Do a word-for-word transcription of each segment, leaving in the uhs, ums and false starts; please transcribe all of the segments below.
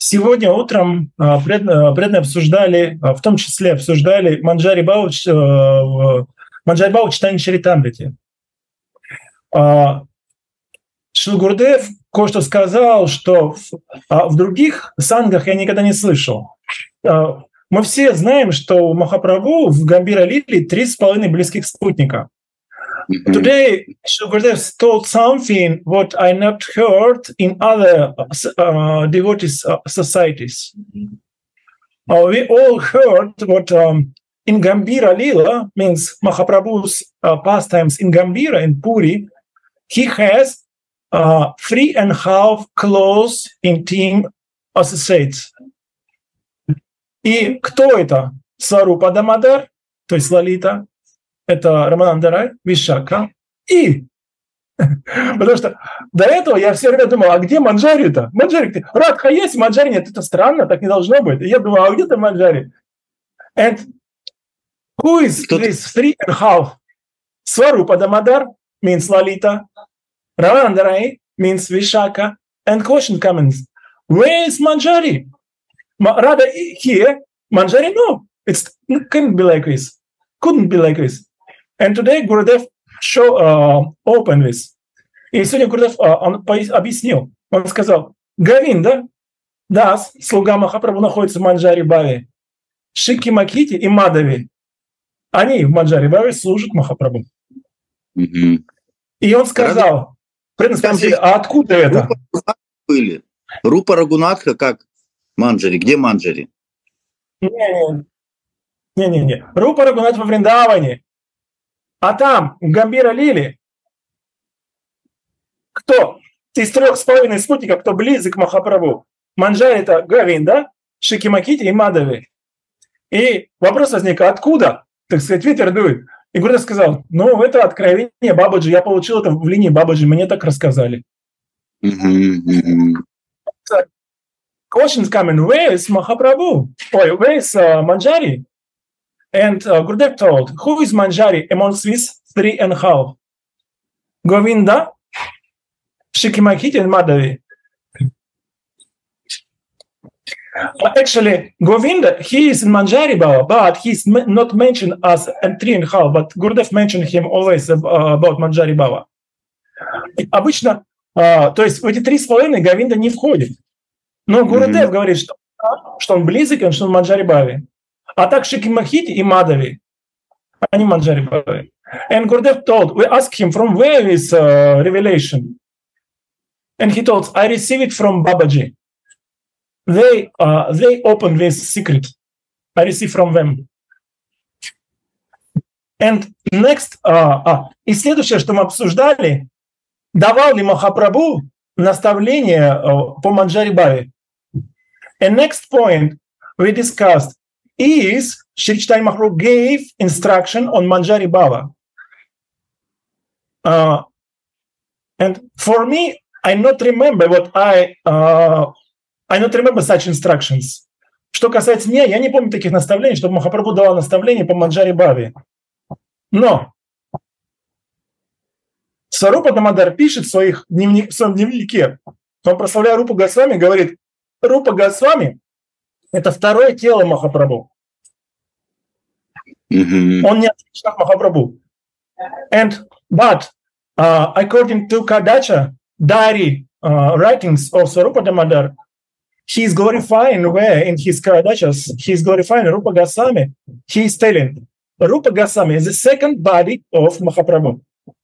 Сегодня утром преданные обсуждали, в том числе обсуждали Манджари Баву, Манджари Баву читание Чаритамрити. Шрила Гурудев кое-что сказал, что в, в других сангах я никогда не слышал. Мы все знаем, что у Махапрабху в Гамбира Лили три с половиной близких спутника. Mm-hmm. Today, Шрила Гурудев told something what I not heard in other uh, devotees uh, societies. Uh, we all heard what um, in Gambira Lila, means Mahaprabhu's uh, pastimes in Gambira, in Puri, he has uh, three and a half close intimate associates. И кто это? Сварупа Дамодар, то есть Лалита, это Рамананда Рай, Вишака. И потому что до этого я все время думал, а где Манджари-то? Манджари, Радха есть, Манджари нет. Это странно, так не должно быть. И я думал, а где-то Манджари? And who is this three and a half? Сварупа Дамодар means Lalita. Рамананда Рай means Vishaka. And question comes, where is Manjari? Rather here, Manjari, no. It's, it couldn't be like this. Couldn't be like this. And today Gurudev show, uh, open this. И сегодня Гурудев uh, он объяснил. Он сказал, Гавинда, да, слуга Махапрабху находится в Манджари Баве. Шики Макити и Мадави. Они в Манджари Баве служат Махапрабху. Mm-hmm. И он сказал, преданные спросили, а откуда это? Были. Рупа Рагунатха как Манджари? Где Манджари? Не-не-не. Рупа Рагунатха во Вриндаване. А там, в Гамбира Лили, кто из трех с половиной спутников, кто близок к Махапрабху? Манджари это Гавинда, Шики Макити и Мадави. И вопрос возник, откуда, так сказать, ветер дует? И Гурудев сказал, ну, это откровение Бабаджи, я получил это в линии Бабаджи, мне так рассказали. Mm-hmm, mm-hmm. So, questions coming, where is Mahaprabhu? Or where is uh, Manjari? And uh, Gurudev told, who is Manjari amongst these three and a half? Govinda, Shikimakiti and Madhavi. Actually, Govinda, he is in Manjari Baba, but he's not mentioned as a three and a half, but Gurudev mentioned him always about Manjari Baba. Обычно, uh, то есть в эти три с половиной Говинда не входит. Но Гурудев mm-hmm. говорит, что, что он близок, и что он в Манджари Баве. А так Шикимахити и Мадави, они в Манджари Баве. And Gurudev told, we asked him, from where is uh, revelation? And he told, I received it from Babaji. They uh, they open this secret. I receive from them. And next, uh, uh, и следующее, что мы обсуждали, давал ли Махапрабху наставление uh, по Манджари Баве. And next point we discussed is Shri Chaitanya Mahaprabhu gave instruction on Manjari Bava. Uh, and for me, I not remember what I uh, I not remember such instructions. Что касается меня, я не помню таких наставлений, чтобы Махапрабху давал наставления по Манджари Баве. Но Сварупа Дамодар пишет в, своих дневник, в своем дневнике, он, прославляя Рупу Госвами, говорит, Рупа Госвами – это второе тело Махапрабху. Mm-hmm. Он не отличен от Махапрабху. And, but, uh, according to Kadacha, diary uh, writings of Swarupa Damodar, he is glorifying where in his Kadachas, he is glorifying Rupa Goswami. He is telling, Rupa Goswami is the second body of Mahaprabhu.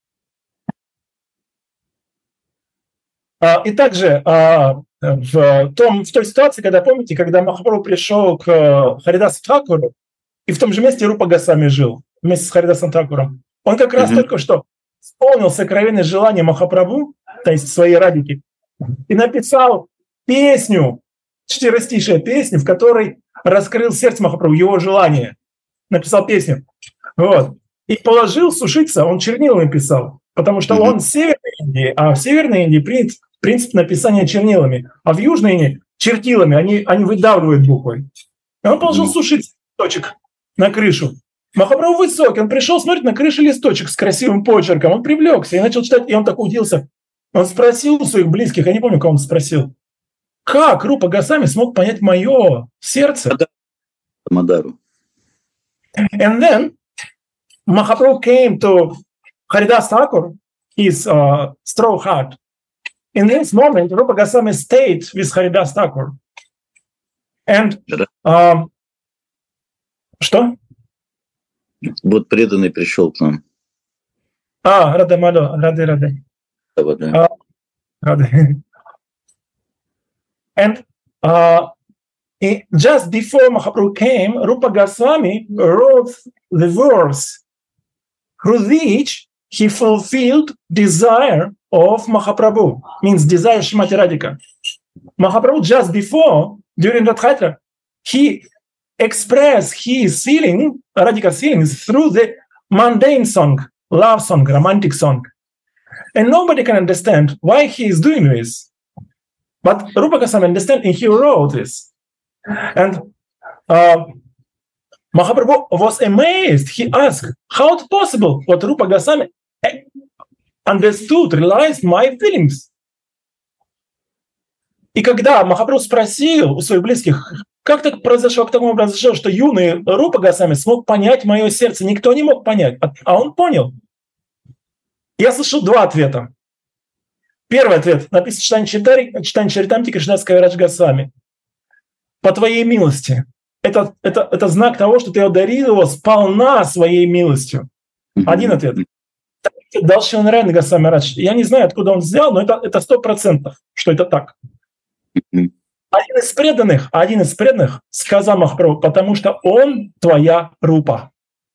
Uh, и также uh, в, том, в той ситуации, когда, помните, когда Махапрабху пришел к Харидасу Тхакуру, и в том же месте Рупа Госвами жил, вместе с Харидасом Тхакуром, он как раз mm-hmm. только что исполнил сокровенное желание Махапрабху, то есть своей радики, и написал песню, четверостишая песню, в которой раскрыл сердце Махапрабху, его желание. Написал песню. Вот. И положил сушиться, он чернилами писал, потому что mm-hmm. он в Северной Индии, а в Северной Индии принцип, принцип написания чернилами, а в Южной Индии чертилами, они, они выдавливают буквы. И он положил mm-hmm. сушиться листочек на крышу. Махапрабху высокий, он пришел, смотрит на крыше листочек с красивым почерком, он привлекся и начал читать, и он так удивился. Он спросил у своих близких, я не помню, кого он спросил, как Рупа Госвами смог понять мое сердце? Мадару. And then Mahaprabhu came to Haridas Thakur, his uh, straw hat. In this moment, Rupa Goswami stayed with Haridas Thakur. And um, что? Вот преданный пришел к нам. А, Радамадо, Рады, Рады. Да. Рады. And uh, it, just before Mahaprabhu came, Rupa Goswami wrote the verse through which he fulfilled desire of Mahaprabhu, means desire Srimati Radhika. Mahaprabhu just before, during Radhatra, he expressed his feeling, Radhika's feelings, through the mundane song, love song, romantic song. And nobody can understand why he is doing this. But Rupa Goswami understand, and he wrote this. And uh, Mahaprabhu was amazed. He asked, how it's possible what Rupa Goswami understood, realized my feelings. И когда Махапрабху спросил у своих близких, как так произошло, как так произошло, что юный Рупа Госвами смог понять мое сердце, никто не мог понять, а он понял. Я слышал два ответа. Первый ответ написан в читании Чаритамрити Кришнадас Кавирадж Госвами. По твоей милости. Это, это, это знак того, что ты одарил его сполна своей милостью. Один ответ. Дал Шрила Нараяна Госвами Радж. Я не знаю, откуда он взял, но это сто процентов, что это так. Один из преданных, один из преданных сказал Махапрабху, потому что он твоя Рупа.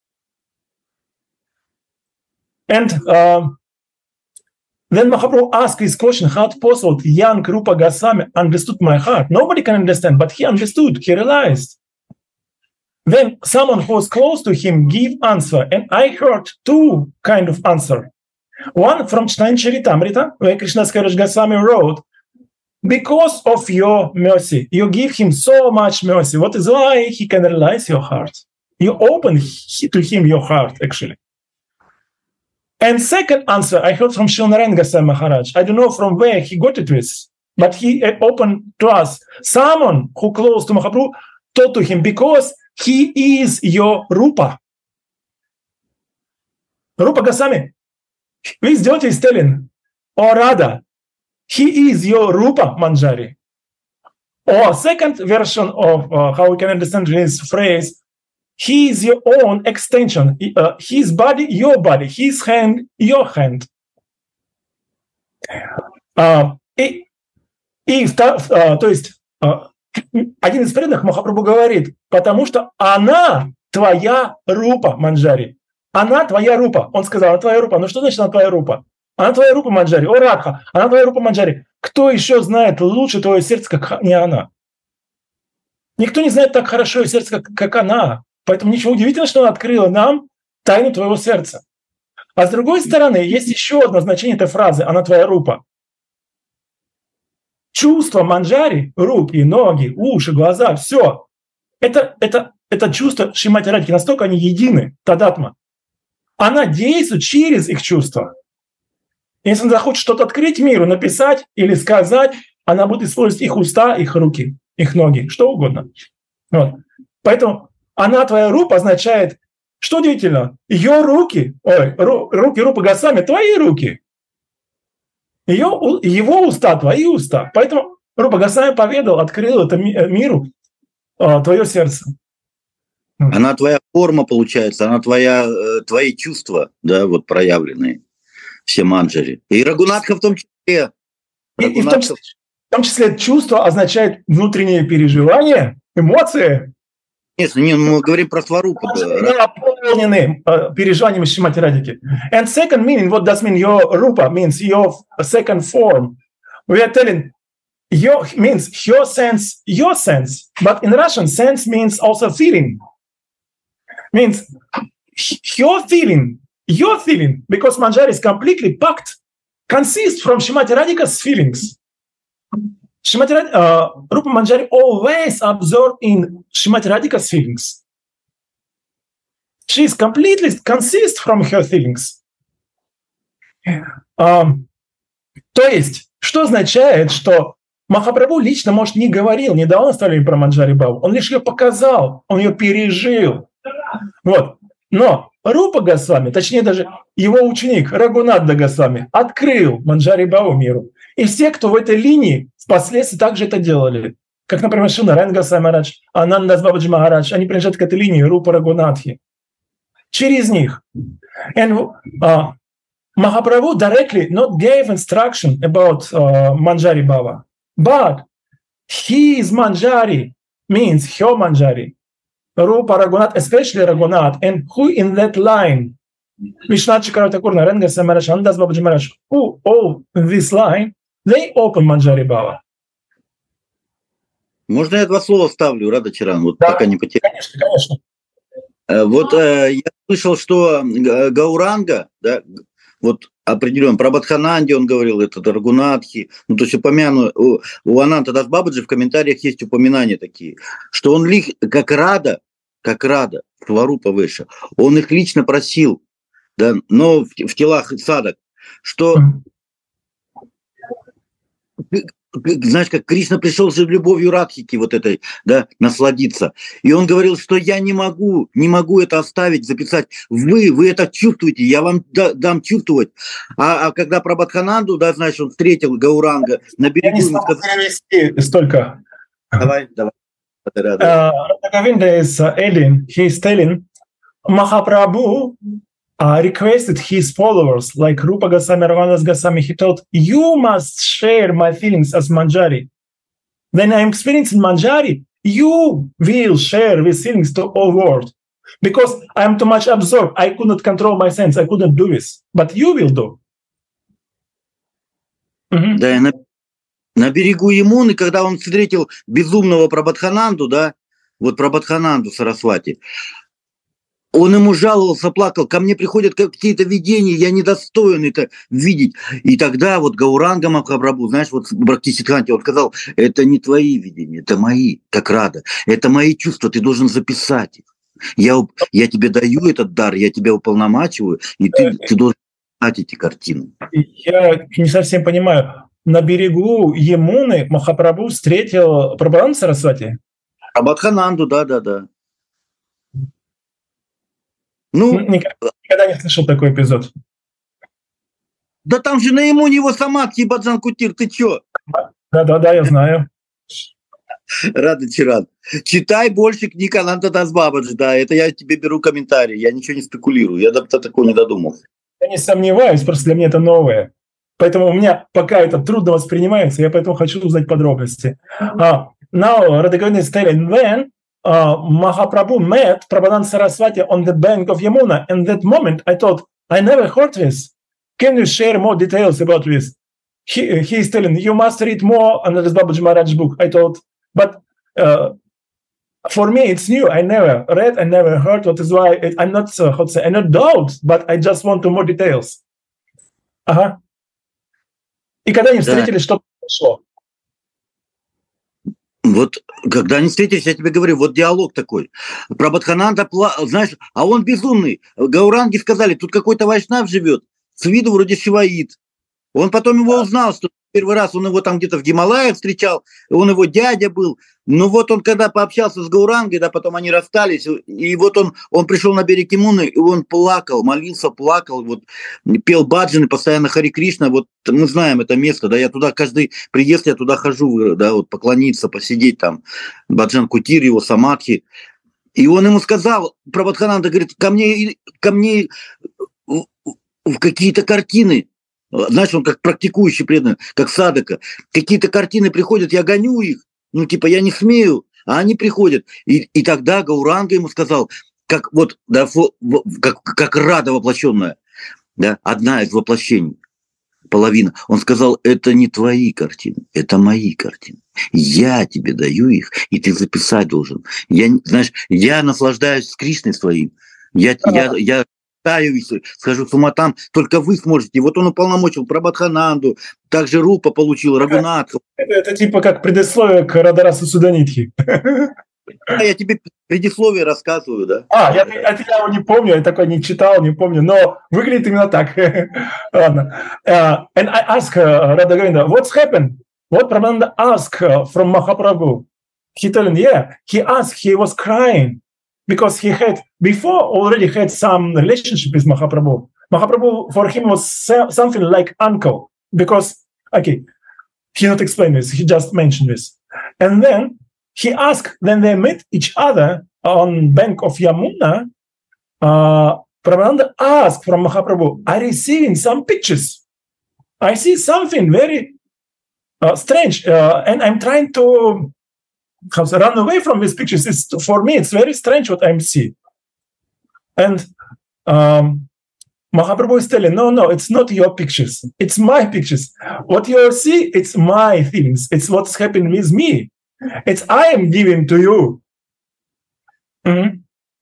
And uh, then Mahaprabhu asked his question, how it's possible young Rupa Goswami understood my heart? Nobody can understand, but he understood, he realized. Then someone who was close to him gave answer, and I heard two kind of answer. One from Chaitanya Charitamrita, where Krishnadas Kaviraj Goswami wrote, because of your mercy, you give him so much mercy. What is why he can realize your heart? You open to him your heart, actually. And second answer, I heard from Srila Narayana Goswami Maharaj. I don't know from where he got it with, but he opened to us. Someone who close to Mahaprabhu told to him, because he is your Rupa. Rupa Goswami, please don't is telling, or rather, he is your Rupa Manjari. Or second version of uh, how we can understand this phrase, he is your own extension. Uh, his body, your body. His hand, your hand. Uh, и, и uh, то есть uh, один из преданных Махапрабху говорит, потому что она твоя Рупа Манджари. Она твоя Рупа. Он сказал, она твоя Рупа. Ну что значит она твоя Рупа? Она твоя Рупа Манджари. О, Радха, она твоя Рупа Манджари. Кто еще знает лучше твое сердце, как не она? Никто не знает так хорошо ее сердце, как, как она. Поэтому ничего удивительного, что она открыла нам тайну твоего сердца. А с другой стороны, есть еще одно значение этой фразы «она твоя Рупа». Чувство Манджари, руки, ноги, уши, глаза, все. Это, это, это чувство Шримати Радхики, настолько они едины, тадатма. Она действует через их чувства. Если она захочет что-то открыть миру, написать или сказать, она будет использовать их уста, их руки, их ноги, что угодно. Вот. Поэтому она твоя Рупа означает, что удивительно, ее руки, ой, ру, руки Рупы Госвами, твои руки. Ее, его уста, твои уста. Поэтому Рупа Госвами поведал, открыл это миру, твое сердце. Она твоя форма, получается, она твоя, твои чувства, да, вот проявленные, все манджари. И Рагунатха в том числе. И, и в, том числе в том числе чувство означает внутреннее переживание, эмоции. Нет, не, мы говорим про Сварупу. Наполнены переживаниями Шримати Радхики. And second meaning, what does mean your Rupa means your second form. We are telling your means your sense, your sense. But in Russian, sense means also feeling. Means your feeling, your feeling, because Manjari is completely packed, consists from Shrimati Radhika's feelings. Shrimati uh, Rupa Manjari always absorbed in Shrimati Radhika's feelings. She is completely consists from her feelings. Um, то есть, что означает, что Махапрабху лично, может, не говорил, не давал наставление про Манджари Бабу, он лишь ее показал, он ее пережил. Вот. Но Рупа Госвами, точнее даже его ученик Рагунатха Госвами, открыл Манджари Бабу миру. И все, кто в этой линии, впоследствии также это делали. Как, например, Шунарайан Госвами Махарадж, Ананда Бабаджи Махарадж, они принадлежат к этой линии Рупа Рагунатхи. Через них. And, uh, Mahaprabhu directly not gave instruction about uh, Manjari Baba, but his Manjari means her Manjari, Rupa Raghunath, especially Raghunath, and who in that line, Vishwanath Chakravarti Thakur, Narayan Goswami Maharaj, Anandas Babaji Maharaj, who all in this line, they open Manjari Baba. Можно я два слова вставлю, Рада Чаран, вот Да, пока не потерял. Конечно, конечно. Вот э, я слышал, что Гауранга, да, вот определенно, про Бадхананди он говорил, это Рагунатхи, ну то есть упомяну, у, у Ананта Дас Бабаджи в комментариях есть упоминания такие, что он лих, как Рада, как Рада, Сварупа Вэша, он их лично просил, да, но в, в телах садок, что... Знаешь, как Кришна пришел же любовью Радхики вот этой, да, насладиться. И он говорил, что я не могу, не могу это оставить, записать. Вы, вы это чувствуете, я вам да, дам чувствовать. А, а когда про Бадхананду, да, знаешь, он встретил Гауранга на берегу. Я не смогу перевести столько. Давай, давай. Говинда is Elin, he is telling Mahaprabhu Uh, requested his followers, like Rupa Goswami, Raghunath Goswami, he told, you must share my feelings as Manjari. When I'm experiencing Manjari, you will share these feelings to all world. Because I'm too much absorbed, I could not control my sense, I couldn't do this. But you will do. Mm-hmm. Да, на, на берегу Ямуны, когда он встретил безумного про Бадхананду, да, вот про Бадхананду Сарасвати, он ему жаловался, плакал, ко мне приходят какие-то видения, я недостоин это видеть. И тогда вот Гауранга Махапрабху, знаешь, вот Бхактисиддханти, он сказал, это не твои видения, это мои, как Рада. Это мои чувства, ты должен записать их. Я, я тебе даю этот дар, я тебя уполномачиваю, и ты, ты должен писать эти картины. Я не совсем понимаю, на берегу Ямуны Махапрабху встретил Прабхавананду Сарасвати? Бадхананду, да-да-да. Ну, никогда, никогда не слышал такой эпизод. Да там же на Ямуне его Самадхи и Баджан Кутир, ты чё? Да-да-да, я знаю. Рада Чаран. Читай больше книг Ананта Дас Бабаджи, да, это я тебе беру комментарий, я ничего не спекулирую, я до такого не додумался. Я не сомневаюсь, просто для меня это новое. Поэтому у меня пока это трудно воспринимается, я поэтому хочу узнать подробности. Uh, now, Radha Govinda is telling, when Uh, Mahaprabhu met Prabhupada Saraswati on the bank of Yamuna. And that moment, I thought, I never heard this. Can you share more details about this? He, he is telling, you must read more on the Babaji Maharaj book. I thought, but uh, for me, it's new. I never read, I never heard. That is why it, I'm not, uh, how to say, I'm not doubt, but I just want to more details. Ага. И когда они встретились, что произошло? Вот, когда они встретились, я тебе говорю, вот диалог такой. Про Бадхананда, знаешь, а он безумный. Гауранги сказали, тут какой-то вайшнав живет, с виду вроде шиваит. Он потом его узнал, что первый раз он его там где-то в Гималаях встречал, он его дядя был. Но вот он когда пообщался с Гаурангой, да, потом они расстались, и вот он, он пришел на берег Ямуны, и он плакал, молился, плакал, вот, пел баджаны, постоянно Хари Кришна, вот мы знаем это место, да, я туда каждый приезд, я туда хожу, да, вот поклониться, посидеть там, Баджан Кутир, его Самадхи. И он ему сказал, про Бадхананда, говорит, ко мне, ко мне в какие-то картины, знаешь, он как практикующий преданный, как садака, какие-то картины приходят, я гоню их, ну, типа, я не смею, а они приходят. И, и тогда Гауранга ему сказал, как вот, да, фо, как, как Рада воплощенная, да, одна из воплощений, половина. Он сказал, это не твои картины, это мои картины. Я тебе даю их, и ты записать должен. Я, знаешь, я наслаждаюсь с Кришной своим. Я, я, я схожу с ума там, только вы сможете. Вот он уполномочил про Бадхананду, также Рупа получил, Рагунатха. Это, это типа как предисловие к Радарасу Суданитхи. Я тебе предисловие рассказываю, да. А, я, это я его не помню, я такой не читал, не помню, но выглядит именно так. Ладно. Uh, and I ask uh, Radha Govinda, what's happened? what Prabhupada asked uh, from Mahaprabhu, he told him, yeah, he asked, he was crying because he had before already had some relationship with Mahaprabhu. Mahaprabhu for him was something like uncle because, okay, he not explained this, he just mentioned this. And then he asked, then they met each other on bank of Yamuna, uh, Prabhupada asked from Mahaprabhu, I receiving some pictures. I see something very uh, strange, uh, and I'm trying to how to run away from these pictures. It's, for me, it's very strange what I'm seeing. And um, Mahaprabhu is telling, no, no, it's not your pictures. It's my pictures. What you see, it's my things. It's what's happening with me. It's I am giving to you. Mm-hmm.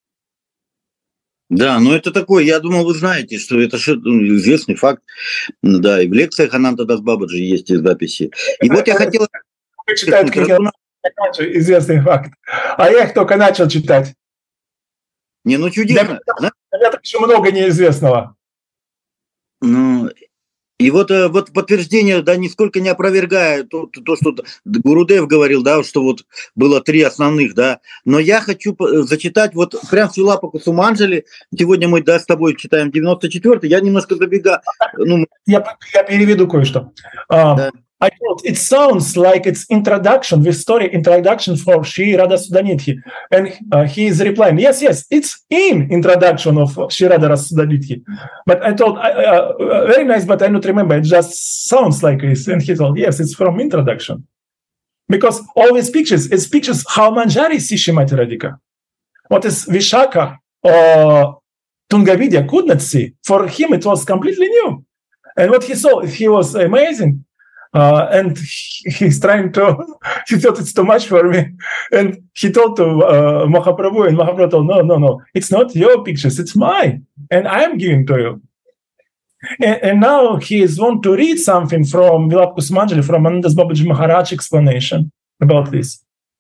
Да, но это такое, я думал, вы знаете, что это известный факт, да, и в лекциях Ананта Дас Бабаджи есть и записи. И вот я хотел... Читать книги, известный факт. А я их только начал читать. Не, ну чудесно. Для меня так еще много неизвестного. Ну... И вот, вот подтверждение, да, нисколько не опровергает то, то, что Гурудев говорил, да, что вот было три основных, да. Но я хочу зачитать вот прям с Вилапа Кусуманджали. Сегодня мы, да, с тобой читаем девяносто четвёртый. Я немножко забегаю. Ну, я, я переведу кое-что. Uh, да. I thought it sounds like it's introduction, this story introduction for Shri Radha Sudanidhi. And uh, he is replying, yes, yes, it's in introduction of Shri Radha Sudanidhi. But I thought, uh, uh, very nice, but I don't remember. It just sounds like this. And he told, yes, it's from introduction. Because all these pictures, it's pictures how Manjari see Shrimati Radhika. What is Vishaka or Tungavidya could not see. For him, it was completely new. And what he saw, he was amazing. Uh, and he, he's trying to, he thought it's too much for me. And he told to uh, Mahaprabhu, and Mahaprabhu told, no, no, no, it's not your pictures, it's mine. And I'm giving to you. And, and now he is want to read something from Vilapa Kusumanjali, from Ananda Das Babaji Maharaj explanation about this.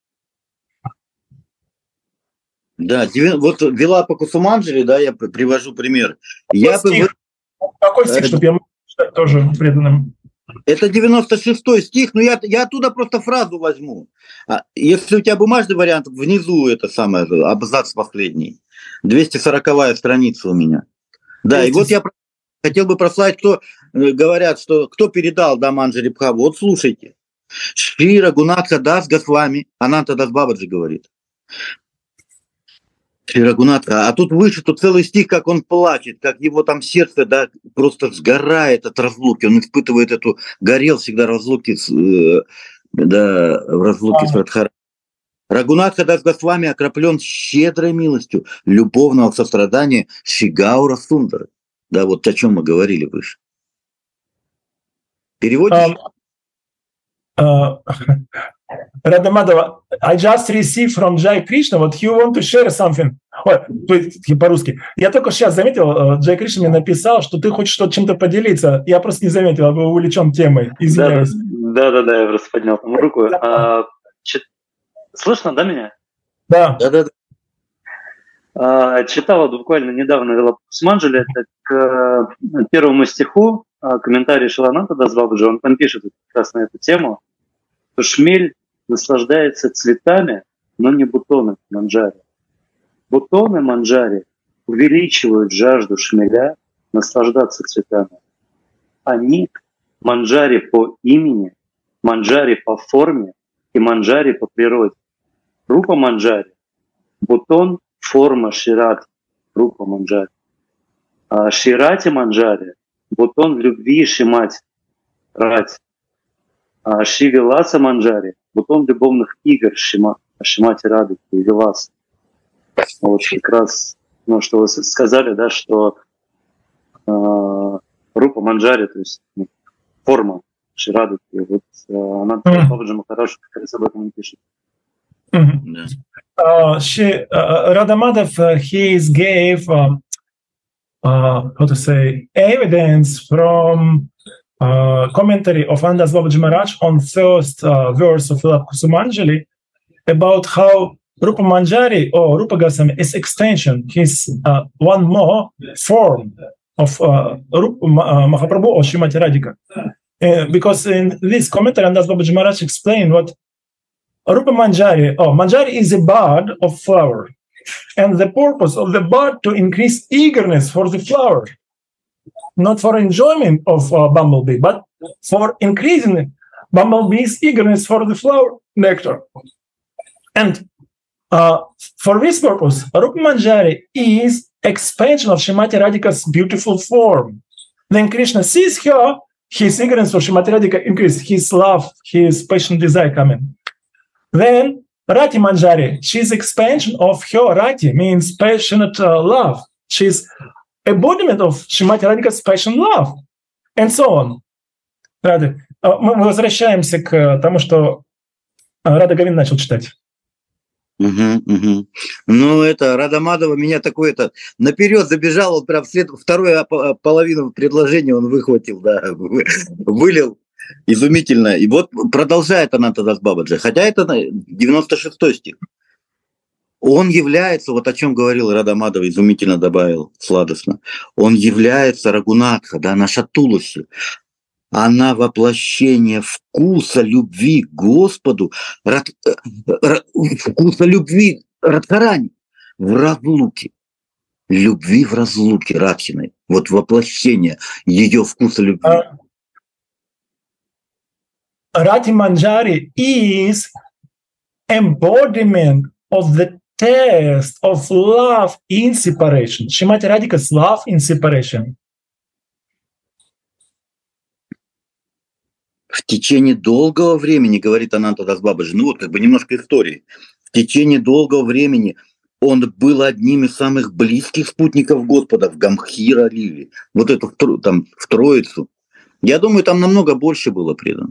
Да, вот Вилапа Кусуманджали, да, я привожу пример. Я стих? Бы... Какой стих, чтобы я мог читать тоже преданным? Это девяносто шестой стих, но я, я оттуда просто фразу возьму. Если у тебя бумажный вариант, внизу это самое, абзац последний. двести сороковая страница у меня. Да, и вот я хотел бы прославить, кто говорят, что кто передал да, Манджари Прабху. Вот слушайте. Шри Рагунатха Дас Госвами, Ананта Дас Бабаджи говорит. Шри Рагунатха, а тут выше, тут целый стих, как он плачет, как его там сердце да, просто сгорает от разлуки. Он испытывает эту, горел всегда разлуки с, да, в разлуке с Радхарани. Рагунатха Дас Госвами окроплен щедрой милостью любовного сострадания Шри Гаура Сундара. Да, вот о чем мы говорили выше. Переводишь? Um, uh, Radha Madhava, I just received from Jai Krishna, what you want to share something. Ой, по-русски. Я только сейчас заметил, Джай Кришна мне написал, что ты хочешь что-то чем-то поделиться. Я просто не заметил, я был увлечен темой. Извиняюсь. Да-да-да, я просто поднял там руку. Да. А, чит... Слышно, да, меня? Да. Да-да-да. А, читала буквально недавно Вилапа Кусуманджали, это к первому стиху, комментарий Шилананта Дас Бабаджи, он там пишет как раз на эту тему, что шмель наслаждается цветами, но не бутоны манджари. Бутоны манджари увеличивают жажду шмеля наслаждаться цветами. Они манджари по имени, манджари по форме и манджари по природе. Рупа манджари, бутон, форма ширати, рупа манджари. А ширати манджари, бутон любви шимати, рати. А Шивиласа Манджари, бутон любовных игр Шима, Шимати Рады и Виласа. Вот как раз, ну, что вы сказали, да, что э, Рупа Манджари, то есть ну, форма Ширады, и вот э, она Бабаджи Махарадж как раз об этом и пишет. Mm-hmm. uh, she, uh, Radha Madhav, uh, he gave, um, uh, how to say, evidence from Uh, commentary of Ananda Das Babaji Maharaj on first uh, verse of Vilapa Kusumanjali about how Rupa Manjari or Rupa Goswami is extension, he's uh, one more form of uh, Rupa, uh, Mahaprabhu or Shrimati Radhika. uh, because in this commentary, Andas Babaji Maharaj explained what Rupa Manjari, oh, Manjari is a bud of flower. And the purpose of the bud to increase eagerness for the flower, not for enjoyment of uh, bumblebee, but for increasing bumblebee's eagerness for the flower nectar. And uh, for this purpose, Rupa Manjari is expansion of Srimati Radhika's beautiful form. Then Krishna sees her, his eagerness for Srimati Radhika increases, his love, his passion desire coming. Then Rati Manjari, she's expansion of her Rati, means passionate uh, love. She's embodiment of Srimati Radhika's passion love. And so on. Рада. Мы возвращаемся к тому, что Рада Говинд начал читать. Угу, угу. Ну, это Рада Мадова меня такой-то наперед забежал, он прям вслед, вторую половину предложения он выхватил, да, вылил. Изумительно. И вот продолжает Ананта Дас Бабаджи, хотя это девяносто шестой стих. Он является, вот о чем говорил Рада Мадова, изумительно добавил, сладостно, он является Рагунатха, да, наша Туласи. Она воплощение вкуса любви к Господу, рад, рад, вкуса любви Радхарани в разлуке. Любви в разлуке Радхиной. Вот воплощение ее вкуса любви. Rati Manjari is embodiment of the taste of love in separation. Srimati Radhika's love in separation. В течение долгого времени, говорит Ананта Дас Бабаджи, ну вот как бы немножко истории, в течение долгого времени он был одним из самых близких спутников Господа в Гамбхира Лили. Вот эту там в Троицу. Я думаю, там намного больше было предано.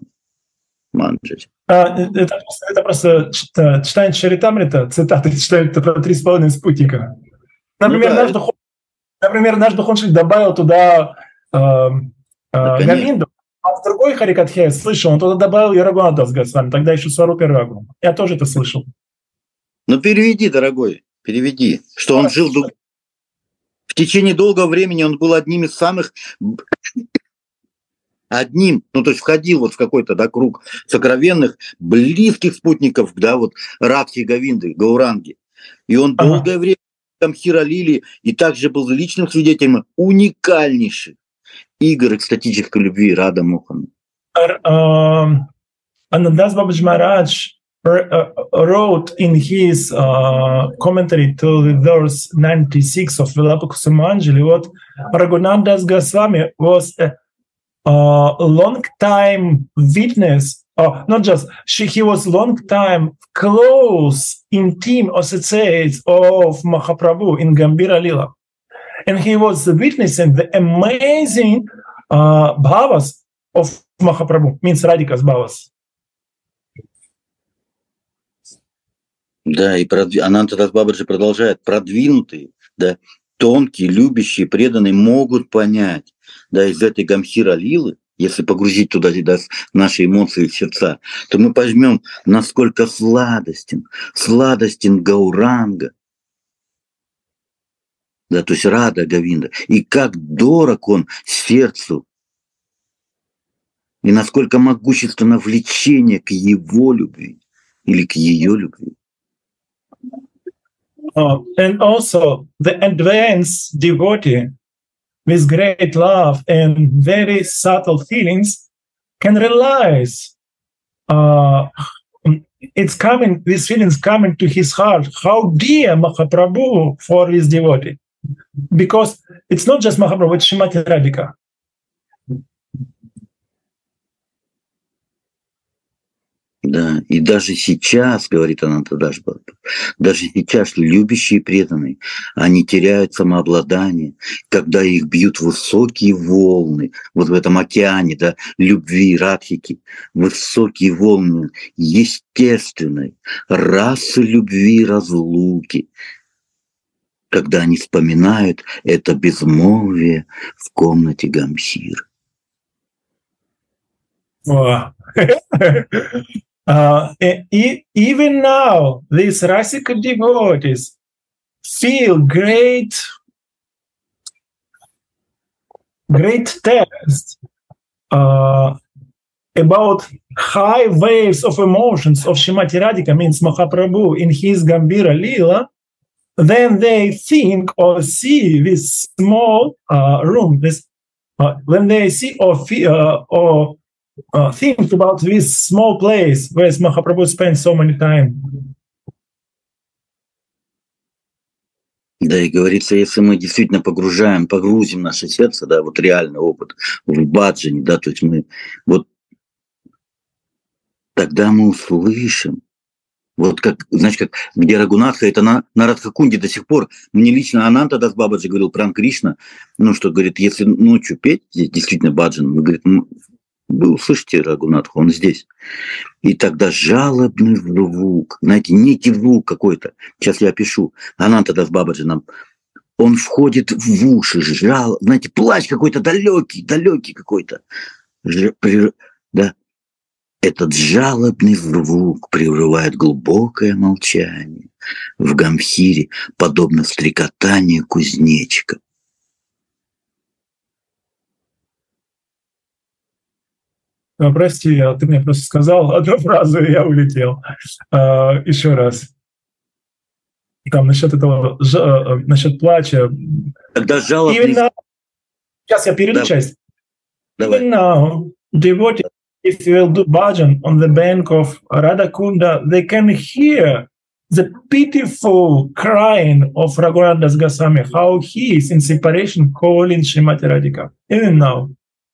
А, это, это просто читание Чаритамрита, цитаты читают про три с половиной спутника. Например, ну, да, наш, это... духон, например наш духовник добавил туда э, э, да, Говинду, а в другой Харикатхе я слышал, он туда добавил и Рагунатха с Госвами, тогда еще Сварупи Рагу. Я тоже это слышал. Ну переведи, дорогой, переведи, что он жил дух... в течение долгого времени, он был одним из самых... Одним, ну то есть входил вот в какой-то, да, круг сокровенных, близких спутников, да, вот Радхи Говинды, Гауранги. И он ага. долгое время там Хира Лили и также был личным свидетелем уникальнейших игр экстатической любви Рада Мохана. Anandas Babaji Maharaj wrote in his uh, commentary to the verse ninety-six of Vilapakusumanjali what Raghunath Goswami was a Uh, long time witness, uh, not just she, he was long time close, intimate associate of Mahaprabhu in Gambhira Lila, and he was witnessing the amazing uh, bhavas of Mahaprabhu, means Radhika's bhavas. Да, и продв... Ананта Дас Бабаджи продолжает, продвинутые, да, тонкие, любящие, преданные могут понять, да, из этой Гамбхира Лилы, если погрузить туда да, наши эмоции в сердца, то мы поймем, насколько сладостен, сладостен Гауранга, да, то есть Рада Говинда, и как дорог он сердцу, и насколько могущественно влечение к его любви или к ее любви. Uh, and also the advanced devotee with great love and very subtle feelings can realize uh, it's coming, these feelings coming to his heart, how dear Mahaprabhu for his devotee. Because it's not just Mahaprabhu, it's Srimati Radhika. Да, и даже сейчас, говорит Ананта Дас Бабаджи, даже сейчас любящие преданные, они теряют самообладание, когда их бьют высокие волны, вот в этом океане, да, любви, радхики, высокие волны естественной расы любви, разлуки, когда они вспоминают это безмолвие в комнате Гамбхира. Wow. Uh, e- even now, these Rasika devotees feel great, great thirst uh, about high waves of emotions of Shrimati Radhika, means Mahaprabhu, in his Gambhira Leela, then they think or see this small uh, room, this uh, when they see or feel, uh, or uh, think about this small place where Mahaprabhu spent so many time. Да, и говорится, если мы действительно погружаем, погрузим наше сердце, да, вот реальный опыт в баджане, да, то есть мы вот тогда мы услышим, вот как, знаешь, как где Рагунатха, это на, на Радхакунде до сих пор, мне лично Ананта Дас Бабаджи говорил про Кришна, ну, что, говорит, если ночью петь, здесь действительно баджан, он говорит, вы услышите Рагунатху, он здесь. И тогда жалобный звук, знаете, некий звук какой-то, сейчас я опишу, Ананта Дас Бабаджи нам, он входит в уши, жал, знаете, плач какой-то далекий, далекий какой-то, да. Этот жалобный звук прерывает глубокое молчание в Гамбхире, подобно стрекотанию кузнечика. А, прости, ты мне просто сказал одну фразу, и я улетел. А, еще раз. Там насчет этого, насчет плача. Когда жалобный... Even now, сейчас я перейду да. часть. Давай. Even now, devotees, if you will do bhajan on the bank of Radhakunda, they can hear the pitiful crying of Raghunath Goswami, how he is in separation calling Shrimati Radhika. Even now.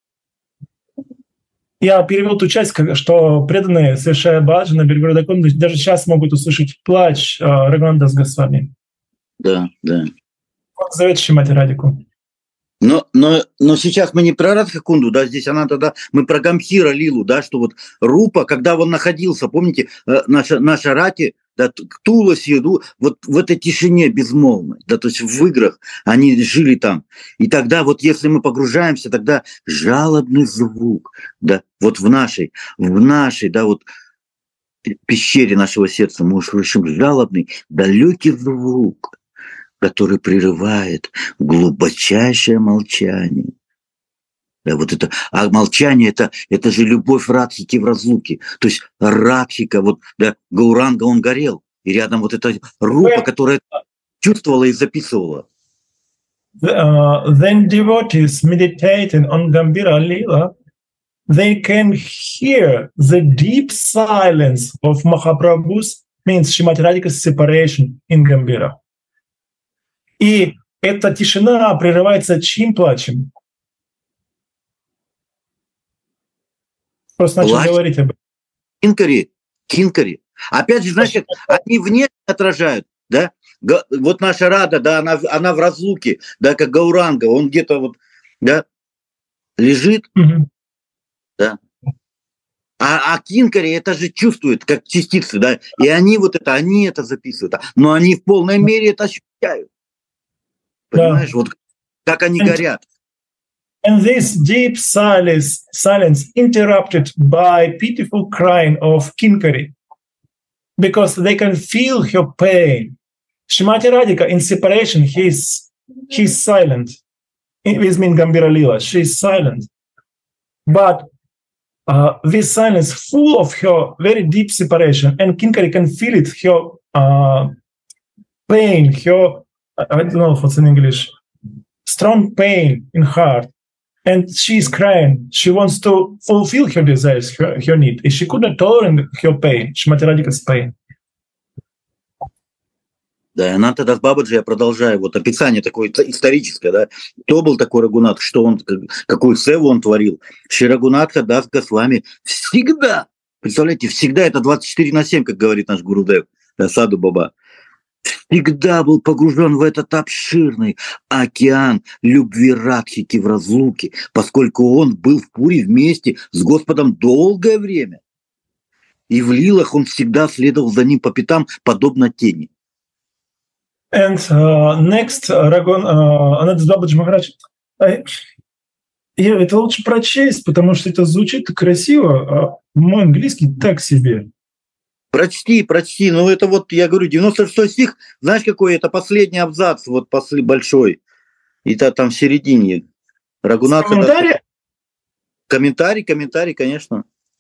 Я перевел ту часть, что преданные, совершая баджан на берегу Радхакунды, даже сейчас могут услышать плач Рагунатха Госвами. Да, да. Он зовет Шримати Радику. Но, но, но сейчас мы не про Радхакунду, да, здесь она тогда, мы про Гамбхира Лилу, да, что вот Рупа, когда он находился, помните, наша, наша Рати, да, Туласи, вот в этой тишине безмолвной, да, то есть в играх они жили там. И тогда вот если мы погружаемся, тогда жалобный звук, да, вот в нашей, в нашей, да, вот пещере нашего сердца мы услышим жалобный, далекий звук, который прерывает глубочайшее молчание. Да, вот это, а молчание это, это же любовь Радхики в разлуке. То есть Радхика, вот, да, Гауранга, он горел. И рядом вот эта Рупа, которая чувствовала и записывала. Uh, then devotees meditating on Gambhira Leela, they can hear the deep silence of Mahaprabhu's, means Shrimati Radhika's separation in Gambhira. И эта тишина прерывается чьим плачем? Просто начал Плач. говорить об этом. Кинкари, кинкари. Опять же, значит, они внешне отражают, да? Вот наша Рада, да, она, она в разлуке, да, как Гауранга, он где-то вот, да, лежит, mm-hmm. да. А, а кинкари это же чувствуют, как частицы, да, и они вот это, они это записывают, но они в полной мере это ощущают. Понимаешь, yeah. вот как они and, горят. And this deep silence, silence interrupted by pitiful crying of Kinkari, because they can feel her pain. Shrimati Radhika in separation, he's he's silent. With me in Gambhira Leela, she's silent. But uh, this silence full of her very deep separation, and Kinkari can feel it, her uh, pain, her, I don't know what's in English, strong pain in heart. And she's crying. She wants to fulfill her desires, her, her need. And she could not tolerate her pain, Shrimati Radhika's pain. Да, Ананта Дас Бабаджи, я продолжаю, вот описание такое историческое, да, кто был такой Рагунатх, что он, какую севу он творил. Шри Рагунатха Дас Госвами всегда, представляете, всегда, это двадцать четыре на семь, как говорит наш Гурудев, да, Саду Баба, всегда был погружен в этот обширный океан любви Радхики в разлуке, поскольку он был в Пуре вместе с Господом долгое время. И в лилах он всегда следовал за ним по пятам, подобно тени. And uh, next, Рагун, Ананта Дас Бабаджи Махарадж, это лучше прочесть, потому что это звучит красиво, а мой английский так себе. Прочти, прочти. Ну, это вот, я говорю, девяносто шестой стих, знаешь, какой это последний абзац, вот после большой. И то там в середине. Рагунатха. Комментарий? Комментарий, комментарий, конечно.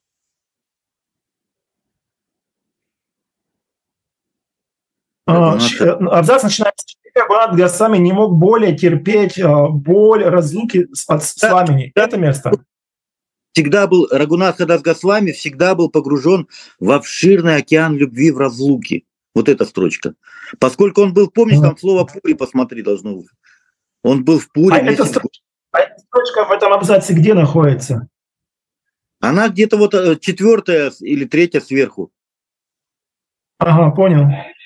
Абзац начинается: Рагунат Госвами не мог более терпеть боль разлуки с, с вами. Это место. Всегда был, Рагунат Хадас Госвами всегда был погружен в обширный океан любви в разлуке. Вот эта строчка. Поскольку он был, помнишь, там слово «пури», посмотри, должно быть. Он был в Пури. А эта строчка, а эта строчка в этом абзаце где находится? Она где-то вот четвертая или третья сверху. Ага, понял.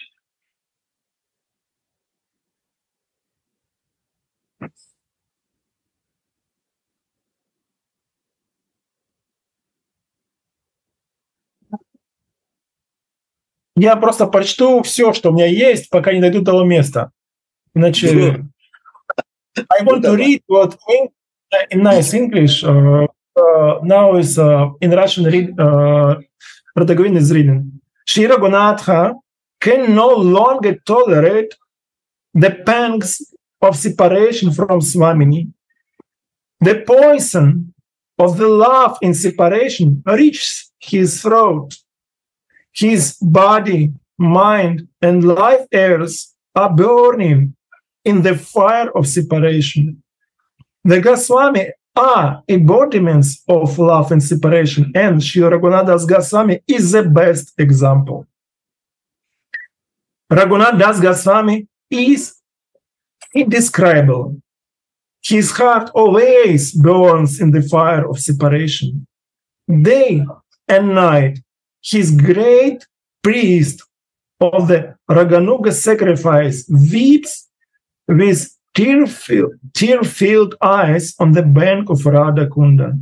Я просто прочту все, что у меня есть, пока не дойду до того места. Иначе... I want to read what in, in nice English. Uh, uh, now is uh, in Russian. Read, uh, Radagovin is reading. Shri Raghunatha can no longer tolerate the pangs of separation from Swamini. The poison of the love in separation reaches his throat. His body, mind, and life airs are burning in the fire of separation. The Goswami are embodiments of love and separation, and Shri Raghunath Das Goswami is the best example. Raghunath Das Goswami is indescribable. His heart always burns in the fire of separation. Day and night, his great priest of the Raganuga sacrifice weeps with tear-filled, tear-filled eyes on the bank of Radha Kunda.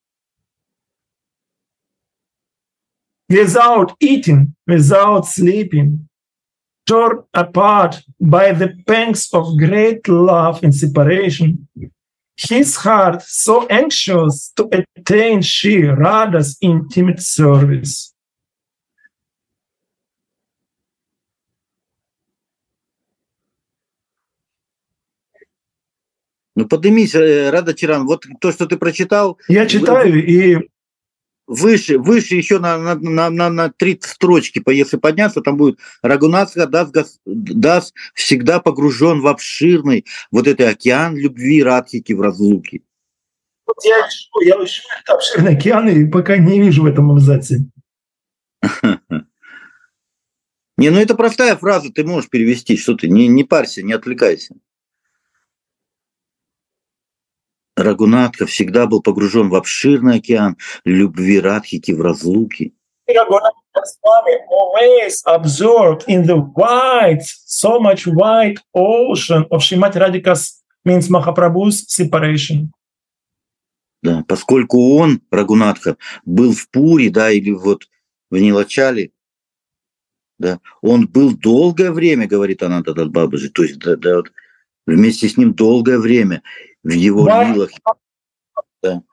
Without eating, without sleeping, torn apart by the pangs of great love and separation, his heart so anxious to attain Shri Radha's intimate service. Ну, поднимись, Рада Чаран, вот то, что ты прочитал. Я читаю, и... Выше, выше еще на, на, на, на, на три строчки, если подняться, там будет Рагунат Дас, Дас всегда погружен в обширный вот этот океан любви Радхики в разлуке. Вот я ищу, я ищу этот обширный океан, и пока не вижу в этом абзаце. Не, ну это простая фраза, ты можешь перевести, что ты, не, не парься, не отвлекайся. Рагунатха всегда был погружен в обширный океан любви Радхики в разлуке. Always absorbed in the wide, so much wide ocean of Shrimati Radhika's, means Mahaprabhu's separation. Да, поскольку он, Рагунатха, был в Пури, да, или вот в Нилачале, да, он был долгое время, говорит Ананда Дас Бабаджи, то есть да, да, вот, вместе с ним долгое время в его Why? лилах. Да.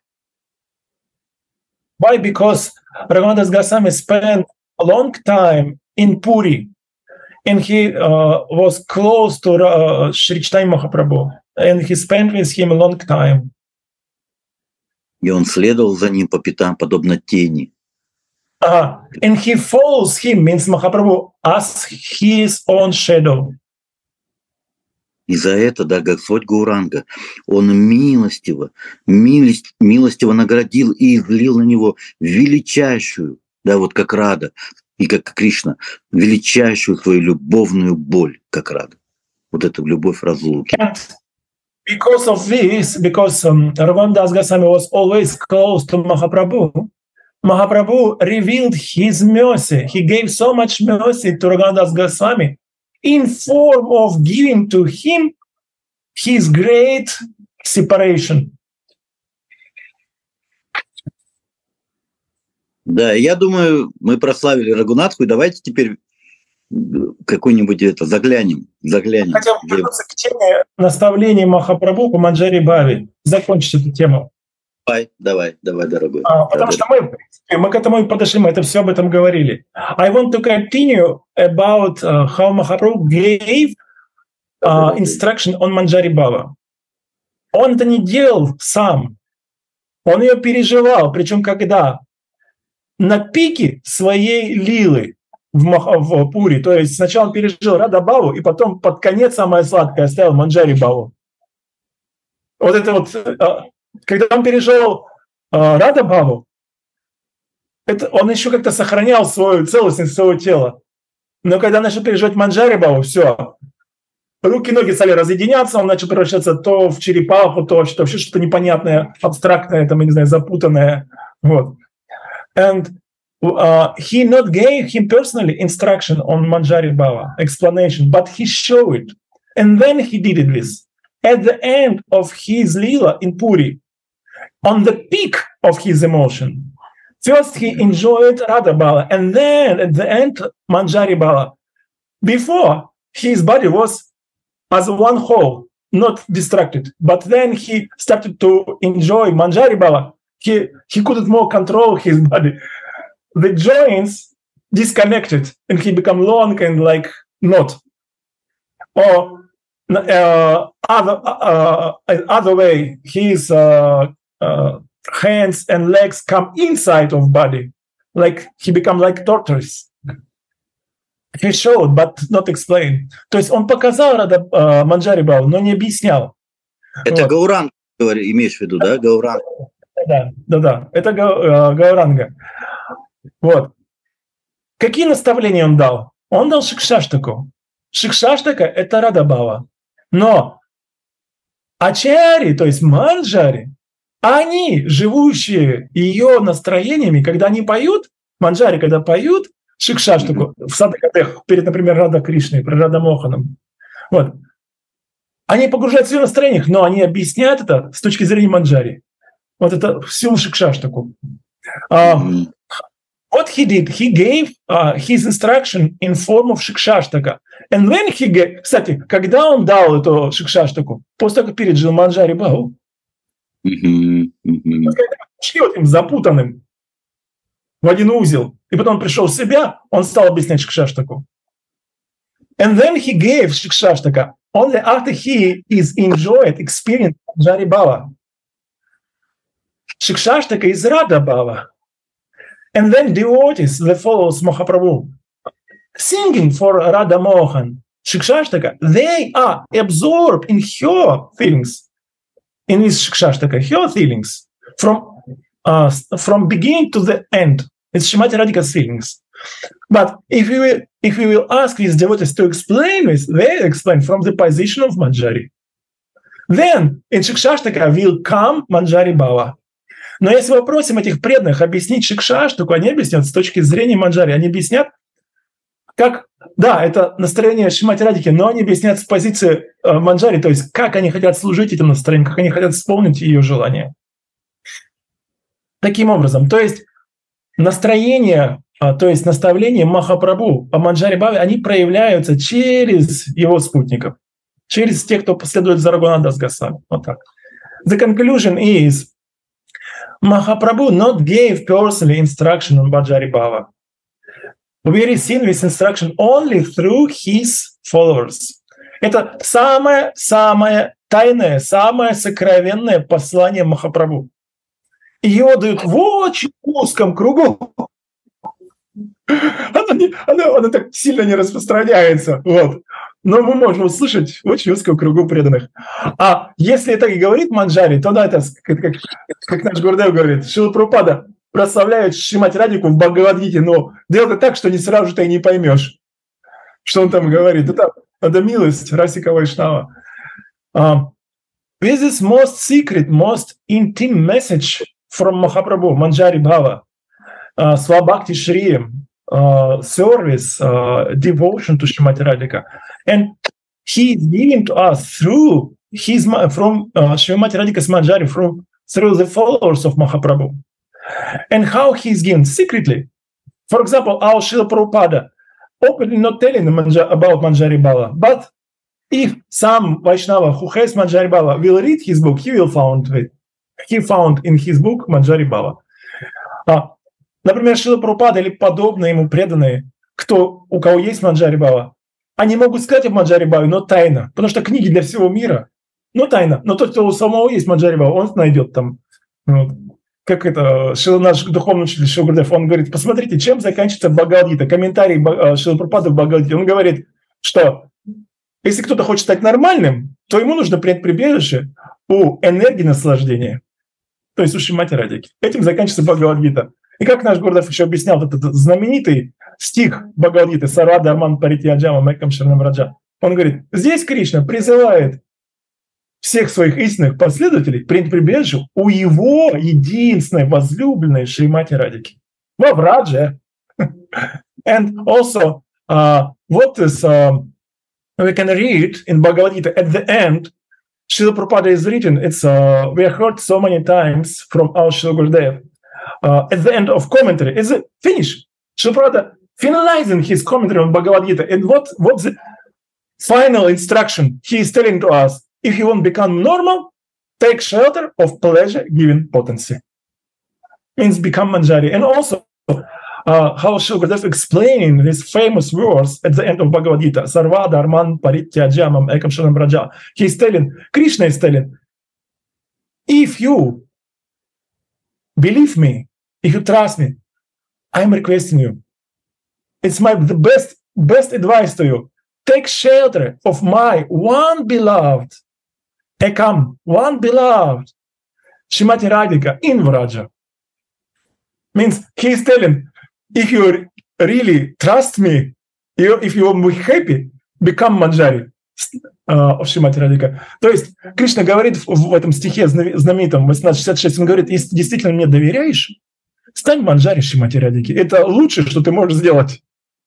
Why? Because Raghunath Das Goswami spent a long time in Puri, and he uh, was close to uh, Shri Chaitanya Mahaprabhu, and he spent with him a long time. И он следовал за ним по пятам, подобно тени. Uh, and he follows him, means Mahaprabhu, as his own shadow. И за это, да, Господь Гауранга, он милостиво, милость, милостиво наградил и излил на него величайшую, да, вот как Рада, и как Кришна, величайшую свою любовную боль, как Рада. Вот эта любовь разлуки. Because of this, because um, Raghunath Das Goswami was always close to Mahaprabhu, Mahaprabhu revealed his mercy. He gave so much mercy to Raghunath Das Goswami in form of giving to him his great separation. Да, я думаю, мы прославили Рагунатху, и давайте теперь какой-нибудь это заглянем. заглянем. Хотел бы вернуться к теме наставлений Махапрабху по Манджари Бхави. Закончить эту тему. Давай, давай, давай, дорогой. А, потому да, что мы, мы к этому и подошли, мы это все об этом говорили. I want to continue about uh, how Mahaprabhu gave uh, instruction on Manjari Bhava. Он это не делал сам. Он ее переживал. Причем когда? На пике своей лилы. в, Маха, в Пури. То есть сначала он пережил Рада Баву, и потом под конец самое сладкое оставил Манджари Баву. Вот это вот, когда он пережил Рада Баву, это он еще как-то сохранял свою целостность своего тела. Но когда начал переживать Манджари Баву, все, руки, ноги стали разъединяться, он начал превращаться то в черепаху, то вообще что-то непонятное, абстрактное, там, я не знаю, запутанное. Вот. And uh, he not gave him personally instruction on Manjari Bhava, explanation, but he showed it. And then he did it with, at the end of his Lila in Puri, on the peak of his emotion. First he enjoyed Radha Bala, and then at the end, Manjari Bala. Before, his body was as one whole, not distracted. But then he started to enjoy Manjari Bala. He, he couldn't more control his body. The joints disconnected, and he became long and like not. Or uh, other uh, other way, his uh, uh, hands and legs come inside of body, like he become like tortoise. He showed, but not explained. То есть он показал Рада uh, Манджари Баву, но не объяснял. Это вот. Гауранг, имеешь в виду, да? Гауранг. Да, да, да. Это га, Гауранга. Вот. Какие наставления он дал? Он дал Шикшаштаку. Шикшаштака – это Рада Бава. Но ачари, то есть манджари, они, живущие ее настроениями, когда они поют, манджари, когда поют Шикшаштаку, в Садакатех, перед, например, Рада Кришной, про Рада Моханом, вот, они погружаются в ее настроениях, но они объясняют это с точки зрения манджари. Вот это всю Шикшаштаку. Uh, what he did, he gave uh, his instruction in form of Шикшаштака. And when he gave... Кстати, когда он дал эту Шикшаштаку? После того, как пережил Манджари Баву. Mm-hmm. Mm-hmm. Вот этим запутанным в один узел. И потом он пришел в себя, он стал объяснять Шикшаштаку. And then he gave Шикшаштака only after he is enjoyed, experienced Manjari Bhava. Шикшаштака is Radha Bhava. And then devotees, the followers Mahaprabhu, singing for Radha Mohan, Shikshashtaka, they are absorbed in her feelings, in this Shikshashtaka, her feelings, from uh, from beginning to the end. It's Shrimati Radhika's feelings. But if we will, if we will ask these devotees to explain this, they explain from the position of Manjari. Then in Shikshashtaka will come Manjari Bhava. Но если мы просим этих преданных объяснить Шикшаштаку, они объяснят с точки зрения Манджари. Они объяснят, как, да, это настроение Шримати Радхики, но они объяснят с позиции э, Манджари, то есть как они хотят служить этим настроением, как они хотят исполнить ее желание. Таким образом, то есть настроение, э, то есть наставления Махапрабху о Манджари Бхаве, они проявляются через его спутников, через тех, кто последует за Рагунатдас Госвами. Вот так. The conclusion is Mahaprabhu not gave personally instruction on Manjari Bhava. We receive this instruction only through his followers. Это самое-самое тайное, самое сокровенное послание Махапрабху. Его дают в очень узком кругу. Оно, не, оно, оно так сильно не распространяется. Вот. Но мы можем услышать в очень узком кругу преданных. А если так и говорит Манджари, то да, это как, как, как наш Гурдев говорит, Шрила Прабхупада прославляет Шримати Радхику в Бхагавад-гите, но делает так, что не сразу же ты не поймешь, что он там говорит. Это, это милость Расика Вайшнава. Uh, this is most secret, most intimate message from Mahaprabhu, Manjari Bhava, uh, Swabhakti Shri, uh, service, uh, devotion to Shrimati Radhika. And he is giving to us through his from uh, Shrimati Radhika's Manjari, from through the followers of Mahaprabhu. And how he is given secretly. For example, our Srila Prabhupada openly not telling about Manjari Bhava, but if some Vaishnava who has Manjari Bhava will read his book, he will found it. He found in his book Manjari Bhava. Uh, например, Шрила Прабхупада или подобные ему преданные, кто, у кого есть Манджари Бхава, они могут сказать об Манджари Бхаве, но тайно, потому что книги для всего мира, но тайно. Но тот, кто у самого есть Манджари Бхава, он найдет там. Вот. как это, наш духовный учитель Шрила Гурудев, он говорит, посмотрите, чем заканчивается Бхагавад-гита, комментарий Шрилы Прабхупады в Бхагавад-гите. Он говорит, что если кто-то хочет стать нормальным, то ему нужно принять прибежище у энергии наслаждения, то есть у Шримати Радхики. Этим заканчивается Бхагавад-гита. И как наш Гурудев еще объяснял этот знаменитый стих Бхагавад-гиты «Сарва Дharman Паритьяджама Мэкам Шаранам Враджа», он говорит, здесь Кришна призывает всех своих истинных последователей принять прибежище у его единственной возлюбленной Шримати Радхики во Врадже. And also, uh, what is, uh, we can read in Bhagavad Gita at the end, Srila Prabhupada is written, it's, uh, we have heard so many times from our Srila Gurudev, uh, at the end of commentary, it's a finish. Srila Prabhupada finalizing his commentary on Bhagavad Gita, and what, what's the final instruction he is telling to us? If you want to become normal, take shelter of pleasure-giving potency. Means become manjari. And also, uh, how Srila Gurudev explained this famous verse at the end of Bhagavad Gita, Sarva Dharman Parityajamam Ekam Sharanam Vraja. He's telling, Krishna is telling, if you believe me, if you trust me, I'm requesting you. It's my the best, best advice to you. Take shelter of my one beloved, Ekam, one beloved, Shrimati Radhika in Vraja. Means he's telling, if you really trust me, you, if you want to be happy, become manjari uh, of Shrimati Radhika. То есть Кришна говорит в, в этом стихе знаменитом восемнадцать шестьдесят шесть, он говорит, если действительно мне доверяешь, стань манджари Шримати Радхики. Это лучшее, что ты можешь сделать.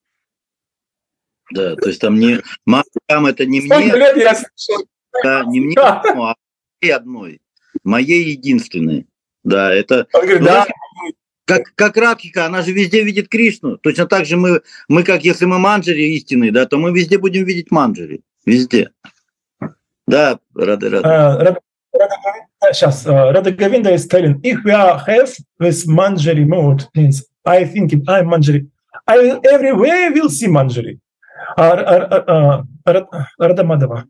Да, то есть там не там это не Сколько мне, лет я... да, не мне, да. одно, а моей одной, моей единственной. Да, это Он говорит, ну, да. как, как Радхика, она же везде видит Кришну. Точно так же мы, мы как если мы манджари истинные, да, то мы везде будем видеть манджари. Везде. Да, Рада, Рада. Сейчас, Рада Говинда is telling, if we are have this manjari mode, means I think I'm manjari, I will everywhere will see manjari. Рада Мадава.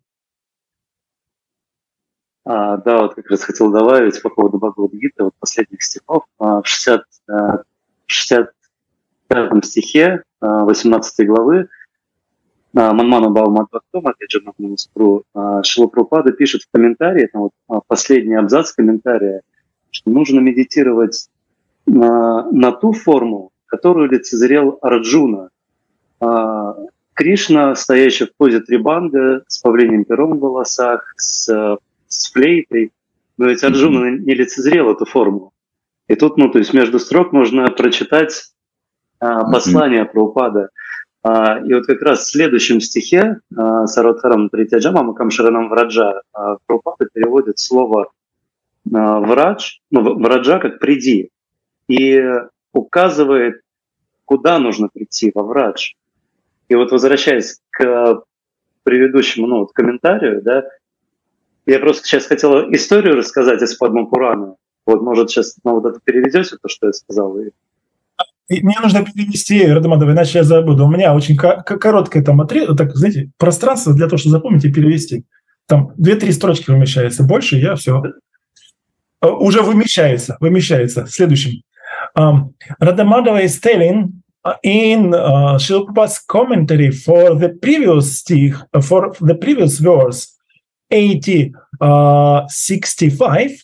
А, да, вот как раз хотел добавить по поводу Бхагавад-гиты, вот последних стихов. В шестьдесят, шестьдесят пятом стихе восемнадцатой главы Манмана Бхава Мадбхактом, опять же, на Спру, Шрила Прабхупада пишет в комментарии, там вот последний абзац комментария, что нужно медитировать на, на ту форму, которую лицезрел Арджуна. Кришна, стоящий в позе трибанга, с павлиним пером в волосах, с, с флейтой. Но ведь Арджуна не лицезрел эту форму. И тут, ну, то есть между строк можно прочитать а, послание Прабхупады. А, и вот как раз в следующем стихе Сарвадхарам Паритьяджама Мэкам Шаранам Враджа Прабхупада переводит слово а, «врадж», ну, «враджа» как «приди», и указывает, куда нужно прийти во врадж. И вот возвращаясь к предыдущему ну, вот комментарию, да, я просто сейчас хотел историю рассказать из Падма-Пурана. Вот, может, сейчас ну, вот это переведете, то, что я сказал? И... Мне нужно перевести, Радамадова, иначе я забуду. У меня очень короткое там отрез, так, знаете, пространство для того, чтобы запомнить и перевести. Там две-три строчки вымещается. Больше я все... Уже вымещается, вымещается. Следующим. Um, Radhamadava is telling in uh, Srila Prabhupada's commentary for the previous stich, uh, for the previous verse, eighty sixty-five,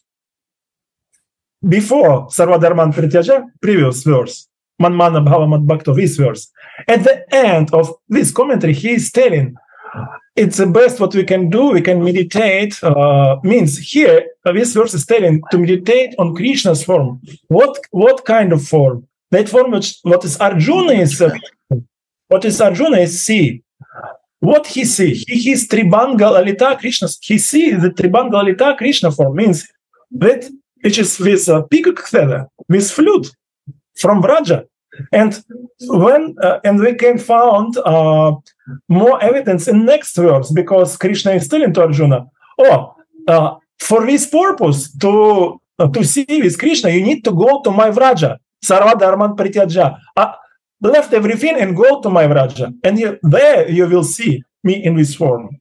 before Sarvadharman Prityaja, previous verse, Manmana Bhava Madbhakto, this verse. At the end of this commentary, he is telling, it's the best what we can do, we can meditate, uh, means here, uh, this verse is telling to meditate on Krishna's form. What, what kind of form? That form which what is Arjuna is uh, what is Arjuna is see. What he see? He he's Tribanga Lalita Krishna. He see the Tribanga Lalita Krishna form means that which is with a peacock feather, with flute from Vraja. And when uh, and we can find uh, more evidence in next verse because Krishna is telling to Arjuna, oh, uh, for this purpose to uh, to see with Krishna, you need to go to my Vraja. Sarva Dharman Prityaja. I left everything and go to my Vraja. And you, there you will see me in this form.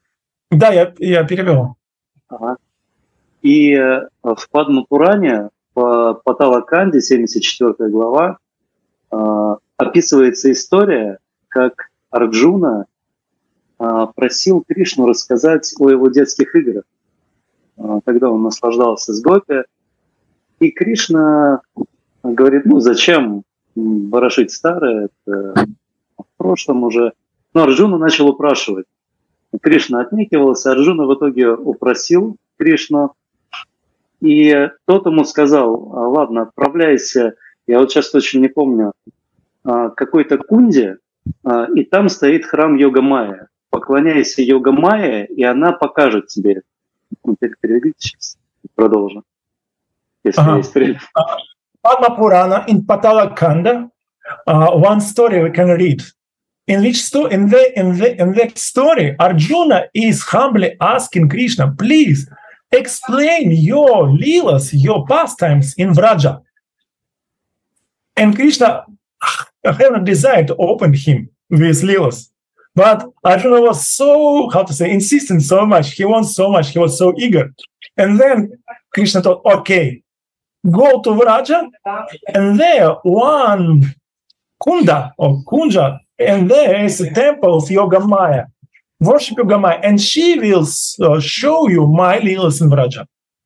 Да, я, я перевел. Ага. И э, в Падма-Пуране в Патала-канде, семьдесят четвёртая глава, описывается история, как Арджуна просил Кришну рассказать о его детских играх, когда он наслаждался с гопи. И Кришна говорит, ну зачем ворошить старое, это в прошлом уже. Но Арджуна начал упрашивать. Кришна отнекивался, Арджуна в итоге упросил Кришну, и тот ему сказал, ладно, отправляйся, я вот сейчас точно не помню, какой-то кунде, и там стоит храм Йога-майя. Поклоняйся Йога-майе, и она покажет тебе. Переведите сейчас, продолжим, если uh-huh. есть время. Padma Purana in Patala-kanda, uh, one story we can read. In which sto- in, the, in, the, in that story, Arjuna is humbly asking Krishna, please explain your leelas, your pastimes in Vraja. And Krishna had a desire to open him with leelas. But Arjuna was so, how to say, insistent so much. He wants so much. He was so eager. And then Krishna thought, okay, go to Vraja, and there one kunda or kunja, and there is a temple of Yogamaya. Worship Yogamaya, and she will uh, show you my leelas in Vraja.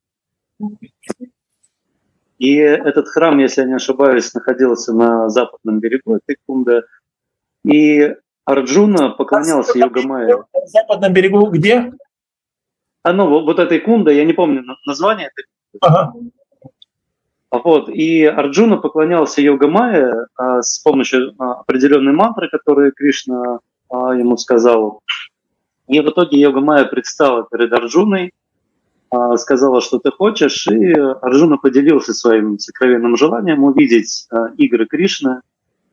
И этот храм, если я не ошибаюсь, находился на западном берегу этой кунды. И Арджуна поклонялся Йогамае. На западном берегу где? А ну, вот этой кунды, я не помню название этой кунды. Ага. Вот, и Арджуна поклонялся Йогамае а, с помощью а, определенной мантры, которую Кришна а, ему сказал. И в итоге Йогамая предстала перед Арджуной, а, сказала, что ты хочешь, и Арджуна поделился своим сокровенным желанием увидеть а, игры Кришны.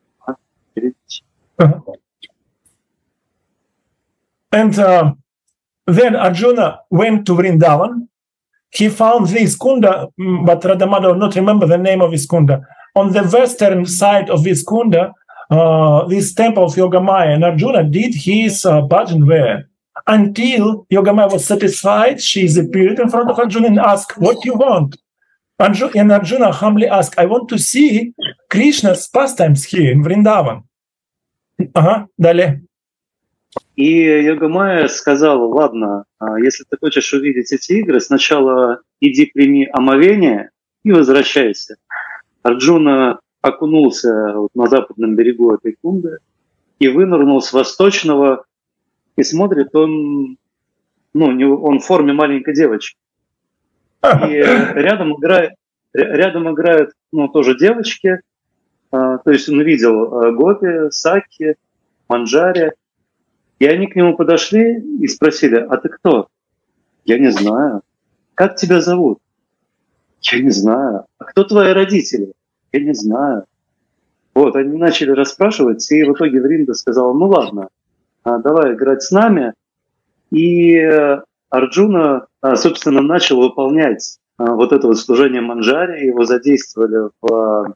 And uh, then Arjuna went to Vrindavan. He found this kunda, but Radhamada would not remember the name of this kunda. On the western side of this kunda, uh, this temple of Yogamaya, and Arjuna did his uh, bhajan there. Until Yogamaya was satisfied, she appeared in front of Arjuna and asked, what do you want? Arjuna, and Arjuna humbly asked, I want to see Krishna's pastimes here in Vrindavan. Ага, далее. И Йогамая сказала, ладно, если ты хочешь увидеть эти игры, сначала иди прими омовение и возвращайся. Арджуна окунулся вот на западном берегу этой кунды и вынырнул с восточного, и смотрит, он, ну, он в форме маленькой девочки. И рядом играет, рядом играют, ну, тоже девочки, то есть он видел Гопи, Сакхи, Манджари. И они к нему подошли и спросили, а ты кто? Я не знаю. Как тебя зовут? Я не знаю. А кто твои родители? Я не знаю. Вот, они начали расспрашивать, и в итоге Вринда сказала, ну ладно, давай играть с нами. И Арджуна, собственно, начал выполнять вот это вот служение Манджари, его задействовали в...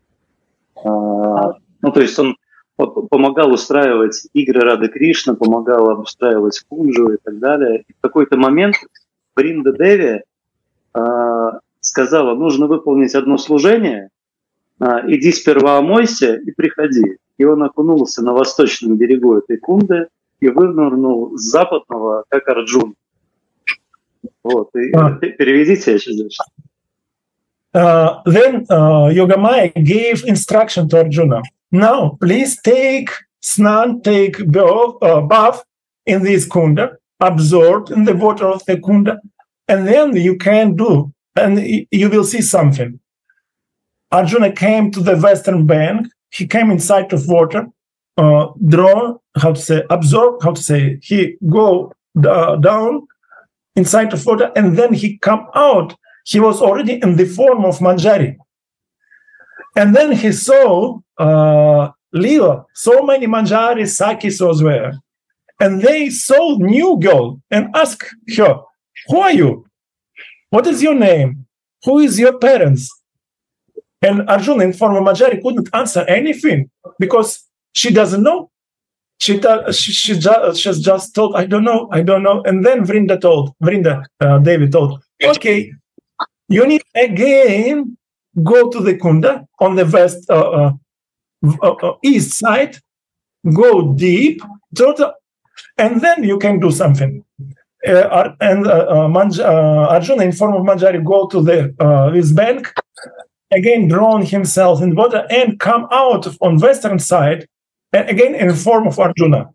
Ну, то есть он помогал устраивать игры Рады Кришна, помогал обустраивать кунджу и так далее. И в какой-то момент Вринда Деви э, сказала, нужно выполнить одно служение, э, иди сперва омойся и приходи. И он окунулся на восточном берегу этой кунды и вынырнул с западного, как Арджун. Вот, и а. переведите, я сейчас дальше. Uh, then uh, Yogamaya gave instruction to Arjuna. Now, please take snan, take bath, uh, bath in this kunda, absorb in the water of the kunda, and then you can do, and you will see something. Arjuna came to the western bank. He came inside of water, uh, draw, how to say, absorb, how to say, he go uh, down inside of water, and then he come out. He was already in the form of Manjari. And then he saw uh, Leela, so many Manjari Sakis was there. And they saw new girl and asked her, who are you? What is your name? Who is your parents? And Arjuna in form of Manjari couldn't answer anything because she doesn't know. She, she, she just, she's just told, I don't know, I don't know. And then Vrinda told, Vrinda, uh, David told, okay, you need again go to the Kunda on the west, uh, uh, uh, east side, go deep, total, and then you can do something. Uh, and uh, uh, Manj- uh, Arjuna, in form of Manjari, go to the uh, this bank, again drown himself in water and come out on western side, and again in form of Arjuna.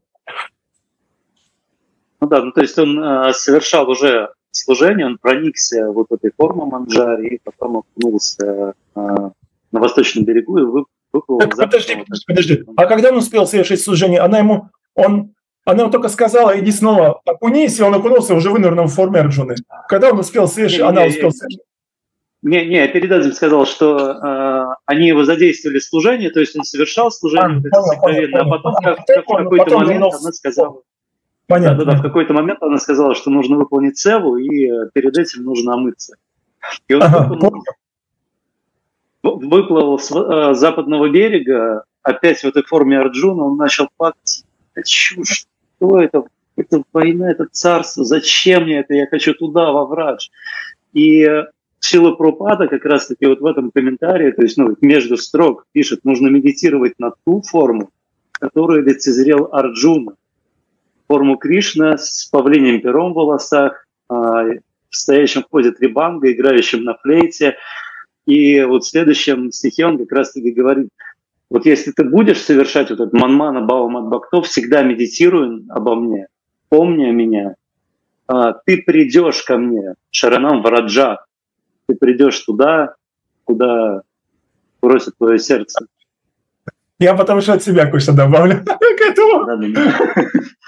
Ну да, ну то есть он э, совершал уже служение, он проникся вот этой формой Манджари, и потом окунулся э, на восточном берегу и вы, выплыл. Так, подожди, подожди, подожди. А когда он успел совершить служение, она ему, он, она ему только сказала, иди снова окунись, и он окунулся, уже вынырнул в форме Арджуны. Когда он успел совершить, она не, успела не, совершить. Не, не, перед этим сказал, что э, они его задействовали в служение, то есть он совершал служение, А, понял, понял, а потом понял. как, как, в какой-то потом момент вернулся. она сказала, Понятно. да, да, да, в какой-то момент она сказала, что нужно выполнить севу, и э, перед этим нужно омыться. И он Ага, выполнил, выплыл с э, западного берега, опять в этой форме Арджуна, он начал плакать. Чушь, что это? Это война, это царство, зачем мне это? Я хочу туда, во Врадж. И Шрила Прабхупада как раз-таки вот в этом комментарии, то есть ну, между строк пишет, нужно медитировать на ту форму, которую лицезрел Арджуна. Форму Кришна с павлиним пером в волосах, в стоящем в позе трибанга, играющим на флейте. И вот в следующем стихе он как раз-таки говорит, вот если ты будешь совершать вот этот манмана бава мадбхакто, всегда медитируй обо мне, помни о меня, ты придешь ко мне, шаранам вараджа, ты придешь туда, куда просит твое сердце. Я потому что от себя кое-что добавлю к этому. Да, да,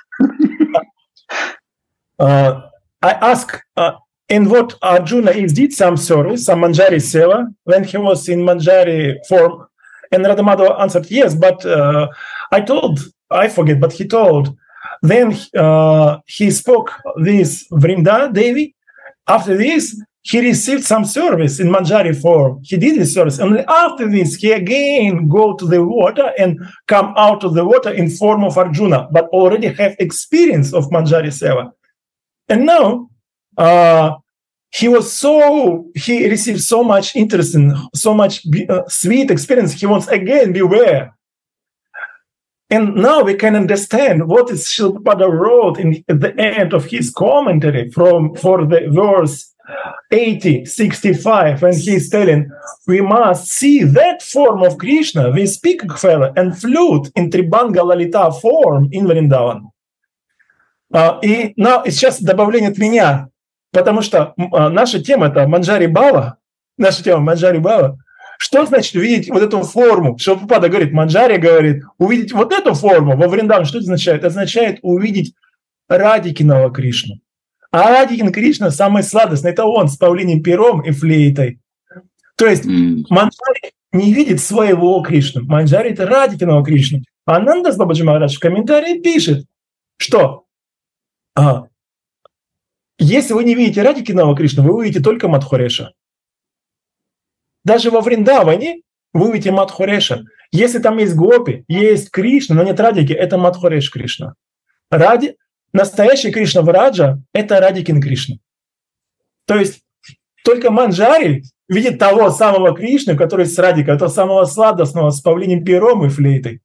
uh, I ask, uh, in what Arjuna is did some service, some Manjari seva, when he was in Manjari form, and Radhamadeva answered, yes, but uh, I told, I forget, but he told, then uh, he spoke this Vrinda Devi, after this, he received some service in Manjari form. He did his service. And after this, he again go to the water and come out of the water in form of Arjuna, but already have experience of Manjari Seva. And now, uh, he was so, he received so much interest and so much uh, sweet experience. He wants again beware. And now we can understand what is Srila Prabhupada wrote in at the end of his commentary from for the verse eighty, sixty-five, when he's telling, we must see that form of Krishna, we speak Khvela and flute in Tribanga Lalita form in Vrindavan. Uh, и now, сейчас добавление от меня, потому что uh, наша тема это Манджари Бава, наша тема Манджари Бава. Что значит увидеть вот эту форму? Что Прабхупада говорит, Манджари говорит, увидеть вот эту форму во Вриндаване, что это означает? Это означает увидеть Радикиного Кришну. А Радикин Кришна самый сладостный, это он с павлиним пером и флейтой. То есть mm. Манджари не видит своего Кришну. Манджари – это Радикиного Кришну. А Анандас Бабаджи Махарадж в комментарии пишет, что а, если вы не видите Радикиного Кришну, вы увидите только Мадхуреша. Даже во Вриндаване вы увидите Мадхуреша. Если там есть Гопи, есть Кришна, но нет Радики, это Мадхуреш Кришна. Ради, настоящий Кришна Враджа – это Радикин Кришна. То есть только Манджари видит того самого Кришну, который с Радикой, того самого сладостного с павлиним пером и флейтой.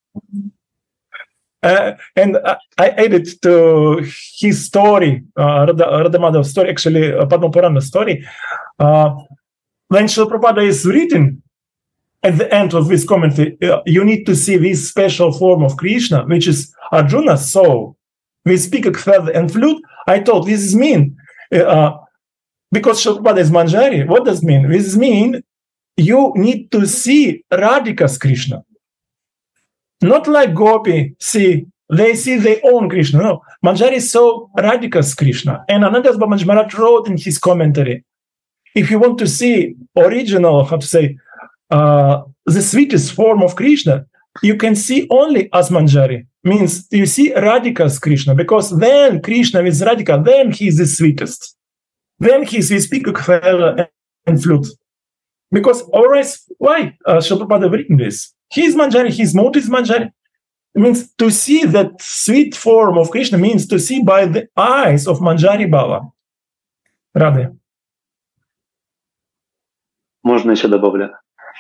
Uh, and uh, I added to his story, uh, Radhamadev's story, actually, uh, Padma Purana story. Uh, when Srila Prabhupada is written at the end of this commentary, uh, you need to see this special form of Krishna, which is Arjuna's soul. We speak a feather and flute. I thought this is mean uh, because Srila Prabhupada is Manjari. What does it mean? This mean you need to see Radhika's Krishna. Not like Gopi see, they see their own Krishna. No, Manjari saw Radhika's Krishna. And Anandas Babaji Maharaj wrote in his commentary, if you want to see original, how to say, uh, the sweetest form of Krishna, you can see only as Manjari. Means you see Radhika's Krishna, because then Krishna with Radhika, then he is the sweetest. Then he is with Pikuk and flute. Because otherwise, why uh, Srila Prabhupada written this? He is Manjari, his mode is Manjari. It means to see that sweet form of Krishna means to see by the eyes of Manjari Bhava. Radhe. Можно еще добавлю.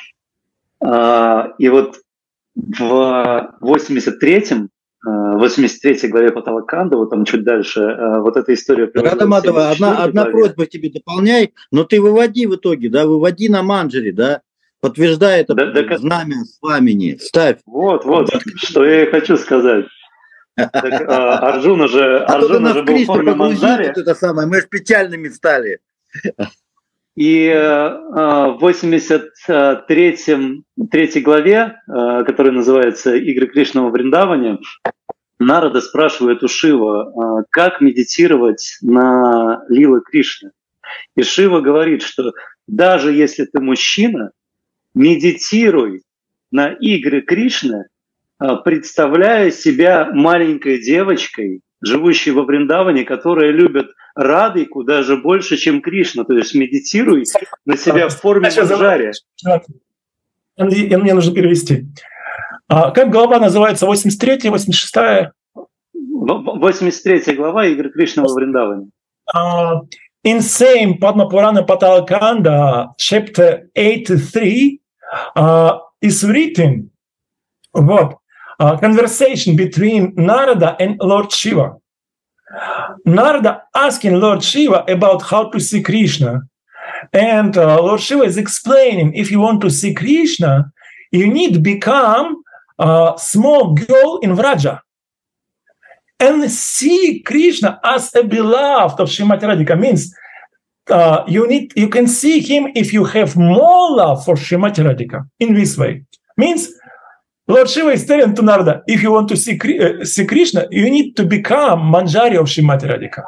И вот в восемьдесят третьем, восемьдесят третьей главе Паталаканда, вот там чуть дальше, вот эта история... Радаматова, одна, одна просьба тебе дополняй, но ты выводи в итоге, да, выводи на манджаре, да, подтверждай это да, да, знамя пламени, ставь. Вот, вот, что я и хочу сказать. Так, Арджуна же, Арджуна же был в форме манджари. Вот это самое, мы же печальными стали. И в восемьдесят третьей главе, которая называется «Игры Кришны во Вриндаване», Нарада спрашивает у Шива, как медитировать на лилы Кришны. И Шива говорит, что даже если ты мужчина, медитируй на игры Кришны, представляя себя маленькой девочкой, живущей во Вриндаване, которая любит Радику даже больше, чем Кришна. То есть медитируй на себя в форме манджари. Мне нужно перевести. А как глава называется? восемьдесят третья, восемьдесят шестая? восемьдесят третья глава «Игры Кришны во Вриндаване». Uh, in same Padma Purana Patalakanda, chapter eighty-three, uh, is written what? Uh, conversation between Narada and Lord Shiva. Narada asking Lord Shiva about how to see Krishna. And uh, Lord Shiva is explaining, if you want to see Krishna, you need to become a small girl in Vraja. And see Krishna as a beloved of Srimati Radhika. Means uh, you need, you can see him if you have more love for Srimati Radhika in this way. Means Lord Shiva is telling to Narada, if you want to see, uh, see Krishna, you need to become Manjari of Srimati Radhika.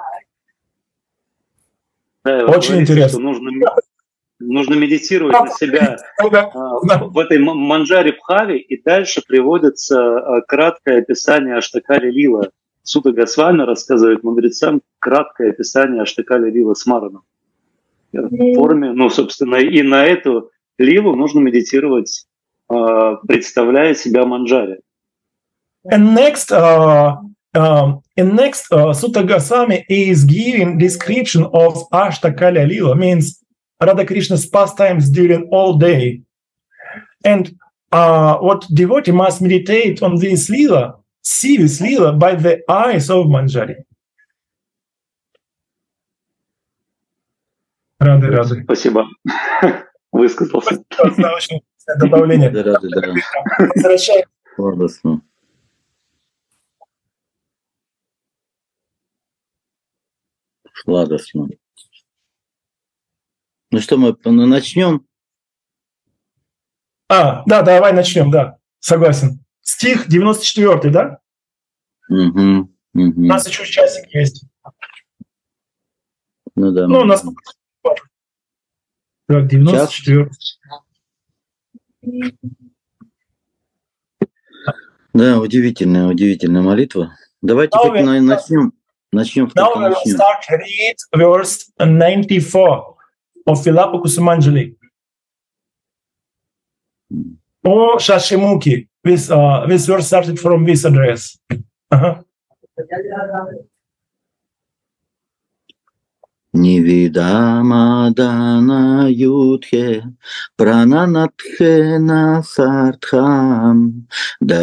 Да, очень интересно. Нужно, нужно медитировать на себя в этой манджаре Бхави, и дальше приводится краткое описание Аштакали Лила. Сута Госвами рассказывает мудрецам краткое описание Аштакали Лила с Мараном. В форме, ну, собственно, и на эту лилу нужно медитировать, представляя себя манджари. And next, uh, um, and next, uh, Sutta Goswami is giving description of Ashtakala Lila, means Radha Krishna's pastimes during all day. And uh, what devotee must meditate on this Lila, see this Lila by the eyes of Manjari. Рады, рады. Спасибо. Высказался. Добавление. Да, да, да. Возвращаем. Радостно. Сладостно. Ну что, мы начнем? А, да, давай начнем, да, согласен. Стих девяносто четвёртый, да? Угу, угу. У нас еще часик есть. Ну да. Ну, у нас... Так, девяносто четвёртый. Да, удивительная, удивительная молитва. Давайте Now хоть we, начнем. Начнем. Now we will start read verse ninety-four of Vilapa Kusumanjali. О Шашимуки. This, uh, this verse started from this address. Uh-huh. Нивидамадана ютхе прананатхе насартхам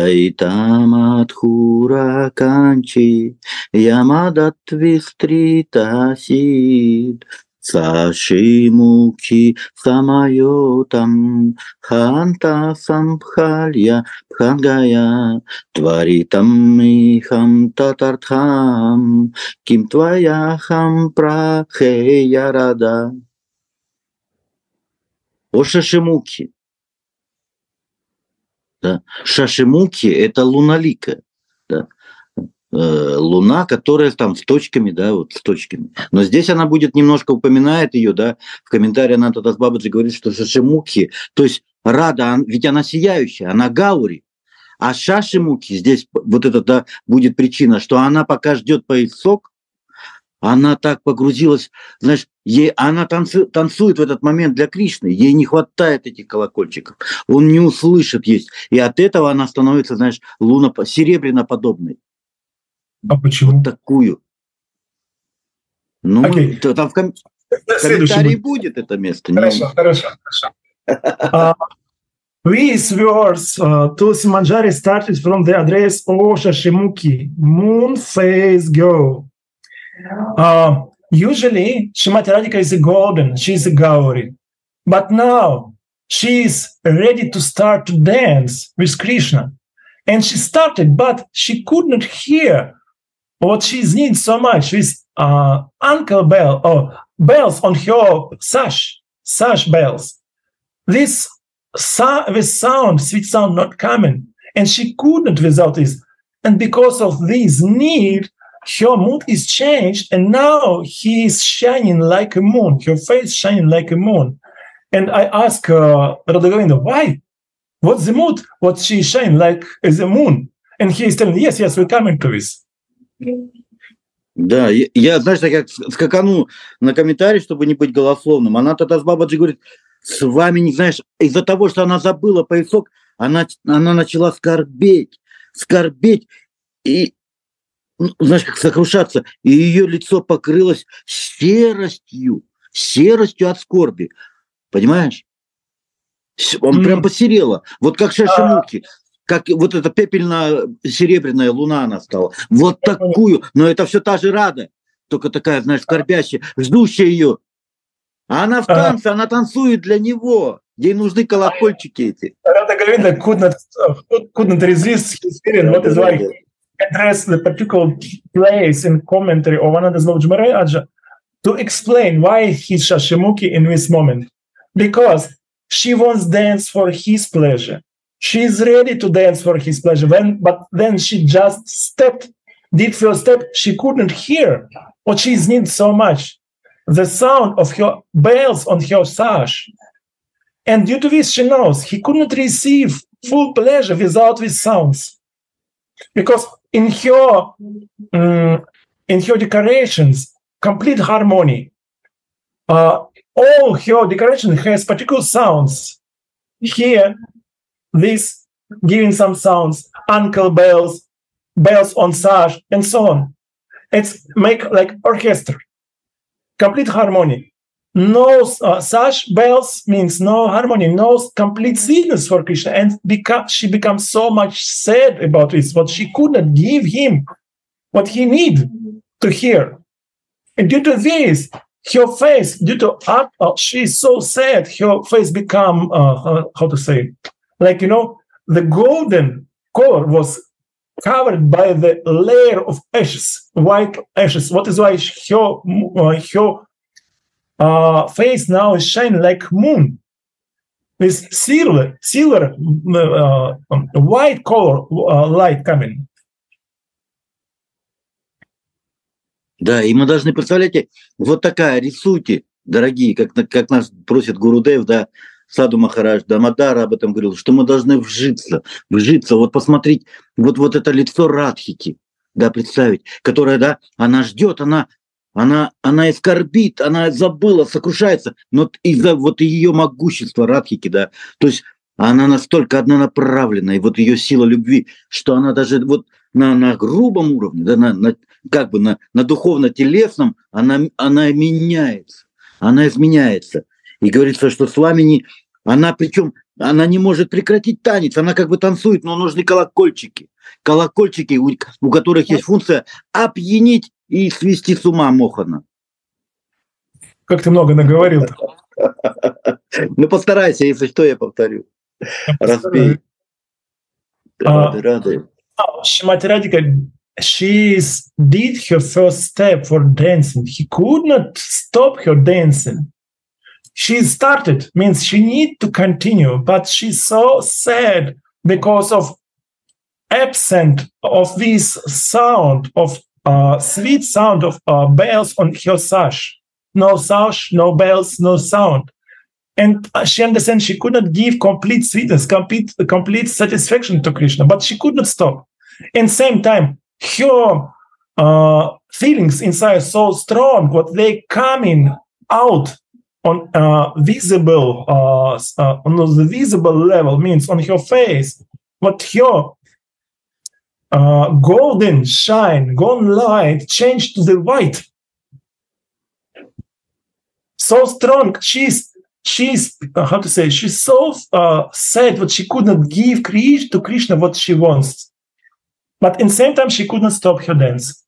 дайтамадхура канчи ямадатвистритасид сашимуки самайотам ханта самбхалья бхангая тваритам ихам татартхам ким тваяхам прахея рада. О Шашимуки. Да. Шашимуки – это луналика. Да. Луна, которая там с точками, да, вот с точками. Но здесь она будет немножко упоминает ее, да, в комментарии Ананта Дас Бабаджи говорит, что Шашимуки, то есть Рада, ведь она сияющая, она Гаури, а Шашимуки, здесь вот это, да, будет причина, что она пока ждет поясок, она так погрузилась, знаешь, ей, она танцу, танцует в этот момент для Кришны, ей не хватает этих колокольчиков, он не услышит есть, и от этого она становится, знаешь, луна, серебряноподобной. А почему? Вот такую. Ну, okay. там в, ком... в комментарии будет это место. Хорошо, не... хорошо, хорошо. uh, This verse, uh, Tulsi Manjari started from the address O Shashimuki, moon face girl. Uh, usually, Shrimati Radhika is a golden, she's a Gauri. But now, she is ready to start to dance with Krishna. And she started, but she could not hear what she needs so much with uh, ankle bell or bells on her sash, sash bells. This So, with sound, sweet sound not coming, and she couldn't without this. And because of this need, her mood is changed, and now he is shining like a moon, her face shining like a moon. And I ask uh, Radha Govinda, why? What's the mood? What she is shining like as a moon? And he is telling, yes, yes, we're coming to this. Да, я, я, знаешь, так как скакану на комментарий, чтобы не быть голословным. Она тогда с Бабаджи говорит, с вами, не знаешь, из-за того, что она забыла поясок, она, она начала скорбеть, скорбеть, и, ну, знаешь, как сокрушаться, и ее лицо покрылось серостью, серостью от скорби, понимаешь? Он mm. прям посерела, вот как Шашимуки, как вот эта пепельно-серебряная луна она стала, вот такую, но это все та же Рада, только такая, знаешь, скорбящая, ждущая ее. А она в танце, uh, она танцует для него. Ей нужны колокольчики эти. Radha Govinda could not, couldn't resist his feeling. What is why he addressed the particular place in commentary of Anandasvama Maharaja to explain why he's Shashimuki in this moment. Because she wants dance for his pleasure. She is ready to dance for his pleasure. When, but then she just stepped, did first step. She couldn't hear what she needs so much. The sound of her bells on her sash. And due to this, she knows he could not receive full pleasure without these sounds. Because in her, um, in her decorations, complete harmony, uh, all her decoration has particular sounds. Here, this giving some sounds, ankle bells, bells on sash, and so on. It's make like orchestra. Complete harmony. No uh, sash bells means no harmony, no complete sweetness for Krishna. And beca- she becomes so much sad about this, what she could not give him, what he need to hear. And due to this, her face, due to art, uh, she is so sad, her face become, uh, how to say, like, you know, the golden color was covered by the layer of ashes, white ashes. What is why her, uh, her uh, face now is shining like moon with silver, silver, uh, white color uh, light coming. Да, и мы должны, представляете, вот такая, рисуйте, дорогие, как, как нас просит Гурудев, да, Саду Махарадж, да, Мадара об этом говорил, что мы должны вжиться, вжиться, вот посмотреть, вот, вот это лицо Радхики, да, представить, которая, да, она ждет, она, она, она и скорбит, она забыла, сокрушается, но из-за вот ее могущества Радхики, да, то есть она настолько однонаправленная, и вот ее сила любви, что она даже вот на, на грубом уровне, да, на, на, как бы на, на духовно-телесном, она, она меняется, она изменяется. И говорится, что с вами не... Она причем, она не может прекратить танец, она как бы танцует, но нужны колокольчики. Колокольчики, у, у которых есть функция опьянить и свести с ума Мохана. Как ты много наговорил. Ну, постарайся, если что, я повторю. Разбей. Рады, рады. Shrimati Radhika, she did her first step for dancing. He could not stop her dancing. She started, means she need to continue, but she's so sad because of absent of this sound of uh, sweet sound of uh, bells on her sash. No sash, no bells, no sound. And she understands she could not give complete sweetness, complete, complete satisfaction to Krishna, but she could not stop. And same time, her uh, feelings inside so strong, what they coming out on uh, visible, uh, uh, on the visible level, means on her face, what her uh, golden shine, golden light changed to the white. So strong, she's she's, uh, how to say, she's so uh, sad that she could not give to Krishna what she wants. But in the same time, she could not stop her dance.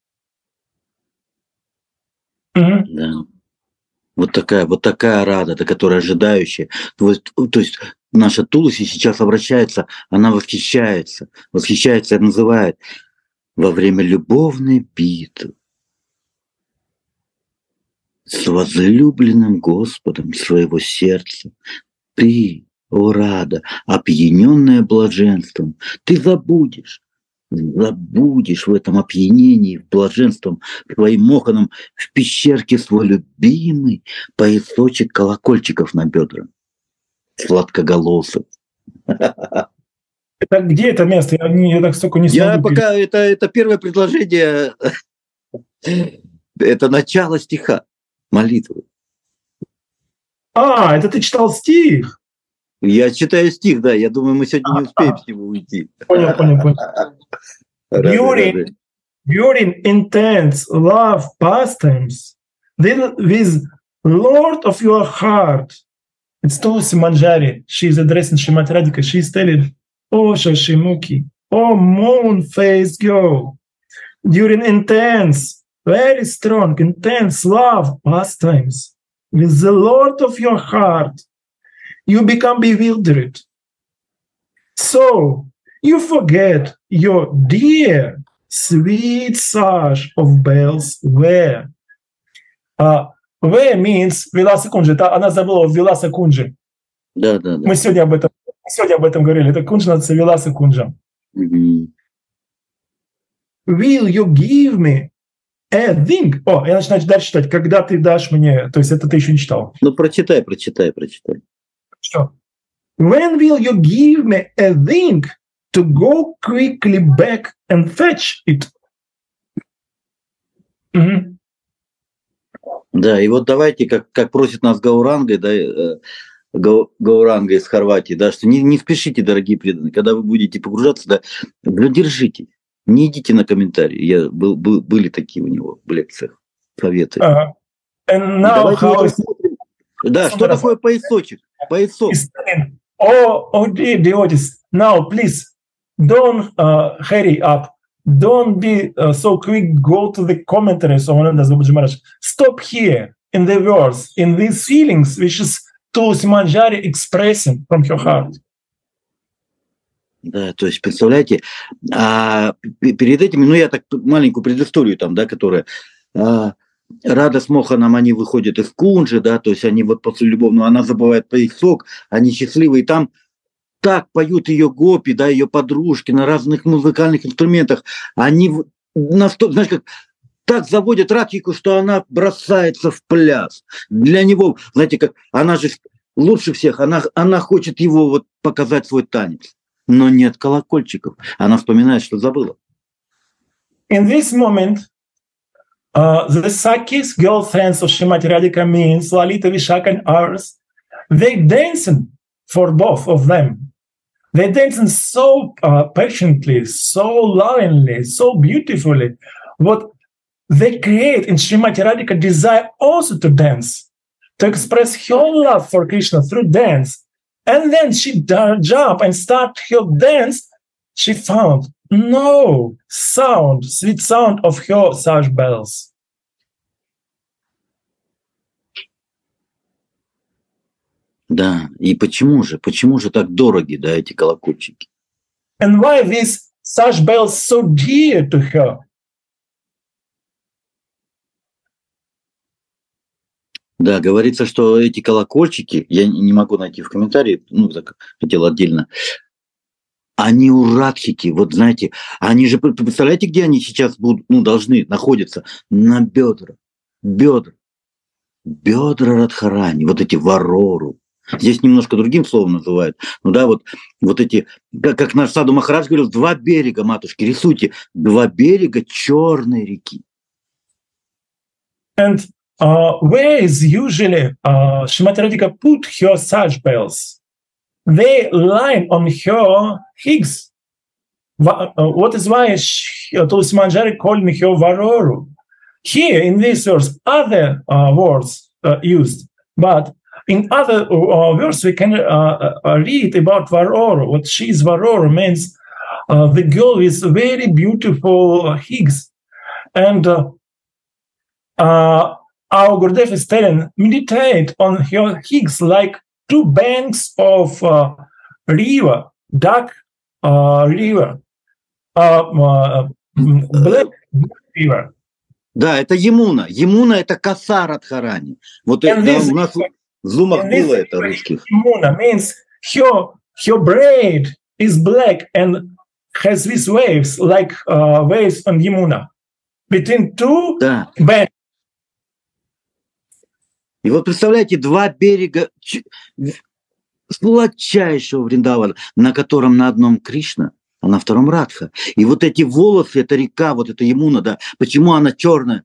Mm-hmm. Да. Вот такая, вот такая рада, которая ожидающая. То есть, то есть наша Туласи сейчас обращается, она восхищается, восхищается и называет во время любовной битвы с возлюбленным Господом своего сердца. Ты, о Рада, опьяненная блаженством, ты забудешь, забудешь в этом опьянении, в блаженством твоим моханом в пещерке свой любимый поясочек колокольчиков на бедра. Сладкоголосый. Это где это место? Я, не, я так столько не Я смогу. пока, это, это первое предложение, это начало стиха, молитвы. А, это ты читал стих? Я читаю стих, да, я думаю, мы сегодня не успеем с него уйти. Понял, понял, понял. During, during intense love pastimes, then with Lord of your heart, it's Tulsi Manjari. She is addressing Srimati Radhika. She is telling, "Oh Shashimuki, oh moon-faced girl, during intense, very strong, intense love pastimes, with the Lord of your heart, you become bewildered. So you forget your dear, sweet Saj of bells where." Uh, where means Vilasa Kunja. Это она забыла Vilasa Kunja. Да, да, да. Мы сегодня об этом, сегодня об этом говорили. Это Kunja называется Vilasa Kunja. Mm-hmm. Will you give me a thing? О, я начинаю дальше читать. Когда ты дашь мне... То есть это ты еще не читал. Ну, прочитай, прочитай, прочитай. Что? When will you give me a thing to go quickly back and fetch it? Mm-hmm. Да, и вот давайте, как, как просит нас Гауранга, да, э, Гауранга из Хорватии, да, что не, не спешите, дорогие преданные, когда вы будете погружаться, да, держите, не идите на комментарии. Я, был, был, были такие у него в лекциях, советы. Uh-huh. Давайте how... посмотрим. Да, so что такое поясочек? Поясок. Oh, oh, dear devotees, now please don't uh, hurry up. Don't be uh, so quick, go to the commentaries of Ananda Babaji Maharaj. Stop here in the verse, in these feelings, which is Tulsi Manjari expressing from her heart. Да, то есть, представляете, а, перед этим, ну, я так маленькую предысторию там, да, которая... А, Рада с Моханом, они выходят из Кунджи, да, то есть они вот после любовного, она забывает поясок, они счастливы, и там так поют ее гопи, да, ее подружки на разных музыкальных инструментах. Они, настолько, знаешь, как так заводят Радхику, что она бросается в пляс. Для него, знаете, как она же лучше всех, она, она хочет его вот показать свой танец. Но нет колокольчиков. Она вспоминает, что забыла. In this moment, uh, the Sakis, girlfriends of Srimati Radhika, means Lalita, Vishaka and others, they dancing for both of them. They dancing so uh, patiently, so lovingly, so beautifully. What they create in Srimati Radhika desire also to dance, to express her love for Krishna through dance. And then she jump and start her dance. She found no sound, sweet sound of her Saj bells. Да, и почему же, почему же так дороги, да, эти колокольчики? And why these Saj bells so dear to her? Да, говорится, что эти колокольчики, я не могу найти в комментарии, ну, так хотел отдельно, они у Радхики, вот знаете, они же, представляете, где они сейчас будут, ну, должны находиться? На бедра, бедра, бедра Радхарани, вот эти варору. Здесь немножко другим словом называют. Ну да, вот, вот эти, как, как наш Саду Махарадж говорил, два берега, матушки, рисуйте, два берега Черной реки. And uh, where is usually uh, Srimati Radhika put her Saj bells? They line on her higgs. What is why Tulsi Manjari called me her Varoru? Here in this verse, other uh, words uh, used, but in other uh, verse, we can uh, uh, read about Varoro. What she is Varoro means uh, the girl with very beautiful uh, hips. And uh, uh, our Gurudev is telling, meditate on her hips like two banks of uh, river, dark uh, river, uh, uh, black river. Да, это Емуна. Емуна – это коса Радхарани. Вот это, да, у нас в зумах было это русских. Емуна means her, her braid is black and has these waves like uh, waves on Yamuna between two да. banks. И вот представляете, два берега сладчайшего Вриндавана, на котором на одном Кришна, а на втором Радха. И вот эти волосы, это река, вот эта Ямуна, да, почему она черная?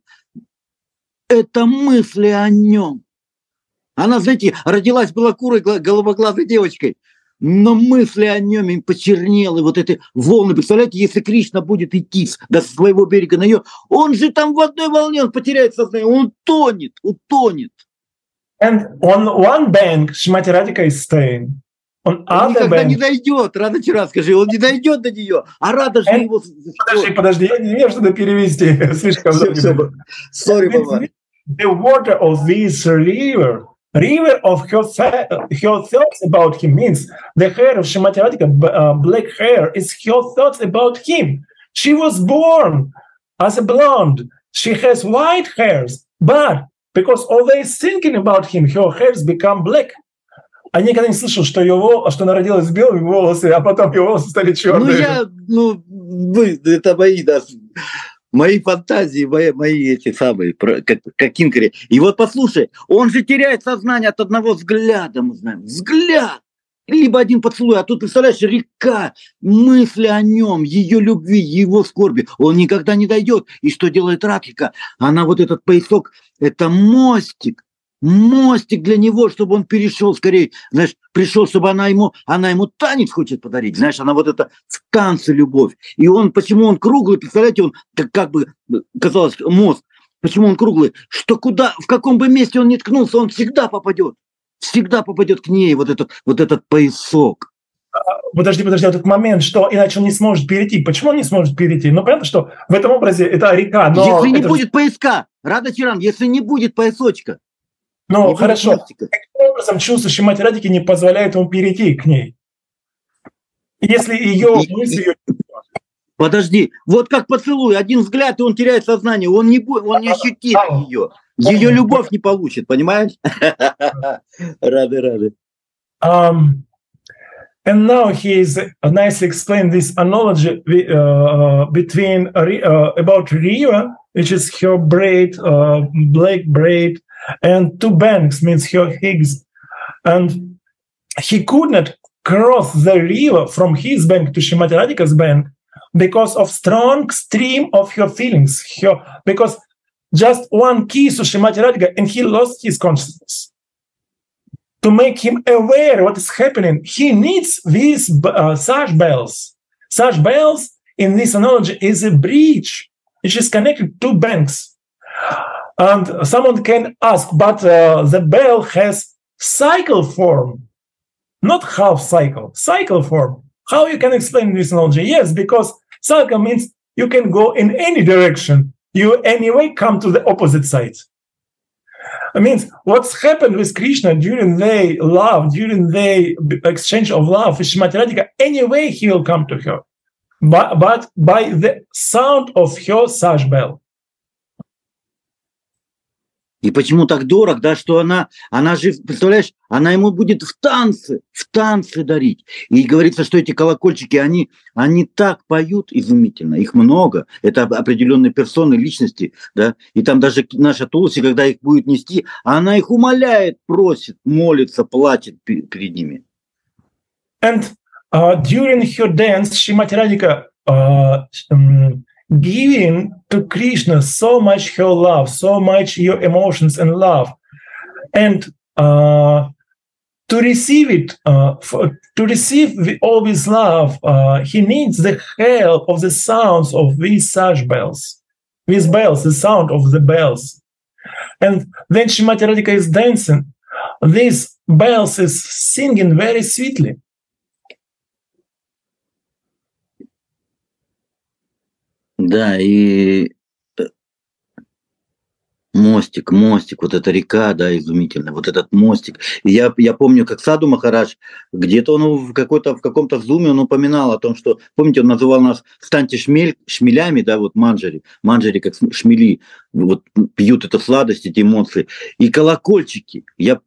Это мысли о нем. Она, знаете, родилась белокурой, голубоглазой девочкой, но мысли о нем им почернелы, вот эти волны. Представляете, если Кришна будет идти до своего берега на ее, он же там в одной волне, он потеряет сознание, он тонет, утонет. And on one bank, Shrimati Radhika is staying. On Он other никогда bank... не дойдет, Рада Чаран, скажи, он не дойдет до нее, а Рада же And... его... Подожди, подожди, я не имею что-то перевести. Слишком много. Sorry, Baba. The water of this river, river of her, her thoughts about him means the hair of Shrimati Radhika, uh, black hair, is her thoughts about him. She was born as a blonde. She has white hairs, but because always thinking about him, her hairs become black. А я никогда не слышал, что, его, что она родилась с белыми волосами, а потом ее волосы стали черными. Ну, я, ну, вы, это мои, да, мои фантазии, мои, мои эти самые, как, как Кинкари. И вот послушай, он же теряет сознание от одного взгляда, мы знаем. Взгляд! Либо один поцелуй, а тут, представляешь, река, мысли о нем, ее любви, его скорби. Он никогда не дойдет. И что делает Радхика? Она вот этот поясок, это мостик. Мостик для него, чтобы он перешел скорее, знаешь, пришел, чтобы она ему, она ему танец хочет подарить, знаешь, она вот это в танце любовь. И он, почему он круглый, представляете, он, как, как бы, казалось, мост, почему он круглый, что куда, в каком бы месте он ни ткнулся, он всегда попадет, всегда попадет к ней вот этот, вот этот поясок. Подожди, подожди, этот момент, что иначе он не сможет перейти. Почему он не сможет перейти? Ну, понятно, что в этом образе это река, но... Если не это... будет пояска, Рада Чаран, если не будет поясочка. Ну, не хорошо. Каким образом чувство Шримати Радхики не позволяет ему перейти к ней? Если ее мысли... Подожди, вот как поцелуй, один взгляд, и он теряет сознание, он не, будет, он не ощутит ее. Ее любовь не получит, понимаешь? Рады, рады. Um, and now he is nicely explained this analogy uh, between uh, about Riva, which is her braid, uh, black braid, and two banks means her hips. And he could not cross the river from his bank to Shrimati Radhika's bank because of strong stream of her feelings. Her, because just one kiss to Shrimati Radhika and he lost his consciousness. To make him aware what is happening, he needs these uh, sash bells. Sash bells in this analogy is a bridge which is connected to banks. And someone can ask, but uh, the bell has cycle form, not half cycle, cycle form. How you can explain this analogy? Yes, because cycle means you can go in any direction. You anyway come to the opposite side. It means what's happened with Krishna during their love, during their exchange of love with Shrimati Radhika, anyway he will come to her, but, but by the sound of her sash bell. И почему так дорог, да, что она, она же, представляешь, она ему будет в танце, в танце дарить. И говорится, что эти колокольчики, они, они так поют изумительно, их много, это определенные персоны, личности, да, и там даже наша Тулси, когда их будет нести, она их умоляет, просит, молится, плачет перед ними. And uh, during her dance, Shrimati Radhika uh, um, giving to Krishna so much her love, so much your emotions and love, and uh, to receive it, uh, for, to receive all this love, uh, he needs the help of the sounds of these sash bells, these bells, the sound of the bells. And then Shrimati Radhika is dancing. these bells is singing very sweetly. Да, и мостик, мостик, вот эта река, да, изумительная, вот этот мостик. И я, я помню, как Саду Махарадж, где-то он в, какой-то, в каком-то зуме он упоминал о том, что, помните, он называл нас «станьте шмель, шмелями», да, вот манджари, манджари как шмели, вот пьют эту сладость, эти эмоции. И колокольчики, я...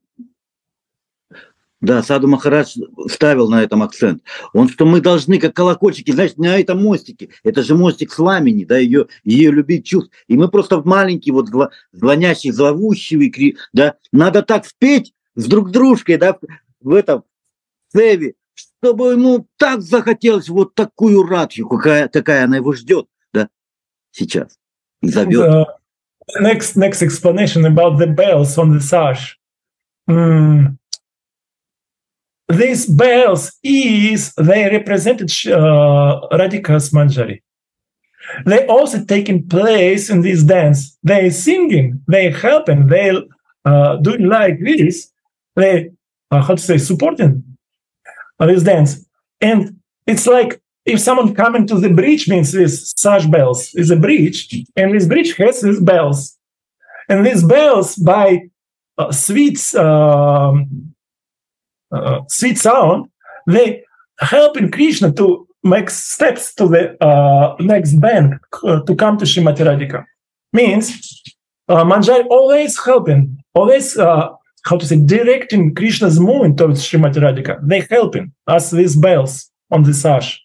Да, Саду Махарадж ставил на этом акцент. Он, что мы должны, как колокольчики, значит, на этом мостике. Это же мостик сламени, да, ее, ее любить чувств. И мы просто в маленький, вот звонящий, зловущий, да, надо так спеть с друг дружкой, да, в этом цеве, чтобы ему так захотелось вот такую радхию, какая, какая она его ждет, да, сейчас. И зовет. The next, next explanation about the bells on the sash. Mm. These bells is they represented uh, Radhika's manjari. They also taking place in this dance. They singing, they helping, they uh, doing like this. They uh, how to say supporting uh, this dance. And it's like if someone coming to the bridge means this sash bells is a bridge, and this bridge has these bells, and these bells by uh, sweets. Um, Uh, sweet sound, they helping Krishna to make steps to the uh, next bank uh, to come to Srimati Radhika. Means uh, Manjari always helping, always uh, how to say directing Krishna's movement towards Srimati Radhika. They helping us these bells on the sash.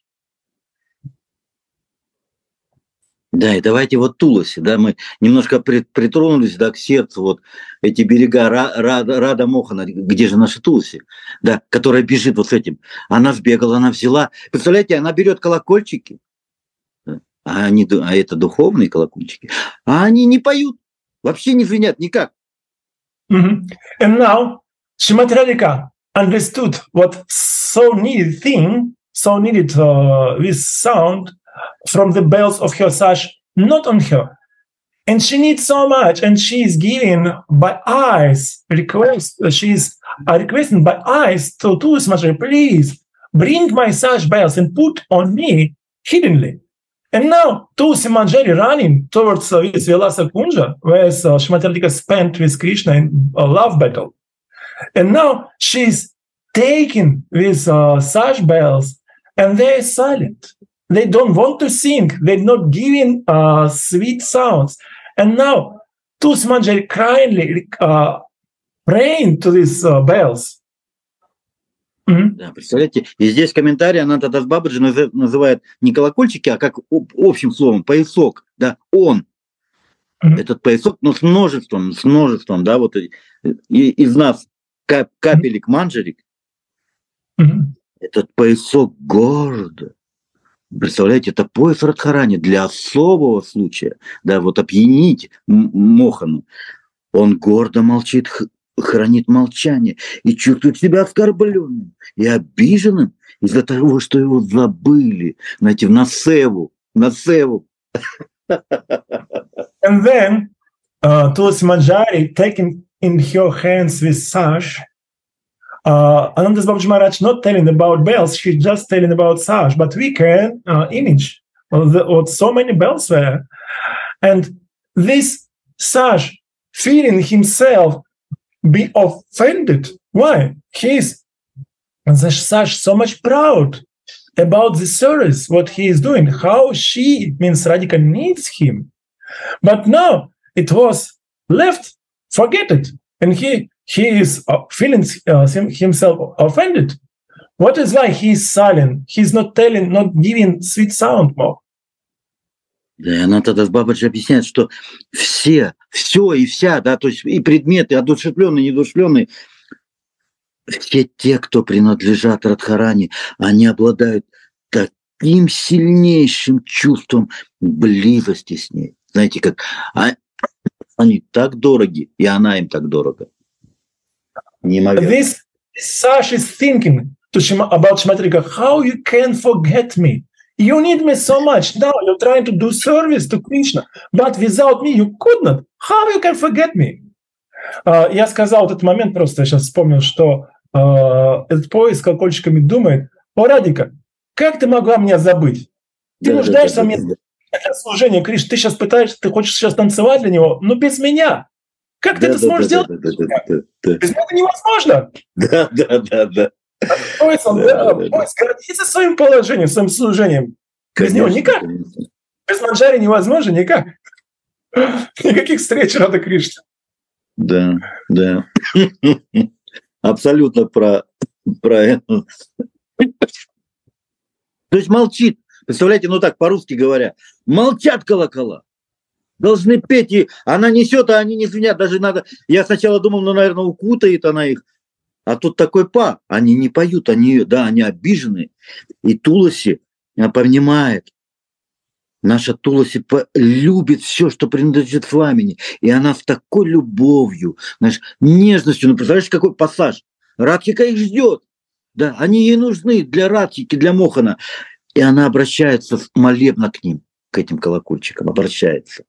Да, и давайте вот Туласи, да, мы немножко притронулись, да, к сердцу, вот эти берега Рада, Рада Мохана, где же наша Туласи, да, которая бежит вот с этим. Она сбегала, она взяла. Представляете, она берет колокольчики, да, а, они, а это духовные колокольчики, а они не поют, вообще не звенят никак. Mm-hmm. And now, Srimati Radhika understood what so needed thing, so needed uh, this sound, from the bells of her sash, not on her. And she needs so much, and she is giving by eyes, request, she is uh, requesting by eyes to Tulsi Manjari, please bring my sash bells and put on me hiddenly. And now Tulsi Manjari running towards uh, this Vilasa Kunja, where uh, Srimati Radhika spent with Krishna in a love battle. And now she's taking these uh, sash bells, and they're silent. They don't want to sing. They're not giving uh, sweet sounds. And now, Tulsi Manjari cryingly uh, praying to these uh, bells. Mm-hmm. Да, представляете, и здесь комментарий Анантадас Бабаджи называет не колокольчики, а как общим словом поясок, да, он. Mm-hmm. Этот поясок, но с множеством, с множеством, да, вот и, и, из нас кап, капелек манджарик. Mm-hmm. Этот поясок города. Представляете, это пояс Радхарани для особого случая, да, вот опьянить Мохану. Он гордо молчит, хранит молчание и чувствует себя оскорбленным и обиженным из-за того, что его забыли, знаете, на севу, на севу. And then uh, Tulsi Manjari taking in her hands this sash. Uh, Anandas Babaji Maharaj not telling about bells, she's just telling about sash, but we can uh, image the, what so many bells were. And this sash feeling himself be offended. Why? He's, the sash, so much proud about the service, what he is doing, how she, means Radhika, needs him. But now it was left, forget it. And he He is feeling uh, himself offended. What is why he is silent? He's not telling, not giving sweet sound more. Да, и Анантадас Бабаджи объясняет, что все, все и вся, да, то есть и предметы, одушевленные, недушевленные, все те, кто принадлежат Радхарани, они обладают таким сильнейшим чувством близости с ней. Знаете, как они так дороги, и она им так дорога. This Sash is thinking to Shima, about Srimati Radhika, how you can forget me? You need me so much. Now you're trying to do service to Krishna, but without me you could not. How you can forget me? Я сказал этот момент, просто я сейчас вспомнил, что этот поезд с колокольчиками думает: о, Радика, как ты могла меня забыть? Ты да, нуждаешься да, да, в мне для служения, Криш, ты сейчас пытаешься, ты хочешь сейчас танцевать для него, но без меня. Как да, ты это да, сможешь да, сделать? Да, да, да, да. Без меня это невозможно. Да, да, да, да. Поезд, он, да, да, да, поезд да. гордится своим положением, своим служением. Без конечно, него никак. Конечно. Без Манджари невозможно никак. Никаких встреч, Рада Кришна. Да, да. Абсолютно про, про это. То есть молчит. Представляете, ну так, по-русски говоря, молчат колокола. Должны петь, и она несет, а они не звенят. Даже надо... Я сначала думал, ну, наверное, укутает она их. А тут такой па. Они не поют, они, да, они обижены. И Туласи понимает. Наша Туласи любит все, что принадлежит Фламени. И она с такой любовью, знаешь, нежностью. Ну, представляешь, какой пассаж. Радхика их ждет. Да, они ей нужны для Радхики, для Мохана. И она обращается молебно к ним, к этим колокольчикам, обращается.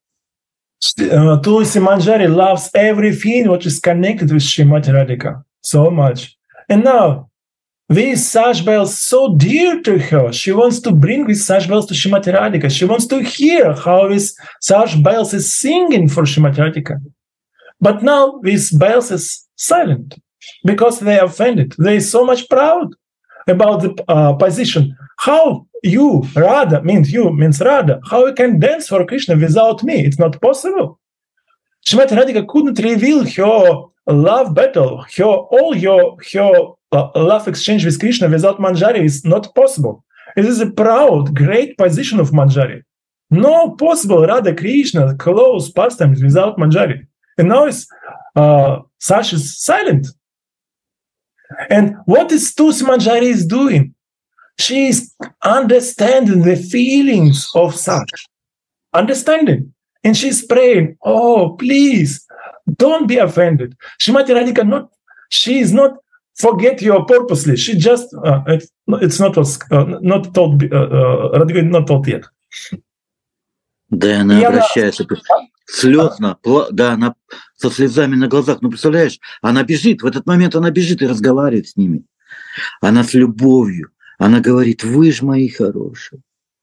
Туласи Манджари loves everything what is connected with Srimati Radhika so much. And now, these Saj bells so dear to her. She wants to bring these Saj bells to Srimati Radhika. She wants to hear how these Saj bells is singing for Srimati Radhika. But now these bells is silent because they are offended. They are so much proud about the uh, position. How you, Radha, means you, means Radha, how you can dance for Krishna without me? It's not possible. Srimati Radhika couldn't reveal her love battle, her all your her uh, love exchange with Krishna without Manjari is not possible. It is a proud, great position of Manjari. No possible Radha Krishna close pastimes without Manjari. And now it's, uh, Sash is silent. And what is Tulsi Manjari is doing? She is understanding the feelings of Sash, understanding. And she's praying, oh, please, don't be offended. Srimati Radhika, not, she is not forget you purposely. She just, uh, it's, it's not, uh, not told, uh, uh, Radhika not told yet. Да, она и обращается она... слезно, пла... да, она со слезами на глазах. Ну, представляешь, она бежит, в этот момент она бежит и разговаривает с ними. Она с любовью. Она говорит: вы ж мои хорошие.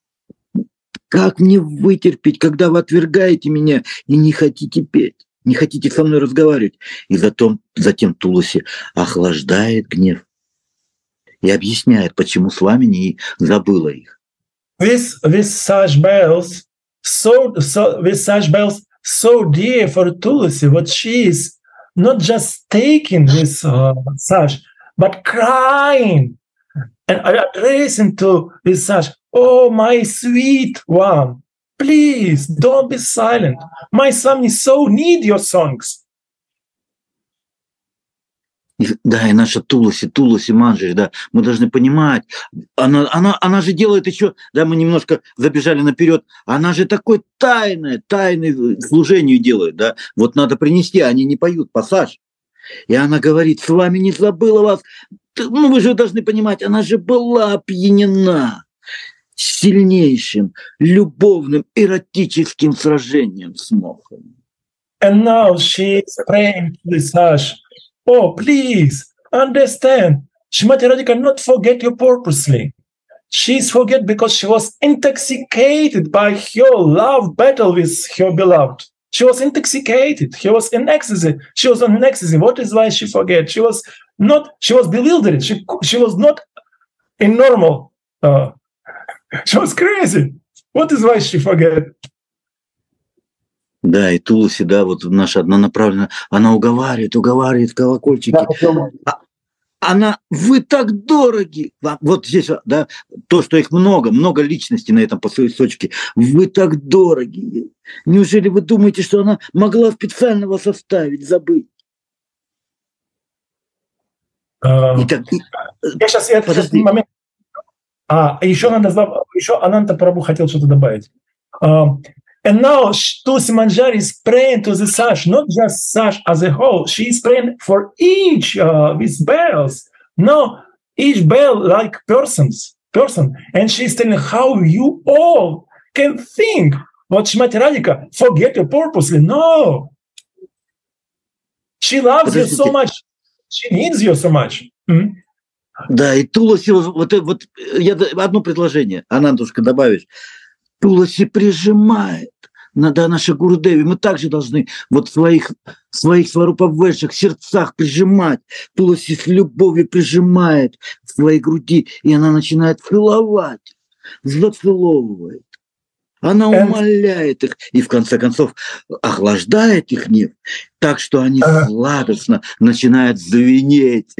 Как мне вытерпеть, когда вы отвергаете меня и не хотите петь, не хотите со мной разговаривать? И затем, затем Туласи охлаждает гнев и объясняет, почему с вами не забыла их. With, with such bells, so, so, with such bells so dear for Tulasi, what she is not just taking this uh, such, but crying and addressing to this such, oh, my sweet one, please don't be silent. My son is so need your songs. Да, и наша Туласи, Туласи Манджари, да, мы должны понимать, она, она, она же делает еще, да, мы немножко забежали наперед, она же такое тайное, тайное служение делает, да, вот надо принести, они не поют, пассаж. И она говорит: с вами не забыла вас, ну вы же должны понимать, она же была опьянена сильнейшим, любовным, эротическим сражением с Моханом. And now she is praying to the Sash. Oh, please understand. Srimati Radhika not forget you purposely. She's forget because she was intoxicated by her love battle with her beloved. She was intoxicated. She was in ecstasy. She was on ecstasy. What is why she forget? She was not. She was bewildered. She she was not in normal. Uh, she was crazy. What is why she forget? Да, и Туласи, да, вот наша однонаправленная, она уговаривает, уговаривает колокольчики. Да, она, вы так дороги. Вот здесь, да, то, что их много, много личностей на этом посыльсочке. Вы так дороги. Неужели вы думаете, что она могла специально вас оставить, забыть? Uh, так, я сейчас, я этот момент... А, еще, надо, еще Ананта Прабху хотел что-то добавить. Uh, And now Tulsi Manjari is praying to the Sash, not just Sash as a whole. She is praying for each uh, these bells. No, each bell like persons, person. And she is telling how you all can think what Srimati Radhika forget you purposely. No. She loves Подождите. you so much. She needs you so much. Mm-hmm. Да, и Туласи, вот, вот я одно предложение, Анандушка, добавишь. Туласи прижимает. Да, наши Гурудеви, мы также должны вот в своих, своих сварупавэших сердцах прижимать. Туласи с любовью прижимает в своей груди, и она начинает целовать, зацеловывает. Она умоляет их и, в конце концов, охлаждает их гнев так, что они сладостно начинают звенеть.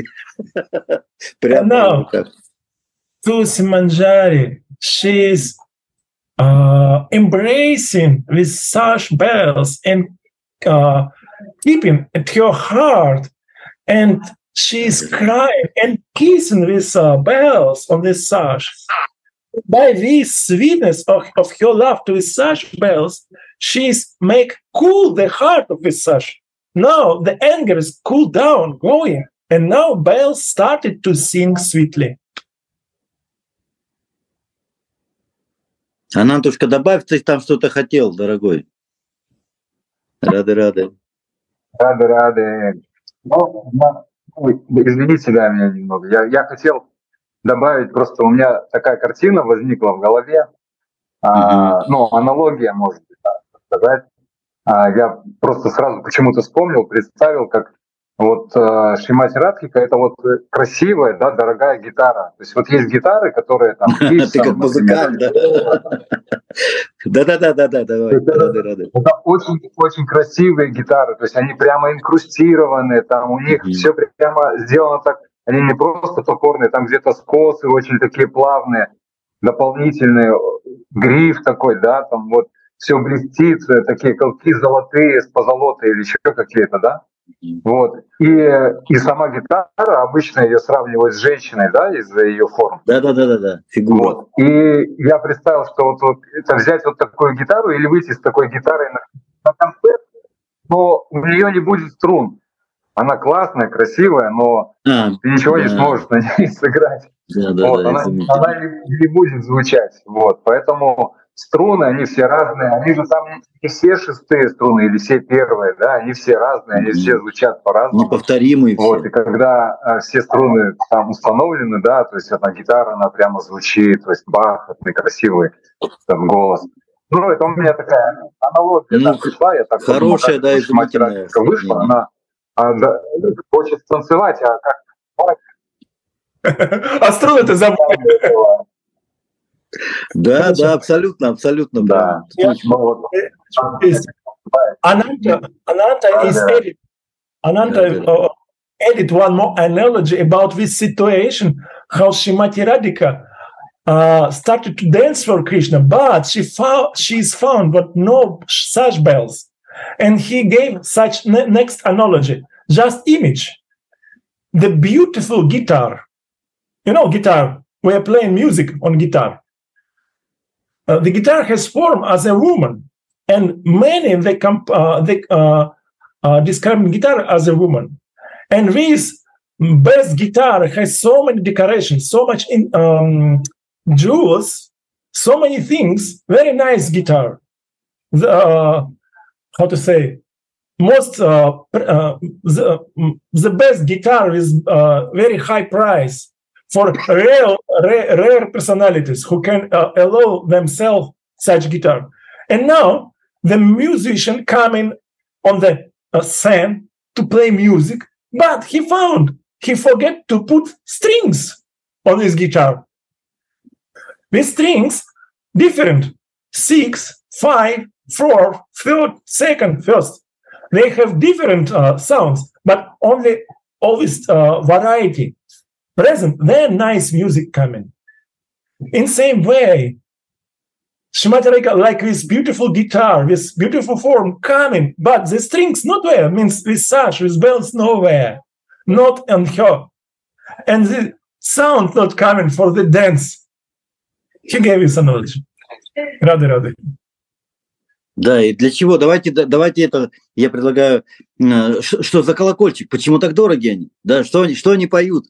Прямо так. Туласи Манджари, she's uh, embracing with such bells and uh, keeping at her heart, and she's crying and kissing with uh, bells on this sash. By this sweetness of, of her love to Visage bells, she's make cool the heart of Visage. Now the anger is cooled down, going, and now bells started to sing sweetly. Анантушка, добавь, ты там что-то хотел, дорогой. Рады-рады. Рады-рады. Ну, извините, да, меня немного. Я, я хотел добавить, просто у меня такая картина возникла в голове, mm-hmm. а, ну, аналогия, может быть, так сказать. А, я просто сразу почему-то вспомнил, представил, как вот а, Шримати Радхика — это вот красивая, да, дорогая гитара. То есть вот есть гитары, которые там... Ты как музыкант, да? Да-да-да, давай, рады-рады. Это очень красивые гитары, то есть они прямо инкрустированные, там у них все прямо сделано так. Они не просто покорные, там где-то скосы очень такие плавные, дополнительные, гриф такой, да, там вот все блестит, такие колки золотые, с позолотой или еще какие-то, да. Вот. И, и сама гитара, обычно ее сравнивают с женщиной, да, из-за ее форм. Да-да-да, фигура. Вот. И я представил, что вот, вот это взять вот такую гитару или выйти с такой гитарой на, на концерт, но у нее не будет струн. Она классная, красивая, но а, ты ничего да. не сможешь на ней сыграть. Да, да, вот, да, она она не, не будет звучать. Вот. Поэтому струны, они все разные. Они же там не все шестые струны или все первые, да, они все разные, они mm-hmm. все звучат по-разному. Неповторимые все. Вот. И когда а, все струны там установлены, да, то есть одна гитара, она прямо звучит, то есть бархатный, красивый там, голос. Ну, это у меня такая аналогия ну, так, пришла. Я так хорошая, думаю, да, изумительная. Вышла, она А, да, хочет танцевать, а как? А струны-то забыли. Да, да, абсолютно, абсолютно. Да. Ananta, Ananta is added, Ananta uh, added one more analogy about this situation, how Shrimati Radhika uh, started to dance for Krishna, but she found she's found but no such bells. And he gave such ne- next analogy, just image, the beautiful guitar. You know, guitar, we are playing music on guitar. Uh, the guitar has form as a woman, and many they, comp- uh, they uh, uh, describe guitar as a woman. And this best guitar has so many decorations, so much in, um, jewels, so many things, very nice guitar. The, uh, how to say, most uh, uh, the, the best guitar is uh, very high price for rare, rare, rare personalities who can uh, allow themselves such guitar. And now the musician coming on the uh, scene to play music, but he found he forget to put strings on his guitar. These strings different, six, five, four, third, second, first. They have different uh, sounds, but only always uh, variety present. Then nice music coming. In same way, Shrimati Radhika, like this beautiful guitar, this beautiful form coming, but the strings not there, means with such, with bells nowhere, not on her. And the sound not coming for the dance. He gave us a knowledge. Рады, рады. Да, и для чего? Давайте, давайте это, я предлагаю, что за колокольчик? Почему так дороги они? Да, что они, что они поют?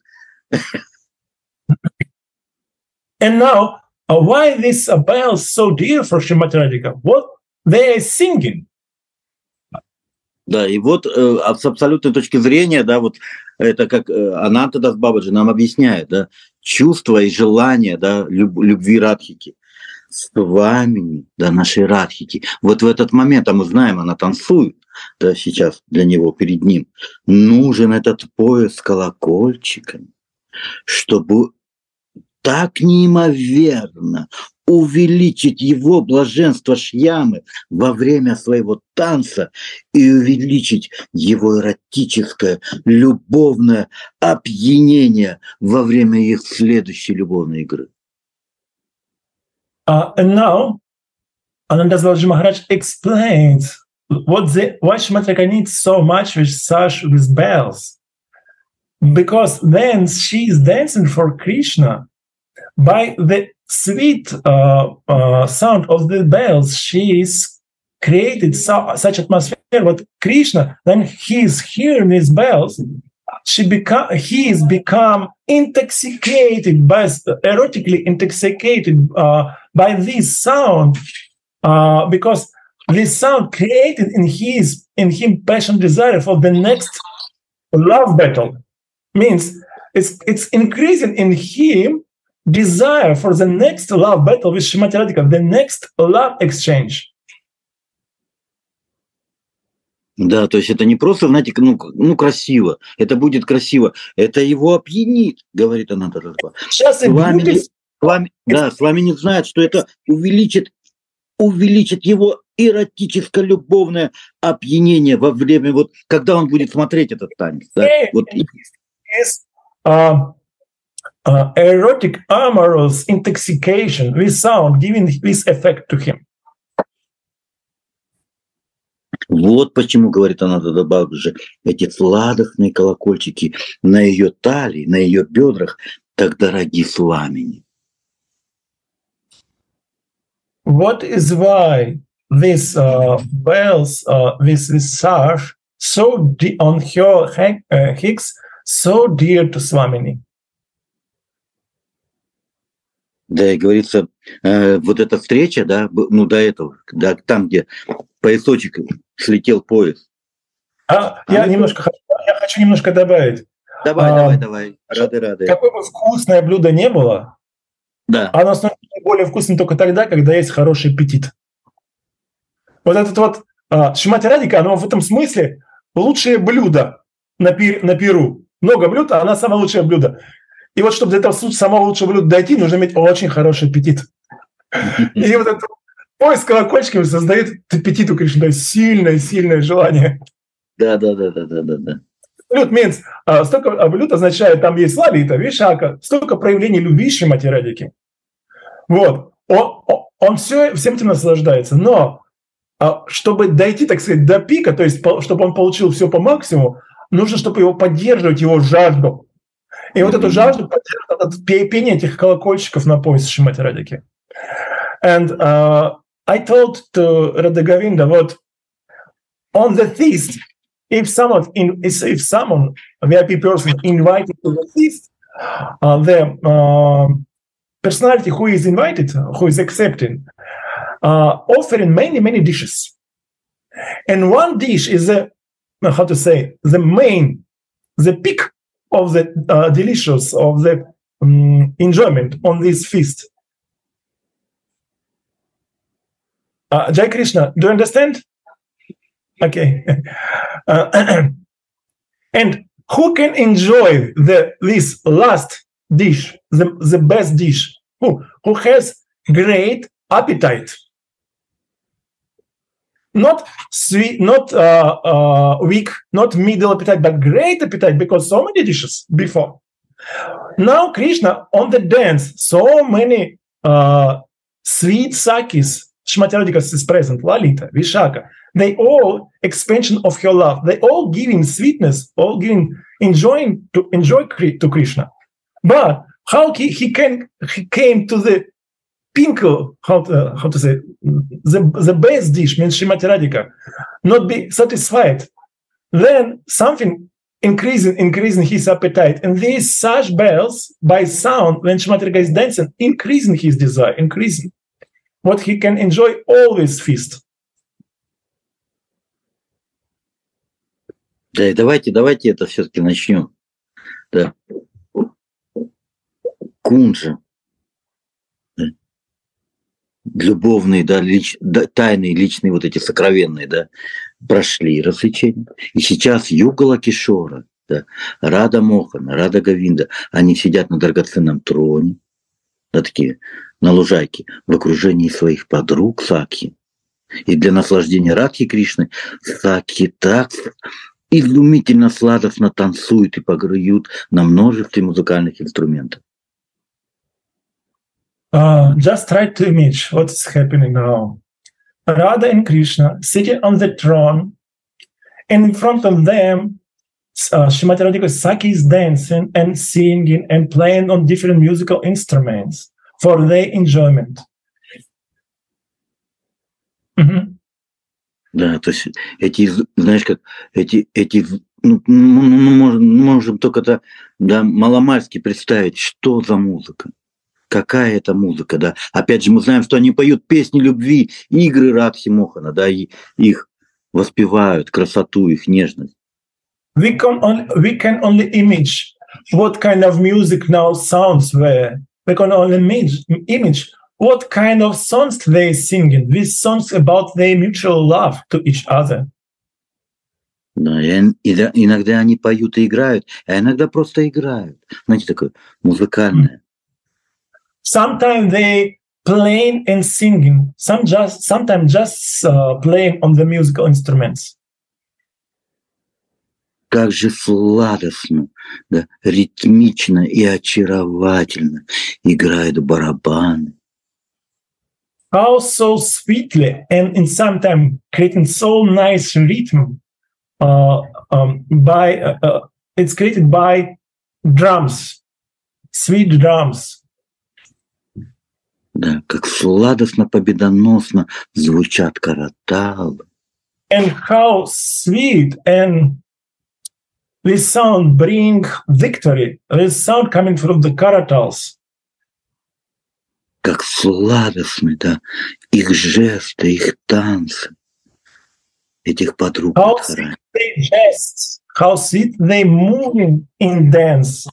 And now, uh, why this uh, bells so dear for Shrimati Radhika? What they are singing? Да, и вот э, с абсолютной точки зрения, да, вот это как э, Ананта Дас Бабаджи нам объясняет, да, чувство и желание, да, люб, любви Радхики. Свамини, да, нашей Радхики. Вот в этот момент, а мы знаем, она танцует, да, сейчас для него, перед ним, нужен этот пояс с колокольчиками, чтобы так неимоверно увеличить его блаженство Шьямы во время своего танца и увеличить его эротическое, любовное опьянение во время их следующей любовной игры. Uh, and now, Ananda Das Babaji Maharaj explains what the why Shrimatrika needs so much with Sash with bells. Because then she is dancing for Krishna by the sweet uh, uh, sound of the bells. She is created so, such atmosphere that Krishna, when he is hearing these bells, she become he is become intoxicated by erotically intoxicated uh, by this sound uh, because this sound created in his in him passion desire for the next love battle. Means it's it's increasing in him desire for the next love battle with Shrimati Radhika, the next love exchange. Да, то есть это не просто, знаете, ну, ну красиво, это будет красиво, это его опьянит, говорит Ананта Дас Баба. Сейчас с вами, с вами, да, с вами не знает, что это увеличит, увеличит его эротическое любовное опьянение во время, вот, когда он будет смотреть этот танец. Да? Вот. Is, uh, uh, erotic amorous intoxication with sound giving this effect to him. Вот почему, говорит Ананта Дас Бабаджи, эти сладостные колокольчики на ее талии, на ее бедрах, как дороги сламени. What is why these uh, bells, uh, this, this sash, so de- on her uh, hicks, so dear to Swamini? Да, и говорится, э, вот эта встреча, да, ну до этого, да, там, где поясочек слетел пояс. А, а я, немножко, хочу, я хочу немножко добавить. Давай, а, давай, давай. Рады, рады. Какое бы вкусное блюдо не было, да. оно становится более вкусным только тогда, когда есть хороший аппетит. Вот этот вот а, Шримати Радхика, оно в этом смысле лучшее блюдо на, пир, на пиру. Много блюд, а она самое лучшее блюдо. И вот чтобы до этого самого лучшего блюда дойти, нужно иметь очень хороший аппетит. И вот этот поиск колокольчиками создает аппетит у Кришны, сильное-сильное желание. Да, да, да, да, да, да. Блюд means, а, столько а, блюд означает, там есть лалита, вишака, столько проявлений любви Шримати Радхики. Вот. Он, он, он все, всем этим наслаждается. Но а, чтобы дойти, так сказать, до пика, то есть по, чтобы он получил все по максимуму, нужно, чтобы его поддерживать, его жажду. И mm-hmm. вот эту жажду поддерживает пение этих колокольчиков на поясе Шримати Радхики. And uh, I told to Radha Govinda, what on the feast, if someone, in, if someone, a V I P person invited to the feast, uh, the uh, personality who is invited, who is accepting, uh, offering many, many dishes. And one dish is, the, how to say, the main, the peak of the uh, delicious, of the um, enjoyment on this feast. Uh, Jai Krishna, do you understand? Okay. Uh, and who can enjoy the this last dish, the, the best dish? Who? Who has great appetite? Not sweet, not uh, uh, weak, not middle appetite, but great appetite, because so many dishes before. Now Krishna on the dance, so many uh, sweet sakis, Shrimati Radhika is present, Lalita, Vishaka. They all expansion of her love. They all giving sweetness, all giving enjoying to enjoy to Krishna. But how he, he can he came to the pinnacle, how to, how to say, the, the best dish means Shrimati Radhika, not be satisfied. Then something increasing increasing his appetite, and these such bells by sound when Shrimati Radhika is dancing, increasing his desire, increasing what he can enjoy always feast. Да, и давайте, давайте это все-таки начнем. Да. Кунджа. Да. Любовные, да, лич, да, тайные, личные, вот эти сокровенные, да, прошли развлечения. И сейчас Югала Кишора, да, Рада Мохана, Рада Говинда, они сидят на драгоценном троне, да, такие, на лужайке, в окружении своих подруг Сакхи. И для наслаждения Радхи Кришны Сакхи так изумительно сладостно танцуют и пограют на множестве музыкальных инструментов. Uh, just try to imagine what's happening now. Radha and Krishna sitting on the throne, and in front of them, uh, Srimati Radhika Sakhi is dancing and singing and playing on different musical instruments for their enjoyment. Mm-hmm. Да, то есть эти, знаешь, как эти, эти ну, мы можем, можем только-то, да, маломальски представить, что за музыка, какая это музыка, да. Опять же, мы знаем, что они поют песни любви, игры Радхи Мохана, да, и их воспевают, красоту, их нежность. We can only, we can only image what kind of music now sounds where. We can only image, image what kind of songs they singing, these songs about their mutual love to each other. Да, и, и иногда они поют и играют, а иногда просто играют. Знаете, такое музыкальное. Sometimes they playing and singing, some just, sometimes just uh, playing on the musical instruments. Как же сладостно, да, ритмично и очаровательно играют барабаны. How so sweetly and in sometimes creating so nice rhythm uh, um, by uh, uh, it's created by drums, sweet drums. Да, как сладостно, победоносно звучат караталы. And how sweet and this sound bring victory. This sound coming from the karatals. Как сладостны, да, их жесты, их танцы, этих подруг. How sweet they jest, how sweet they moving in dance.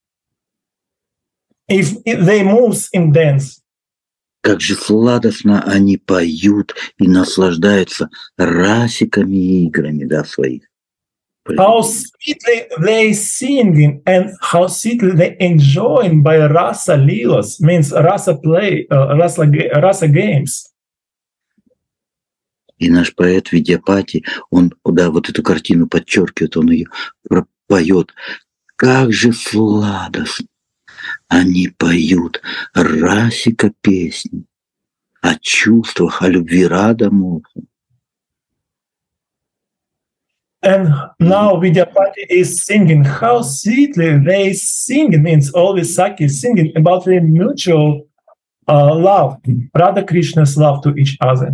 If, if they move in dance. Как же сладостно они поют и наслаждаются расиками и играми, да, своих. How sweetly they singing and how sweetly they enjoying by rasa leelas, means rasa play, uh, rasa, rasa games. И наш поэт Видьяпати, он, да, вот эту картину подчеркивает, он ее поет. Как же сладостно они поют расика песни о чувствах, о любви Рада Мохан. And now Vidyapati is singing how sweetly they sing, means always Saki is singing about their mutual uh, love, Radha Krishna's love to each other.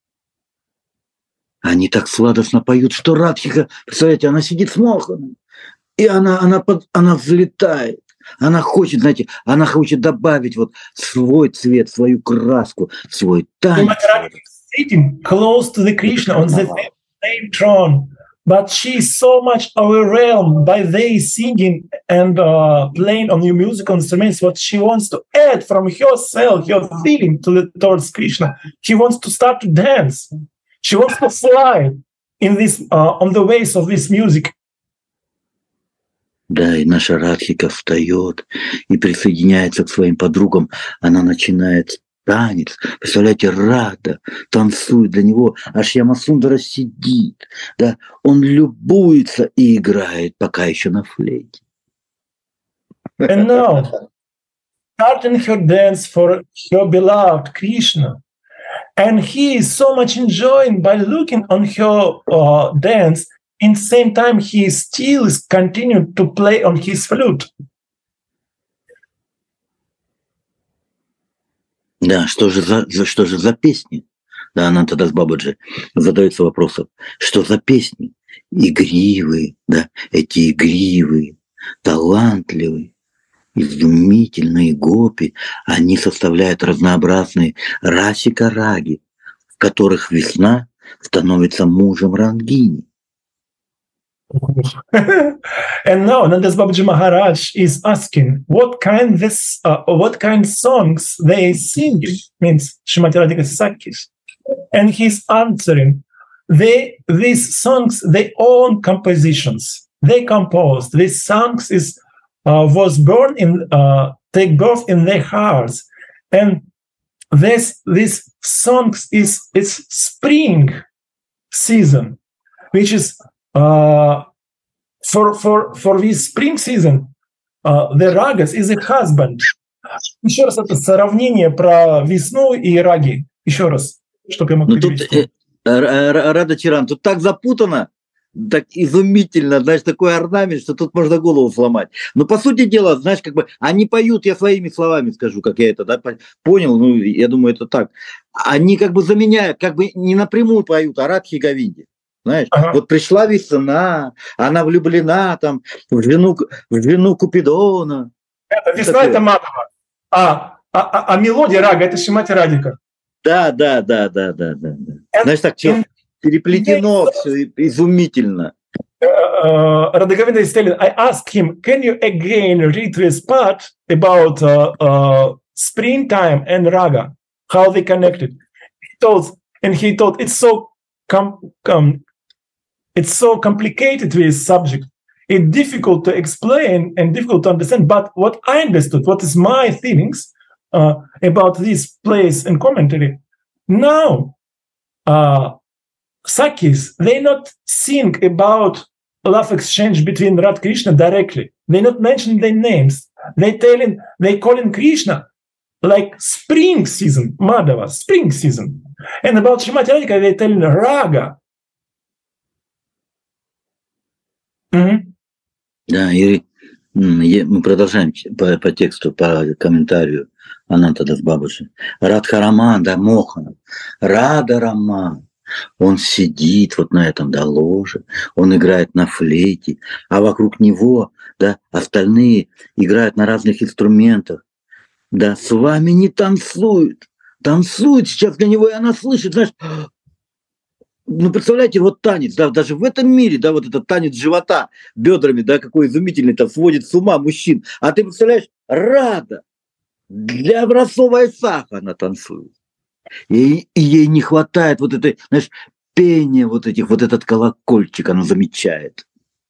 Они так сладостно поют, что Радхика, представляете, она сидит с Моханом, и она, она, под, она взлетает. Она хочет, знаете, она хочет добавить вот свой цвет, свою краску, свой танец. Sitting close to the Krishna on the same throne. But she is so much overwhelmed by they singing and uh, playing on new musical instruments. What she wants to add from herself, her feeling to the, towards Krishna. She wants to start to dance. She wants to fly in this uh, on the waves of this music. Да, и наша Радхика встает и присоединяется к своим подругам. Она начинает танец. Представляете, Рада танцует для него, а Шьямасундара сидит. Да? Он любуется и играет, пока еще на флейте. And now, starting her dance for her beloved Krishna. And he is so much enjoying by looking on her uh, dance. In the same time, he still is continuing to play on his flute. Да, что же за, за, что же за песни? Да, Анантадас Бабаджи задается вопросом, что за песни? Игривые, да, эти игривые, талантливые, изумительные гопи, они составляют разнообразные расика-раги, в которых весна становится мужем Рангини. And now Nandas Babaji Maharaj is asking what kind this, uh, what kind songs they sing, means Srimati Radhika Sakhis, and he's answering, they these songs they own compositions, they composed these songs is uh, was born in uh, take birth in their hearts, and this this songs is it's spring season, which is uh, for for for this spring season uh, the ragas is a husband. Еще раз это сравнение про весну и раги. Еще раз, чтобы я мог перевести. Рада Чиран, тут так запутано, так изумительно, знаешь, такой орнамент, что тут можно голову сломать. Но по сути дела, знаешь, как бы они поют, я своими словами скажу, как я это да, понял, ну, я думаю, это так. Они как бы заменяют, как бы не напрямую поют, а Радхи Говинди. Знаешь, ага. Вот пришла весна, она влюблена там в жену, в жену Купидона. Это весна, это Мадхава, а, а, а мелодия рага, это Шримати Радика. Да, да, да, да, да, да. Знаешь, так and, переплетено все изумительно. Radha Govinda is telling, I asked him, can you again read this part about uh, uh, springtime and raga, how they connected? He told, and he told, it's so com- com- it's so complicated with subject. It's difficult to explain and difficult to understand. But what I understood, what is my feelings uh, about this place and commentary. Now, uh, Sakhis, they not sing about love exchange between Radha Krishna directly. They not mention their names. They telling, they calling Krishna like spring season, Madhava, spring season. And about Srimati Radhika, they telling Raga. Mm-hmm. Да, и мы продолжаем по, по тексту, по комментарию Ананта Дас Бабаджи. Радха Раман, да, Мохан, Рада Раман. Он сидит вот на этом, да, ложе, он играет на флейте, а вокруг него, да, остальные играют на разных инструментах. Да, с вами не танцуют, танцуют сейчас для него, и она слышит, знаешь, ну, представляете, вот танец, да, даже в этом мире, да, вот этот танец живота бедрами, да, какой изумительный, там, сводит с ума мужчин. А ты представляешь, Рада, для образцовой Саха она танцует. И, и ей не хватает вот этой, знаешь, пения вот этих, вот этот колокольчик она замечает.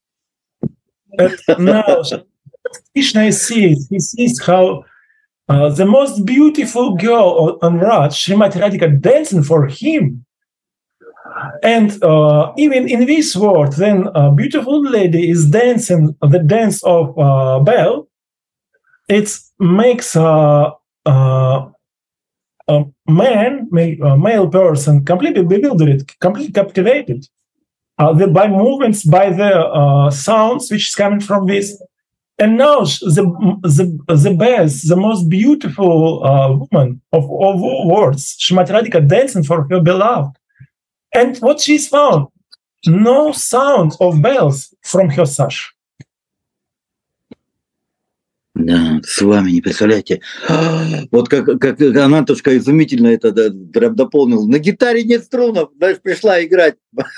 Now, Krishna sees, he sees how uh, the most beautiful girl on Raj, Srimati Radhika, dancing for him. And uh, even in this world, then a beautiful lady is dancing the dance of uh, Bell. It makes uh, uh, a man, a male person, completely bewildered, completely captivated uh, the, by movements, by the uh, sounds which is coming from this. And now the the the best, the most beautiful uh, woman of all worlds, Srimati Radhika, dancing for her beloved. And what she's found, no sound of bells from her sash. Да, с вами, не представляете. Вот как, как Анантушка изумительно это да, дополнил. На гитаре нет струнов, знаешь, пришла играть.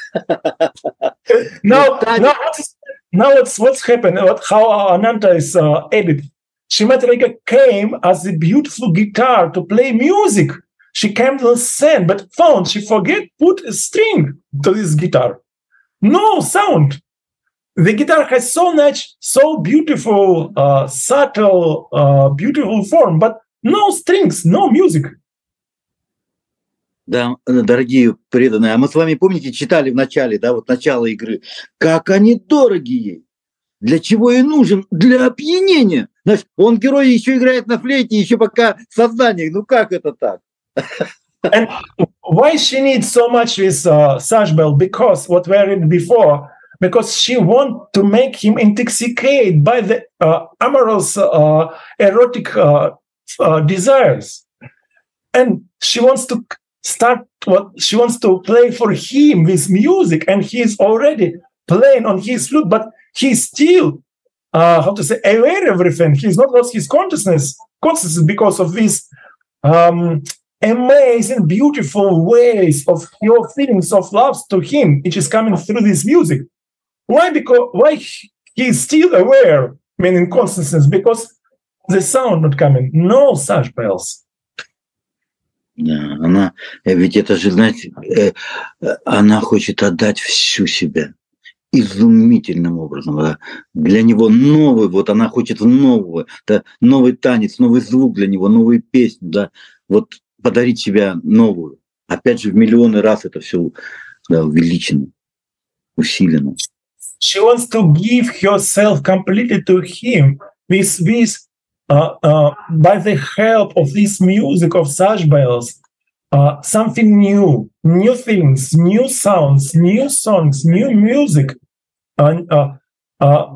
Now, now, now it's, what's happened, what, how Ananta is uh, edited. Srimati Radhika came as a beautiful guitar to play music. She came to sing, but found she forget put a string to this guitar. No sound. The guitar has so much, so beautiful, uh, subtle, uh, beautiful form, but no strings, no music. Да, дорогие преданные, а мы с вами, помните, читали в начале, да, вот начало игры, как они дороги ей. Для чего и нужен? Для опьянения. Знаешь, он герой еще играет на флейте, еще пока в сознании. Ну как это так? And why she needs so much with uh, Sash Bell? Because what we read before, because she wants to make him intoxicated by the uh, amorous, uh, erotic uh, uh, desires, and she wants to start what she wants to play for him with music, and he is already playing on his flute, but he's still uh, how to say aware of everything. He's not lost his consciousness, consciousness because of this. Um, amazing, beautiful ways of your feelings of love to him, which is coming through this music. Why? Because why he is still aware, I mean, in consciousness, because the sound not coming, no such bells. Да, она, ведь это же, знаете, э, она хочет отдать всю себя изумительным образом. Да. Для него новый, вот она хочет нового, да, новый танец, новый звук для него, новые песни, да, вот подарить себя новую. Опять же, в миллионы раз это все, да, увеличено, усилено. She wants to give herself completely to him with this. Uh, uh, by the help of this music of such bells, uh, something new, new things, new sounds, new songs, new music. Uh, uh, uh,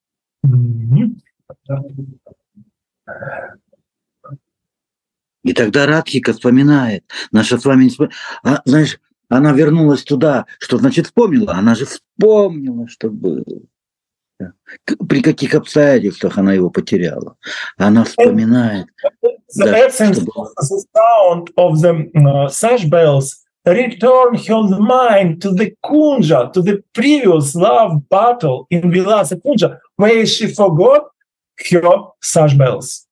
И тогда Радхика вспоминает, наша с вами не вспоминает. А, знаешь, она вернулась туда, что значит вспомнила? Она же вспомнила, что было. При каких обстоятельствах она его потеряла. Она вспоминает. The да, essence чтобы... of the sound of the uh, such bells return her mind to the Kunja, to the previous love battle in Vilasa Kunja, where she forgot her such bells.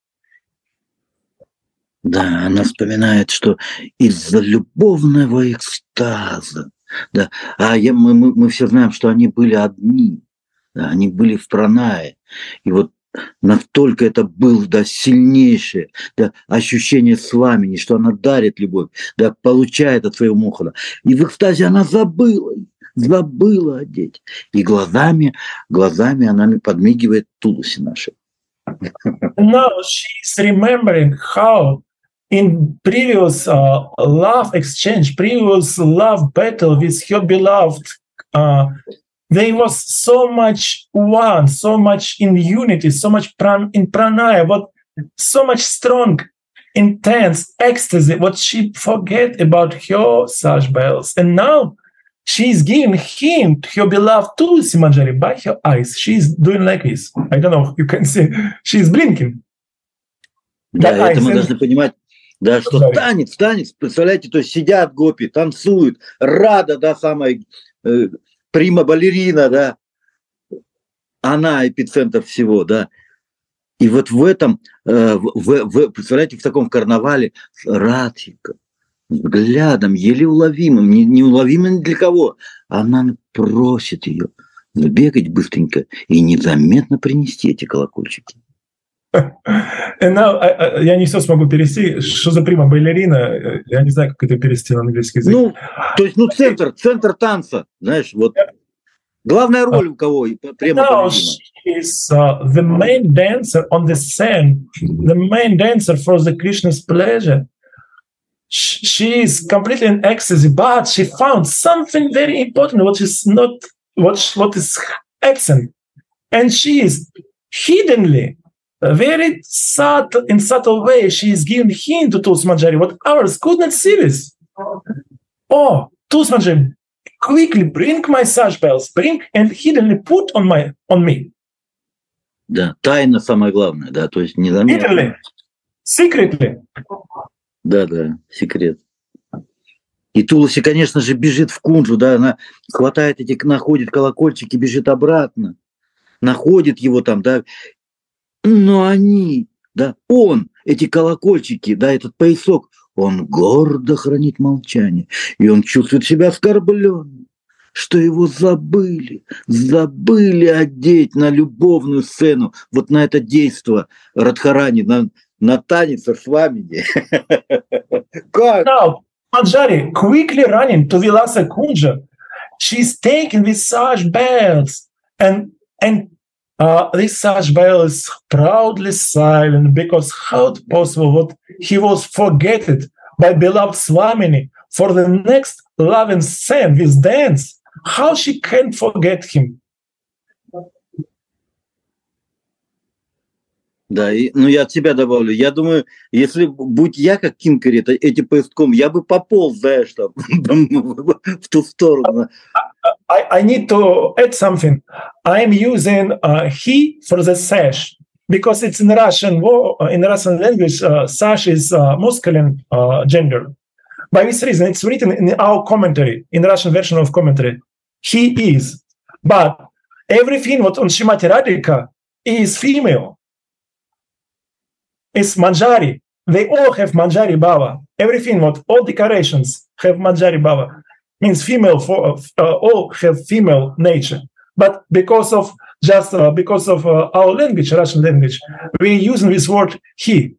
Да, она вспоминает, что из-за любовного экстаза, да, а я, мы, мы, мы все знаем, что они были одни. Да, они были в пранае. И вот настолько это было, да, сильнейшее, да, ощущение сламени, что она дарит любовь, да, получает от своего Мохана. И в экстазе она забыла, забыла одеть. И глазами, глазами она подмигивает Туласи нашей. Now she's remembering how in previous uh, love exchange, previous love battle with her beloved, uh, there was so much one, so much in unity, so much pran- in pranaya, but so much strong, intense ecstasy, what she forget about her such bells. And now she's giving him, her beloved Tulsi Manjari, by her eyes. She's doing like this. I don't know, you can see. She's blinking. Да, это eyes. Мы должны понимать, да, что Sorry. танец, танец, представляете, то есть сидят гопи, танцуют, рада, да, самая... Э, прима-балерина, да, она эпицентр всего, да. И вот в этом, э, в, в, представляете, в таком карнавале Радхика, взглядом еле уловимым, не, неуловимым ни для кого, она просит ее сбегать быстренько и незаметно принести эти колокольчики. Now, я не все смогу перевести. Что за прима-балерина? Я не знаю, как это перевести на английский язык. Ну, то есть, ну, центр, центр танца, знаешь, вот. Главная роль у кого? Now she is uh, the main dancer on the scene, the main dancer for the Krishna's pleasure. She is completely in ecstasy, but she found something very important, which is not what what is absent, and she is hiddenly. A very subtle, in subtle way, she is giving hint to Tulsi Manjari, what ours could not see this. Oh, Tulsi Manjari, quickly bring my such bells, bring and hiddenly put on my on me. Да, тайна самое главное, да, то есть незаметно. Hiddenly, secretly. Да, да, секрет. И Туласи, конечно же, бежит в Кунджу, да, она хватает эти, находит колокольчики, бежит обратно, находит его там, да. Но они, да, он, эти колокольчики, да, этот поясок, он гордо хранит молчание. И он чувствует себя оскорбленным, что его забыли, забыли одеть на любовную сцену, вот на это действо Радхарани, на, на танец с вами. Как? Now, Manjari quickly running to Vilasa Kunja. She's taken with such bells and and Uh, this such bell is proudly silent because how it possible what he was forgotten by beloved Swamini for the next loving scene with dance. How she can forget him? Да, и, ну я от себя добавлю. Я думаю, если будь я как Кинкари этим поистком, я бы пополз, знаешь, там, в ту сторону. I, I need to add something. I'm using uh, he for the sash because it's in Russian in Russian language. Uh, sash is uh, masculine uh, gender. By this reason, it's written in our commentary, in the Russian version of commentary. He is, but everything what on Shrimati Radhika is female. It's Manjari. They all have Manjari Bhava. Everything what all decorations have Manjari Bhava. Means female for uh, all have female nature. But because of just uh, because of uh, our language, Russian language, we're using this word he.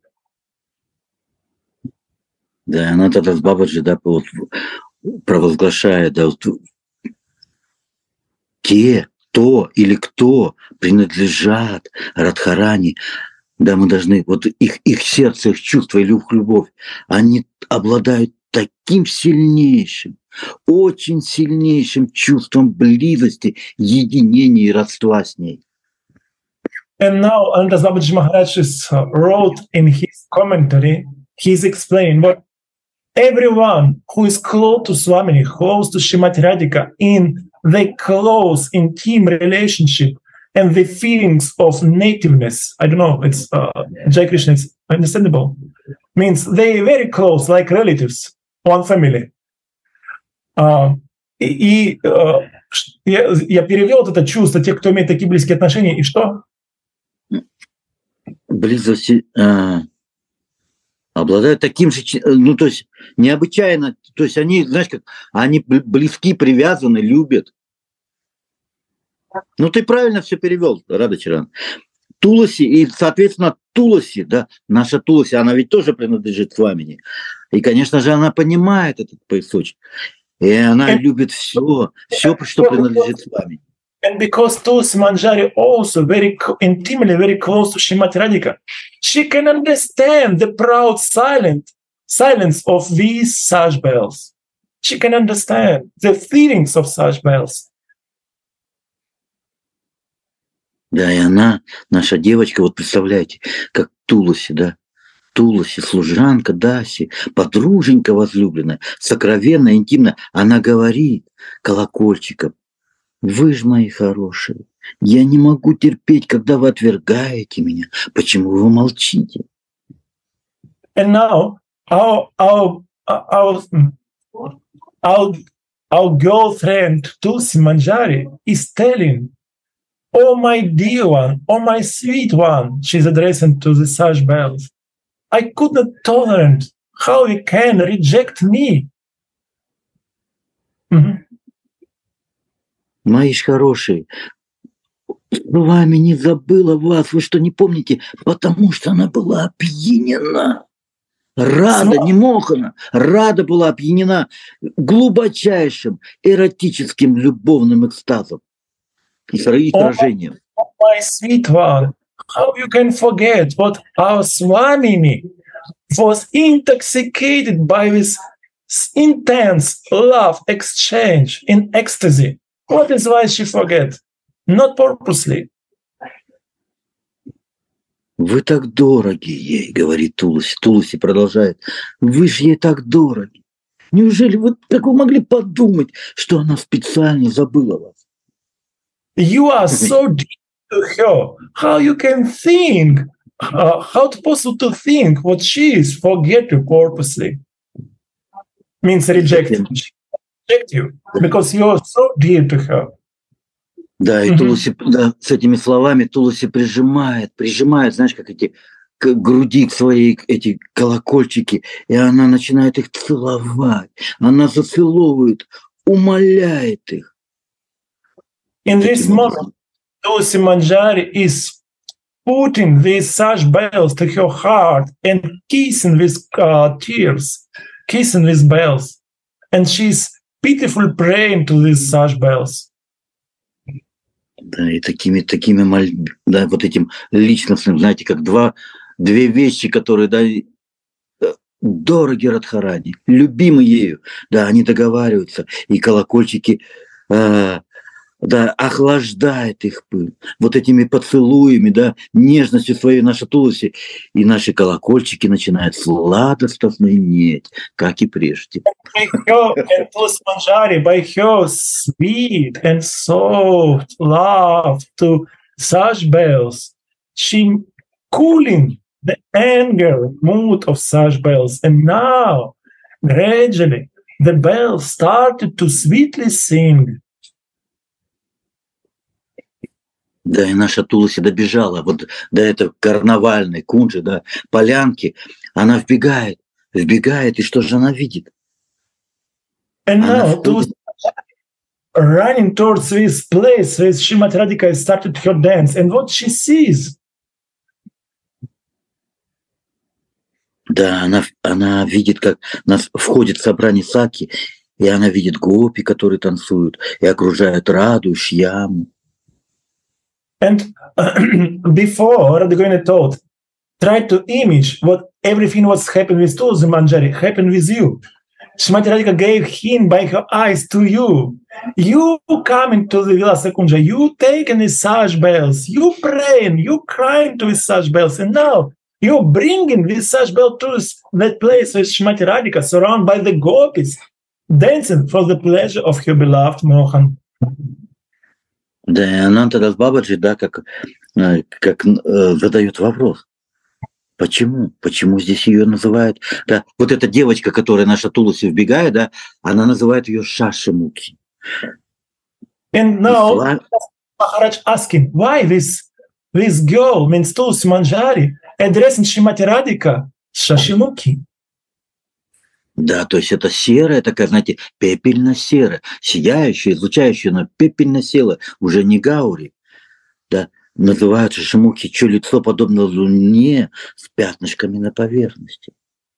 Да, она тогда с Бабаджи, да, вот, провозглашает, да, вот, те, кто или кто принадлежат Радхарани, да, мы должны, вот их, их сердце, их чувство или их любовь, они обладают таким сильнейшим, очень сильнейшим чувством близости, единения и родства с ней. And now, Anandas Babaji Maharaj uh, wrote in his commentary, he's explained what everyone who is close to Swamini, close to Shrimati Radhika, in the close, intimate relationship and the feelings of nativeness, I don't know, it's uh, Jai Krishna, it's understandable, means they very close, like relatives, one family. Uh, и uh, я, я перевел вот это чувство, те, кто имеет такие близкие отношения, и что? Близости... А... обладают таким же, ну, то есть, необычайно, то есть, они, знаешь, как, они близки, привязаны, любят. Ну, ты правильно все перевел, Радачаран. Туласи, и, соответственно, Туласи, да, наша Туласи, она ведь тоже принадлежит Свамини. И, конечно же, она понимает этот поясочек. И она любит все, все, что принадлежит Свамини. And because Tulsi Manjari also very intimately, very close to Shrimati Radhika, she can understand the proud silent silence of these Saj bells. She can understand the feelings of Saj bells. Да, и она, наша девочка, вот представляете, как Туласи, да, Туласи, служанка Даси, подруженька возлюбленная, сокровенная, интимная, она говорит колокольчиком: вы ж мои хорошие, я не могу терпеть, когда вы отвергаете меня. Почему вы молчите? And now our our our our, our girlfriend Tulsi Manjari is telling, "Oh my dear one, oh my sweet one," she's addressing to the Saj bells, "I could not tolerate how you can reject me." Mm-hmm. Мои ж хорошие, с вами не забыла вас, вы что, не помните? Потому что она была опьянена. Рада, не Мохана, Рада была опьянена глубочайшим эротическим любовным экстазом и сражением. Oh, my sweet one, how you can forget what our Swamini was intoxicated by this intense love exchange in ecstasy. What is why she forget? Not purposely. Вы так дороги ей, говорит Туласи. Туласи продолжает. Вы же ей так дороги. Неужели вы, как вы могли подумать, что она специально забыла вас? You are so deep to her. How you can think? Uh, how it's possible to think what she is forget you purposely? Means reject. Reject you because you are so dear to her. Да, и mm-hmm. Туласи, да, с этими словами Туласи прижимает, прижимает, знаешь, как эти к груди к своей эти колокольчики, и она начинает их целовать, она зацеловывает, умоляет их. In this moment, Tulsi Manjari is putting these such bells to her heart and kissing with uh, tears, kissing with bells, and she's pitiful praying to these such bells. Да, и такими, такими, да, вот этим личностным, знаете, как два, две вещи, которые, да, дороги Радхарани, любимы ею, да, они договариваются, и колокольчики, э, да, охлаждает их пыль, вот этими поцелуями, да, нежностью своей наша Туласи, и наши колокольчики начинают сладостно звенеть, как и прежде. By her and Tulsi Manjari, by her sweet and soft love to such bells, she cooling the anger mood of such bells, and now gradually the bells started to sweetly sing. Да, и наша Туласи добежала вот до этой карнавальной кунджи, да, полянки. Она вбегает, вбегает, и что же она видит? And Она now Tulsi running towards this place where Srimati Radhika started her dance, and what she sees? Да, она, она видит, как нас входит в собрание Саки, и она видит гопи, которые танцуют, и окружают Раду, Шьяму. And uh, before Radharani taught, try to image what everything was happening with Tulsi Manjari happened with you. Srimati Radhika gave hint by her eyes to you. You coming to the Vilasa Kunja, you taking visage bells, you praying, you crying to visage bells, and now you're bringing visage bell to that place with Srimati Radhika, surrounded by the gopis, dancing for the pleasure of her beloved Mohan. Да, и Ананта Дас Бабаджи, да, как, как э, задает вопрос. Почему? Почему здесь ее называют? Да, вот эта девочка, которая наша Туласи вбегает, да, она называет ее Шашимуки. And now Maharaj asking, why this, this girl, means Tulsi Manjari, addressing Srimati Radhika Shashimuki? Да, то есть это серая такая, знаете, пепельно-серая, сияющая, излучающая, но пепельно-серая, уже не гаури. Да, называют Шашимуки, что лицо подобно луне с пятнышками на поверхности.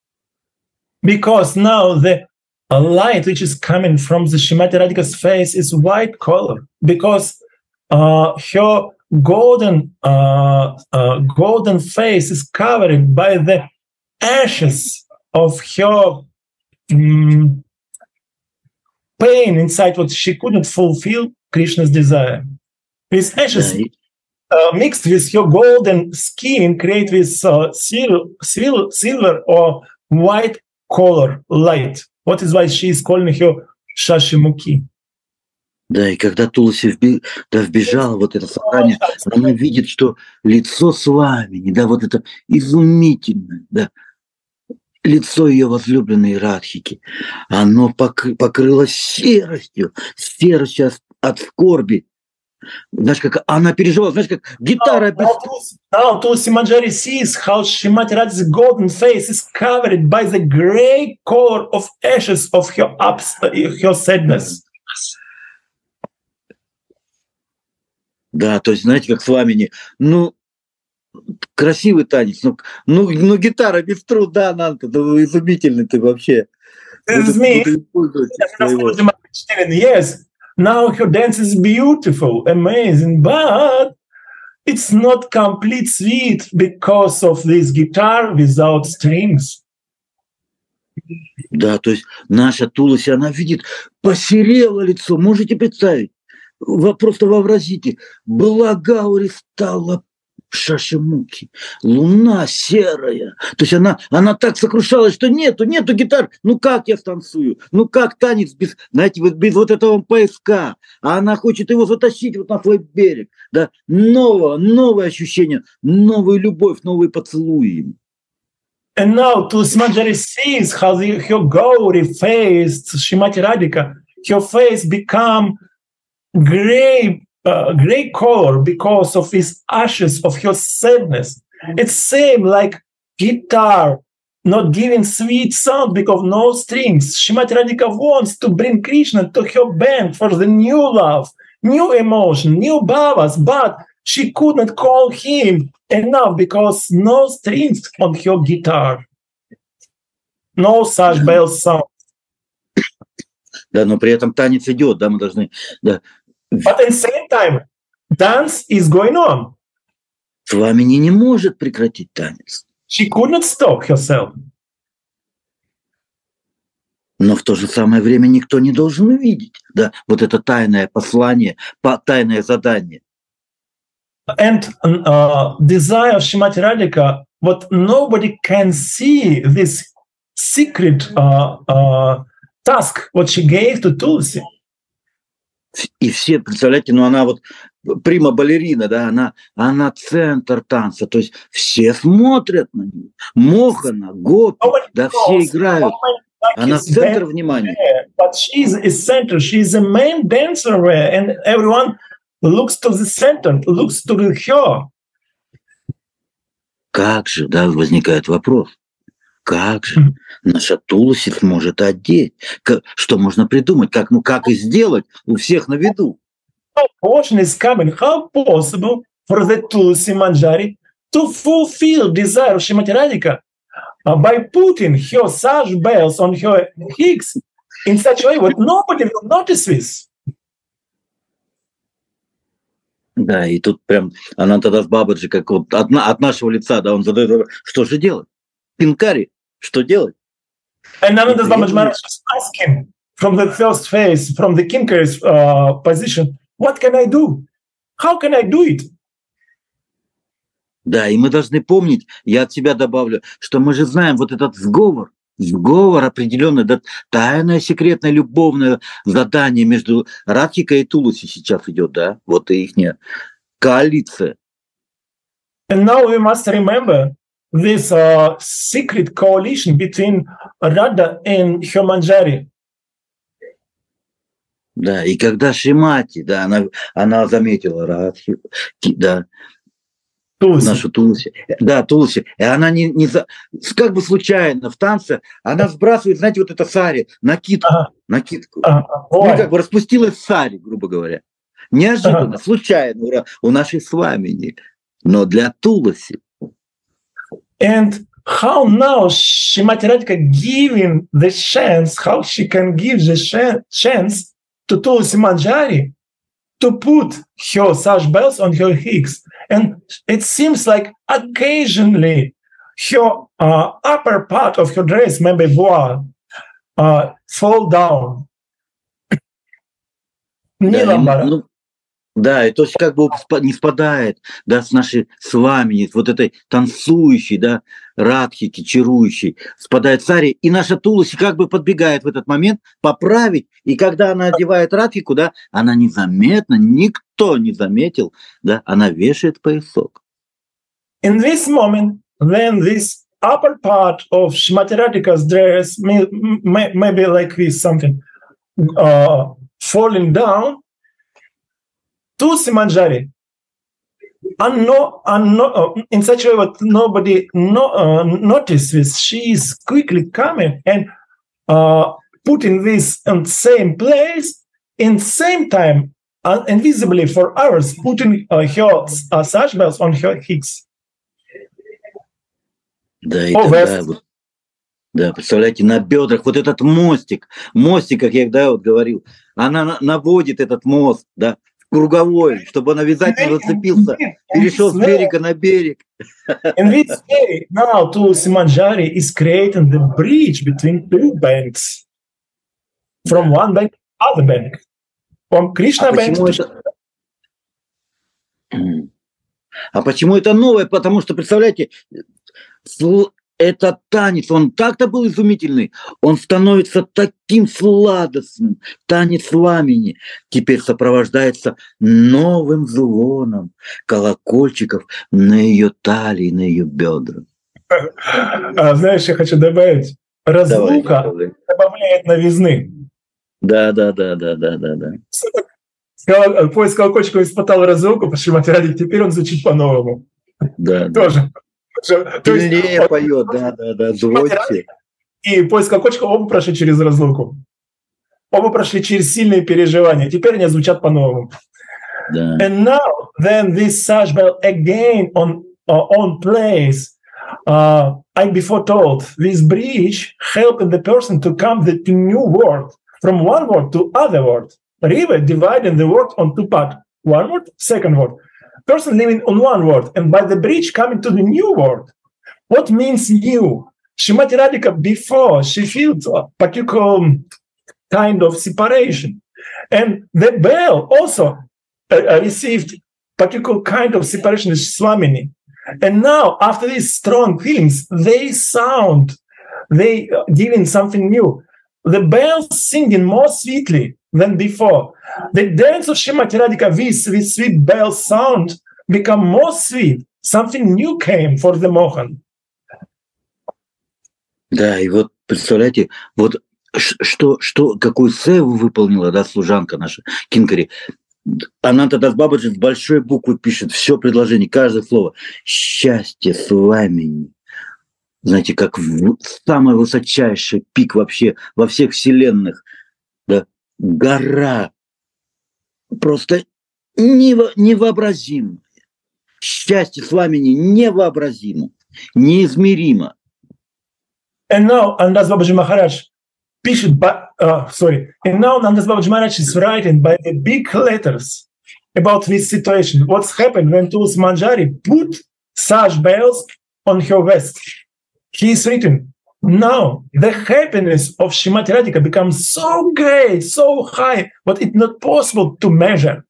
Because now the light which is coming from the Srimati Radhika's face is white color. Because uh, her golden, uh, uh, golden face is covered by the ashes of her um, pain inside what she couldn't fulfill Krishna's desire. These ashes uh, mixed with her golden skin create this uh, silver, silver or white color light. What is why she is calling her Shashimuki. Да, и когда Туласи вби, да, вбежала вот это собрание, она видит, что лицо Свамини, да, вот это изумительное, да, лицо ее возлюбленной Радхики, оно пок- покрылось серостью, серостью от, от скорби. Знаешь, как она переживала, знаешь, как гитара... Now, now Tulsi Manjari sees how Srimati Radhika's golden face is covered by the grey color of ashes of her, ups, her sadness. Да, то есть, знаете, как Свамини, ну, красивый танец, ну, ну, ну гитара без труда, Нанта, ну, изумительный ты вообще. This is me. Yes, now her dance is beautiful, amazing, but it's not complete sweet because of this guitar without strings. Да, то есть наша Туласи, она видит, посерело лицо, можете представить? Вы просто вообразите, была Гаури, стала Шашимуки, луна серая. То есть она, она так сокрушалась, что нету, нету гитар. Ну как я станцую? Ну как танец без, знаете, вот без вот этого поиска? А она хочет его затащить вот на свой берег. Да? Новое, новое ощущение, новую любовь, новые поцелуи. And now Tulsi Manjari sees how the, her Gauri face, Srimati Radhika, her face become gray, uh, gray color because of these ashes of her sadness. It's same like guitar not giving sweet sound because no strings. Srimati Radhika wants to bring Krishna to her band for the new love, new emotion, new bhavas, but she could not call him enough because no strings on her guitar. No such bell sound. Да, но при этом танец идет, да, мы должны... Да. But at the same time, dance is going on. Свамини не может прекратить танец. She could not stop herself. Но в то же самое время никто не должен увидеть, да, вот это тайное послание, тайное задание. And uh, desire of Srimati Radhika, but nobody can see this secret uh, uh, task what she gave to Tulsi. И все, представляете, ну она вот прима-балерина, да, она, она центр танца, то есть все смотрят на нее. Мохана, Гопи, да, все играют. Она центр внимания. But she is a center, she is a main dancer, and everyone looks to the center, looks to the her. Как же, да, возникает вопрос. Как же наша Тулси сможет одеть? Как, что можно придумать? Как, ну, как и сделать у всех на виду? How question is coming? How possible for the Tulsi Manjari to fulfill desire of Srimati Radhika uh, by putting her sash bells on her hips in such a way that nobody will notice this? Да, и тут прям Анантадас Бабаджи, как вот от, от нашего лица, да, он задает вопрос, что же делать? Пинкари, что делать? And Anandas Babaji Maharaj was asking from the first phase, from the Kinkari's uh, position, what can I do? How can I do it? Да, и мы должны помнить, я от себя добавлю, что мы же знаем вот этот сговор, сговор определенный, да, тайное, секретное, любовное задание между Радхикой и Тулси сейчас идет, да, вот и их коалиция. And now we must remember this uh, secret coalition between Radha and her Manjari. Да, и когда Шримати, да, она, она заметила Радхи, да, Тулси. Нашу Тулси. Да, Тулси. И она не, не за... как бы случайно в танце, она сбрасывает, знаете, вот это сари, накидку, ага. накидку. Ага. Ну, как бы распустилась сари, грубо говоря. Неожиданно, ага. случайно у нашей Свамини. Но для Тулси. And how now Srimati Radhika giving the chance, how she can give the chance to Tulsi Manjari to put her sash bells on her hips. And it seems like occasionally her uh, upper part of her dress, maybe voile, uh, fall down. Да, ну, да, и то есть как бы не спадает, да, с нашей с вами, вот этой танцующей, да, Радхики, чарующей, спадает сари, и наша Тулси как бы подбегает в этот момент поправить, и когда она одевает Радхику, да, она незаметно, никто не заметил, да, она вешает поясок. In this moment, then this upper part of Srimati Radhika's dress may, may, maybe like this, something uh, falling down, Tulsi Manjari, unno, unno, uh, in such a way that nobody no, uh, notices, she is quickly coming and uh, putting this in same place, in same time, uh, invisibly for hours, putting uh, her uh, sash bells on her hips. Да, и oh, тогда, вот, да, представляете, на бедрах вот этот мостик, мостик, как я да, вот говорил, она на, наводит этот мост, да, круговой, чтобы он обязательно зацепился, перешел с берега на берег. In this way, now Tulsi Manjari is creating the bridge between two banks, from one bank to other bank, from Krishna а bank to... Это... А почему это новое? Потому что, представляете, этот танец, он так-то был изумительный, он становится таким сладостным. Танец Сламини теперь сопровождается новым звоном колокольчиков на ее талии, на ее бедрах. А, знаешь, я хочу добавить, разлука Давай, добавляет новизны. Да, да, да, да, да, да, да. Поиск колокольчиков испытал разлуку по Шримати Радхике, теперь он звучит по-новому. Да, тоже. Сильнее поет, да, да, да, звонче. И поиск колокольчиков оба прошли через разлуку. Оба прошли через сильные переживания. Теперь они звучат по-новому. Да. And now, then this sash bell again on uh, on place. Uh, I before told this bridge helping the person to come to new world, from one word to other word. River dividing the word on two parts. One word, second word. Person living on one word, and by the bridge coming to the new world. What means new? Srimati Radhika before she feels a particular kind of separation, and the bell also uh, received particular kind of separation as Swamini. And now, after these strong feelings, they sound, they uh, giving something new. The bells singing more sweetly than before. The dance of Srimati Radhika with, with sweet bell sound become more sweet. Something new came for the Mohan. Да, и вот представляете, вот что, что какую севу выполнила, да, служанка наша Кинкари. Ананта Дас Бабаджи с большой буквы пишет все предложение, каждое слово. Счастье с вами. Знаете, как в самый высочайший пик вообще во всех вселенных. Да? Гора. Просто нево, невообразимо. Счастье с вами невообразимо, неизмеримо. And now Anandas Babaji Maharaj pictured by, uh, sorry, and now Anandas Babaji Maharaj is writing by the big letters about this situation. What's happened when Tulsi Manjari put such bells on her vest? He is written, now the happiness of Shrimati Radhika becomes so great, so high, but it's not possible to measure.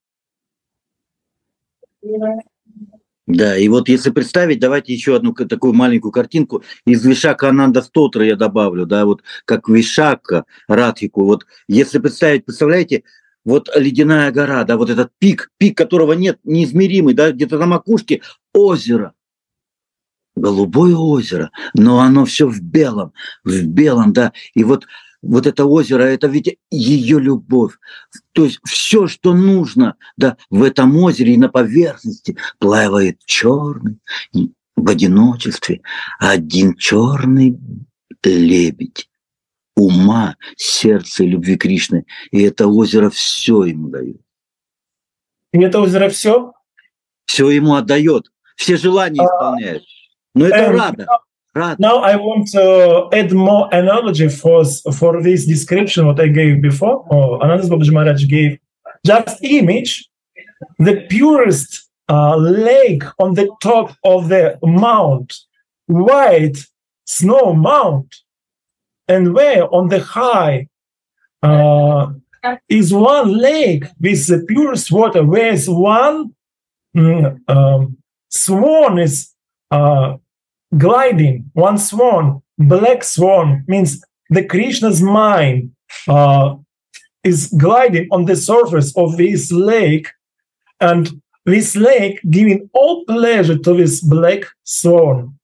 Да, и вот если представить, давайте еще одну такую маленькую картинку из Вишака Ананда Стотра я добавлю, да, вот как Вишака Радхику. Вот если представить, представляете, вот ледяная гора, да, вот этот пик, пик которого нет, неизмеримый, да, где-то на макушке озеро, голубое озеро, но оно все в белом, в белом, да, и вот Вот это озеро, это ведь ее любовь. То есть все, что нужно, да, в этом озере и на поверхности плавает черный в одиночестве один черный лебедь ума, сердца и любви Кришны. И это озеро все ему дает. И это озеро все? Все ему отдает. Все желания исполняет. Но это рада. Now I want to add more analogy for, for this description what I gave before, or Anandas Babaji Maharaj gave. Just image the purest uh, lake on the top of the mount, white snow mount, and where on the high uh, is one lake with the purest water, where is one mm, um, swan is uh, gliding, one swan, black swan, means the Krishna's mind uh, is gliding on the surface of this lake, and this lake giving all pleasure to this black swan.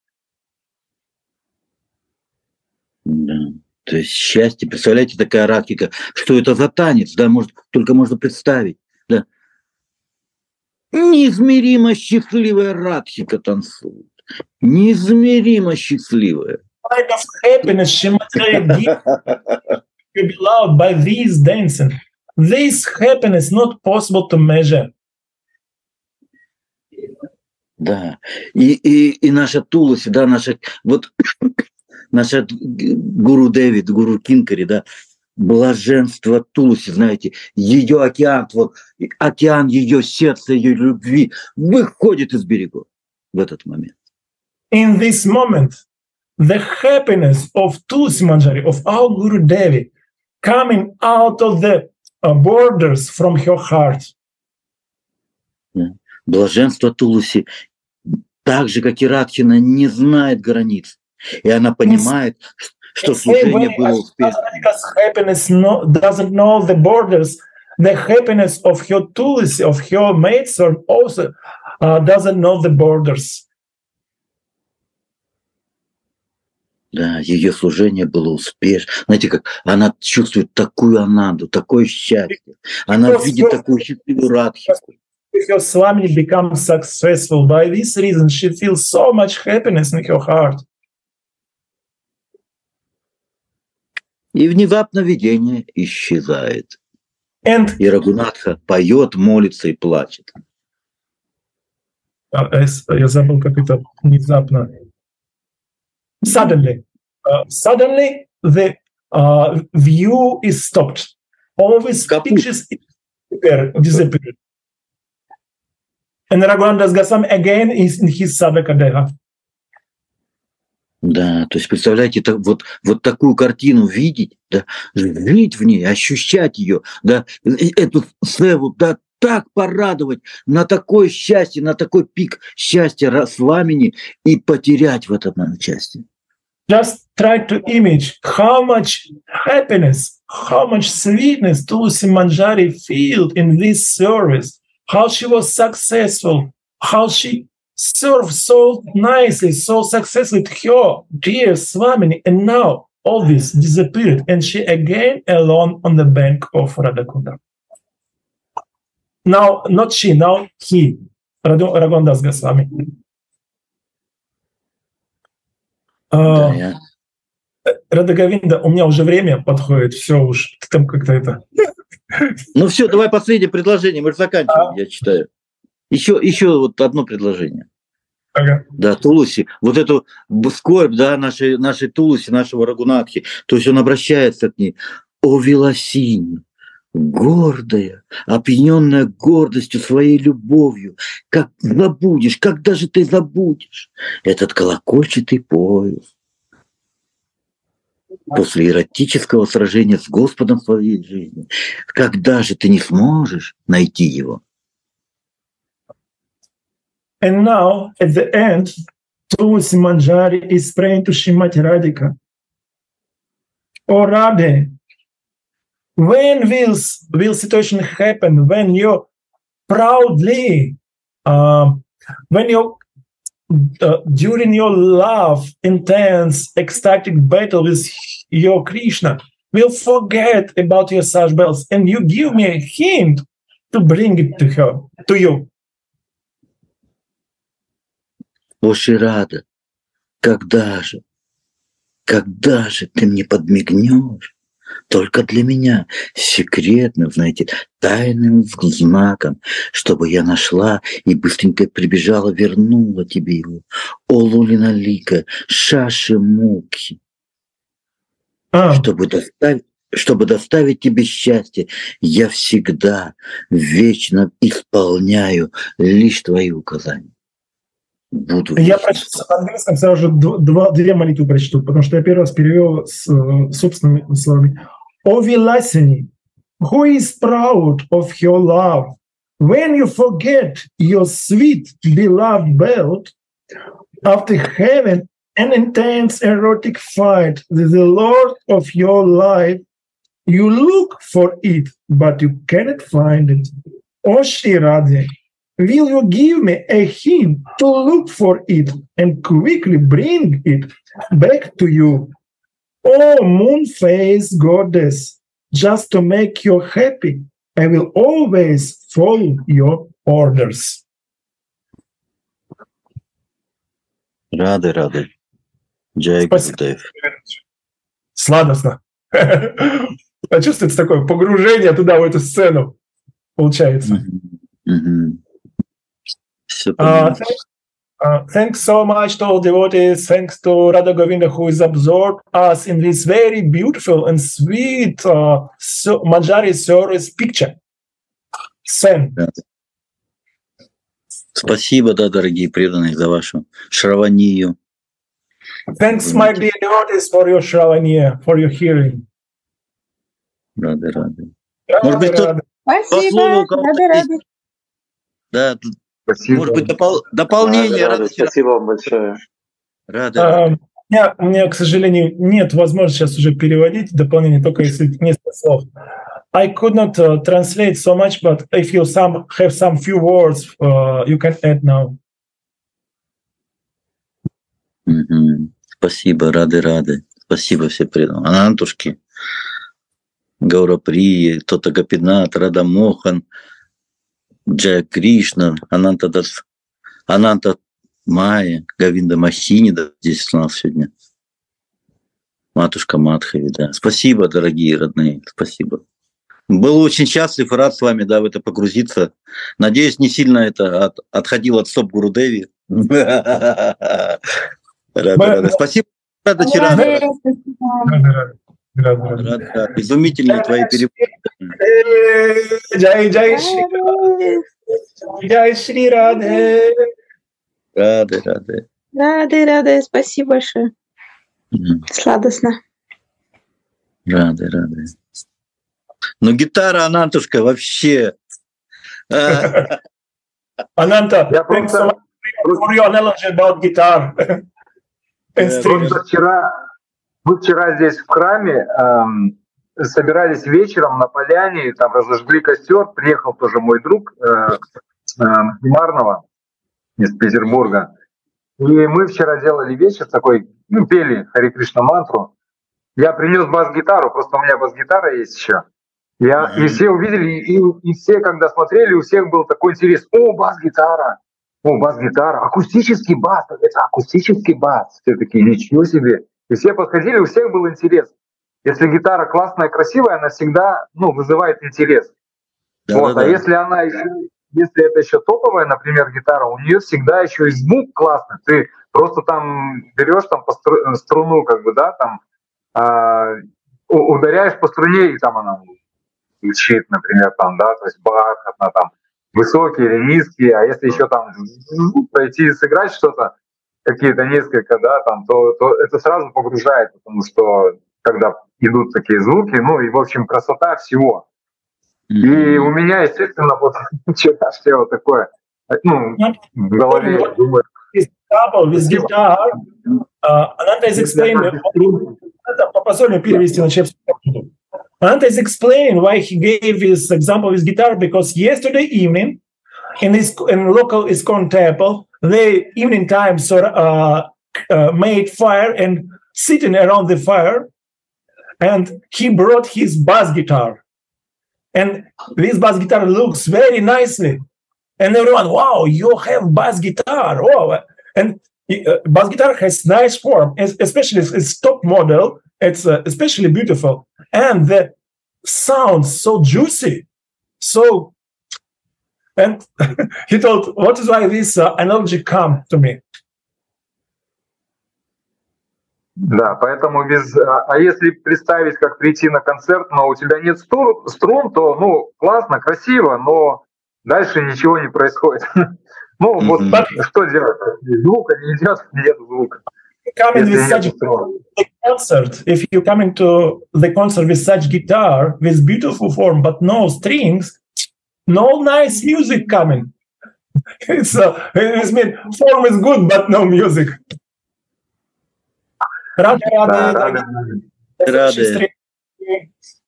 Да. То есть счастье, представляете, такая радхика, что это за танец, да, может, только можно представить, да. Неизмеримо счастливая радхика танцует. Неизмеримо счастливая. Kind of happiness Shrimati gives allowed by these dancing. This happiness not possible to measure. Да. И, и, и наша Туласи, да, наша, вот наша гуру Дэвид, гуру Кинкари, да, блаженство Туласи, знаете, ее океан, вот океан ее сердца, ее любви выходит из берегов в этот момент. In this moment, the happiness of Tulsi Manjari, of our Guru Devi, coming out of the uh, borders from her heart. Блаженство Туласи, так же, как и Радхина, не знает границ. И она понимает, что служение было успешным. Happiness no, doesn't know the borders. The happiness of her Tulsi, of her maidservant also uh, doesn't know the borders. Да, ее служение было успешно. Знаете, как она чувствует такую ананду, такое счастье. Она Because видит такую счастливую радхику. Her Swami becomes successful. By this reason, she feels so much happiness in her heart. И внезапно видение исчезает. And, и Рагунатха поет, молится и плачет. Я забыл, как это внезапно. Suddenly, uh, suddenly the uh, view is stopped. All these Kaput. Pictures disappeared. And Raghunath Goswami again is in his Sadhaka Deha. Да, то есть, представляете, так, вот, вот такую картину видеть, да, жить в ней, ощущать ее, да, эту севу, да, так порадовать, на такое счастье, на такой пик счастья Расвамини и потерять в этом счастье. Just try to image how much happiness, how much sweetness Tulsi Manjari felt in this service, how she was successful, how she served so nicely, so successfully to her dear Swamini, and now all this disappeared, and she again alone on the bank of Radhakunda. now, not she, now he, Рагунадас Госвами. Да, я... Рада Говинда, у меня уже время подходит, все уж, там как-то это... Ну все, давай последнее предложение, мы же заканчиваем, а? Я читаю. Еще, еще вот одно предложение. Ага. Да, Тулуси, вот эту скорбь, да, нашей, нашей Тулуси, нашего Рагунатхи, то есть он обращается к ней. О, Виласине, гордая, опьяненная гордостью, своей любовью, как забудешь, когда же ты забудешь этот колокольчатый пояс после эротического сражения с Господом в своей жизни? Когда же ты не сможешь найти его? And now, at the end, Tulsi Manjari is praying to Srimati Radhika. Oh, Radhe, when will, will situation happen when you proudly, uh, when you, uh, during your love, intense, ecstatic battle with your Krishna, will forget about your such battles, and you give me a hint to bring it to her, to you. О, Ширада, когда же, когда же ты мне подмигнешь? Только для меня, секретным, знаете, тайным знаком, чтобы я нашла и быстренько прибежала, вернула тебе его. О, Лулиналика, Шаши Муки, а. чтобы доставить, чтобы доставить тебе счастье, я всегда, вечно исполняю лишь твои указания. Буду я прочту на английском сразу же два, две молитвы прочту, потому что я первый раз перевел с uh, собственными словами. О Vilasini, who is proud of your love, when you forget your sweet beloved belt, after having an intense erotic fight with the Lord of your life, you look for it, but you cannot find it. O Shri Radhe, will you give me a hint to look for it and quickly bring it back to you? Oh, moon-faced goddess, just to make you happy, I will always follow your orders. Рады, рады. Джай Гурудев. Сладостно. Почувствуется такое погружение туда, в эту сцену, получается. Mm-hmm. Mm-hmm. Uh, thanks, uh, thanks so much to all devotees. Thanks to Radha Govinda, who has absorbed us in this very beautiful and sweet uh, so Manjari service picture. Sen. Спасибо, да, дорогие преданные, за вашу Шраванию. Thanks, my dear devotees, for your Shravaniya, for your hearing. Рады, рады. Может быть, кто-то по слову кого-то... Да, спасибо. Может быть, допол... дополнение. Рада, рада, спасибо вам большое. Рада, а, рада. У меня, у меня, к сожалению, нет возможности сейчас уже переводить дополнение, только если несколько слов. I could not uh, translate so much, but if you some have some few words, uh, you can add now. Mm-hmm. Спасибо, рады, рады. Спасибо все преданные. Анантушки, Гаураприя, Тота Гопинат, Рада Мохан, Джая Кришна, Ананта Дас, Ананта Майя, Говинда Махини, да, здесь у нас сегодня. Матушка Мадхави, да. Спасибо, дорогие родные, спасибо. Был очень счастлив и рад с вами, да, в это погрузиться. Надеюсь, не сильно это от, отходил от стоп Гурудеви. Спасибо. Рада, Чирада. Изумительные твои переводы. Джай, джай, Шри. Джай, Шри Радhe. Рады, рады. Рады, рады. Спасибо большое. Сладостно. Рады, рады. Ну, гитара, Анантушка, вообще. Ананта, я просто... for your knowledge about guitar. Просто вчера, мы вчера здесь в храме эм, собирались вечером на поляне, там разожгли костер, приехал тоже мой друг э, э, Марнова из Петербурга. И мы вчера делали вечер такой, ну, пели Харе Кришна мантру. Я принес бас-гитару, просто у меня бас-гитара есть еще. Я, и все увидели, и, и все, когда смотрели, у всех был такой интерес. О, бас-гитара! О, бас-гитара! Акустический бас! Это акустический бас! Все такие, ничего себе! И все подходили, у всех был интерес. Если гитара классная, красивая, она всегда, ну, вызывает интерес. Да, вот. Да, а да. если она еще, если это еще топовая, например, гитара, у нее всегда еще и звук классный. Ты просто там берешь там по стру, струну, как бы, да, там э, ударяешь по струне, и там она звучит, например, там, да, то есть бархатно, там, высокие или низкие, а если еще там пойти и сыграть что-то, какие-то несколько, да, там, то, то это сразу погружает, потому что когда идут такие звуки, ну и, в общем, красота всего. Mm-hmm. И у меня, естественно, вот вчерашнее вот такое, ну, в голове, я думаю... With guitar, uh, Ananta is explaining... Позволь перевести на чешский. Ananta is explaining why he gave his example with guitar, because yesterday evening, in this in local ISKCON temple, they evening time so, uh, uh, made fire and sitting around the fire, and he brought his bass guitar. And this bass guitar looks very nicely. And everyone, wow, you have bass guitar. Wow. And uh, bass guitar has nice form, especially its top model. It's uh, especially beautiful. And the sound so juicy. So, and he told, what is why this uh, analogy come to me? Да, поэтому без... А если представить, как прийти на концерт, но у тебя нет струн, то, ну, классно, красиво, но дальше ничего не происходит. Ну, вот что делать? Звука не идет, нет звука. Coming with such a concert, if you come into the concert with such guitar, with beautiful form, but no strings, no nice music coming. It's uh, it means form is good, but no music. Рады, рады, рады.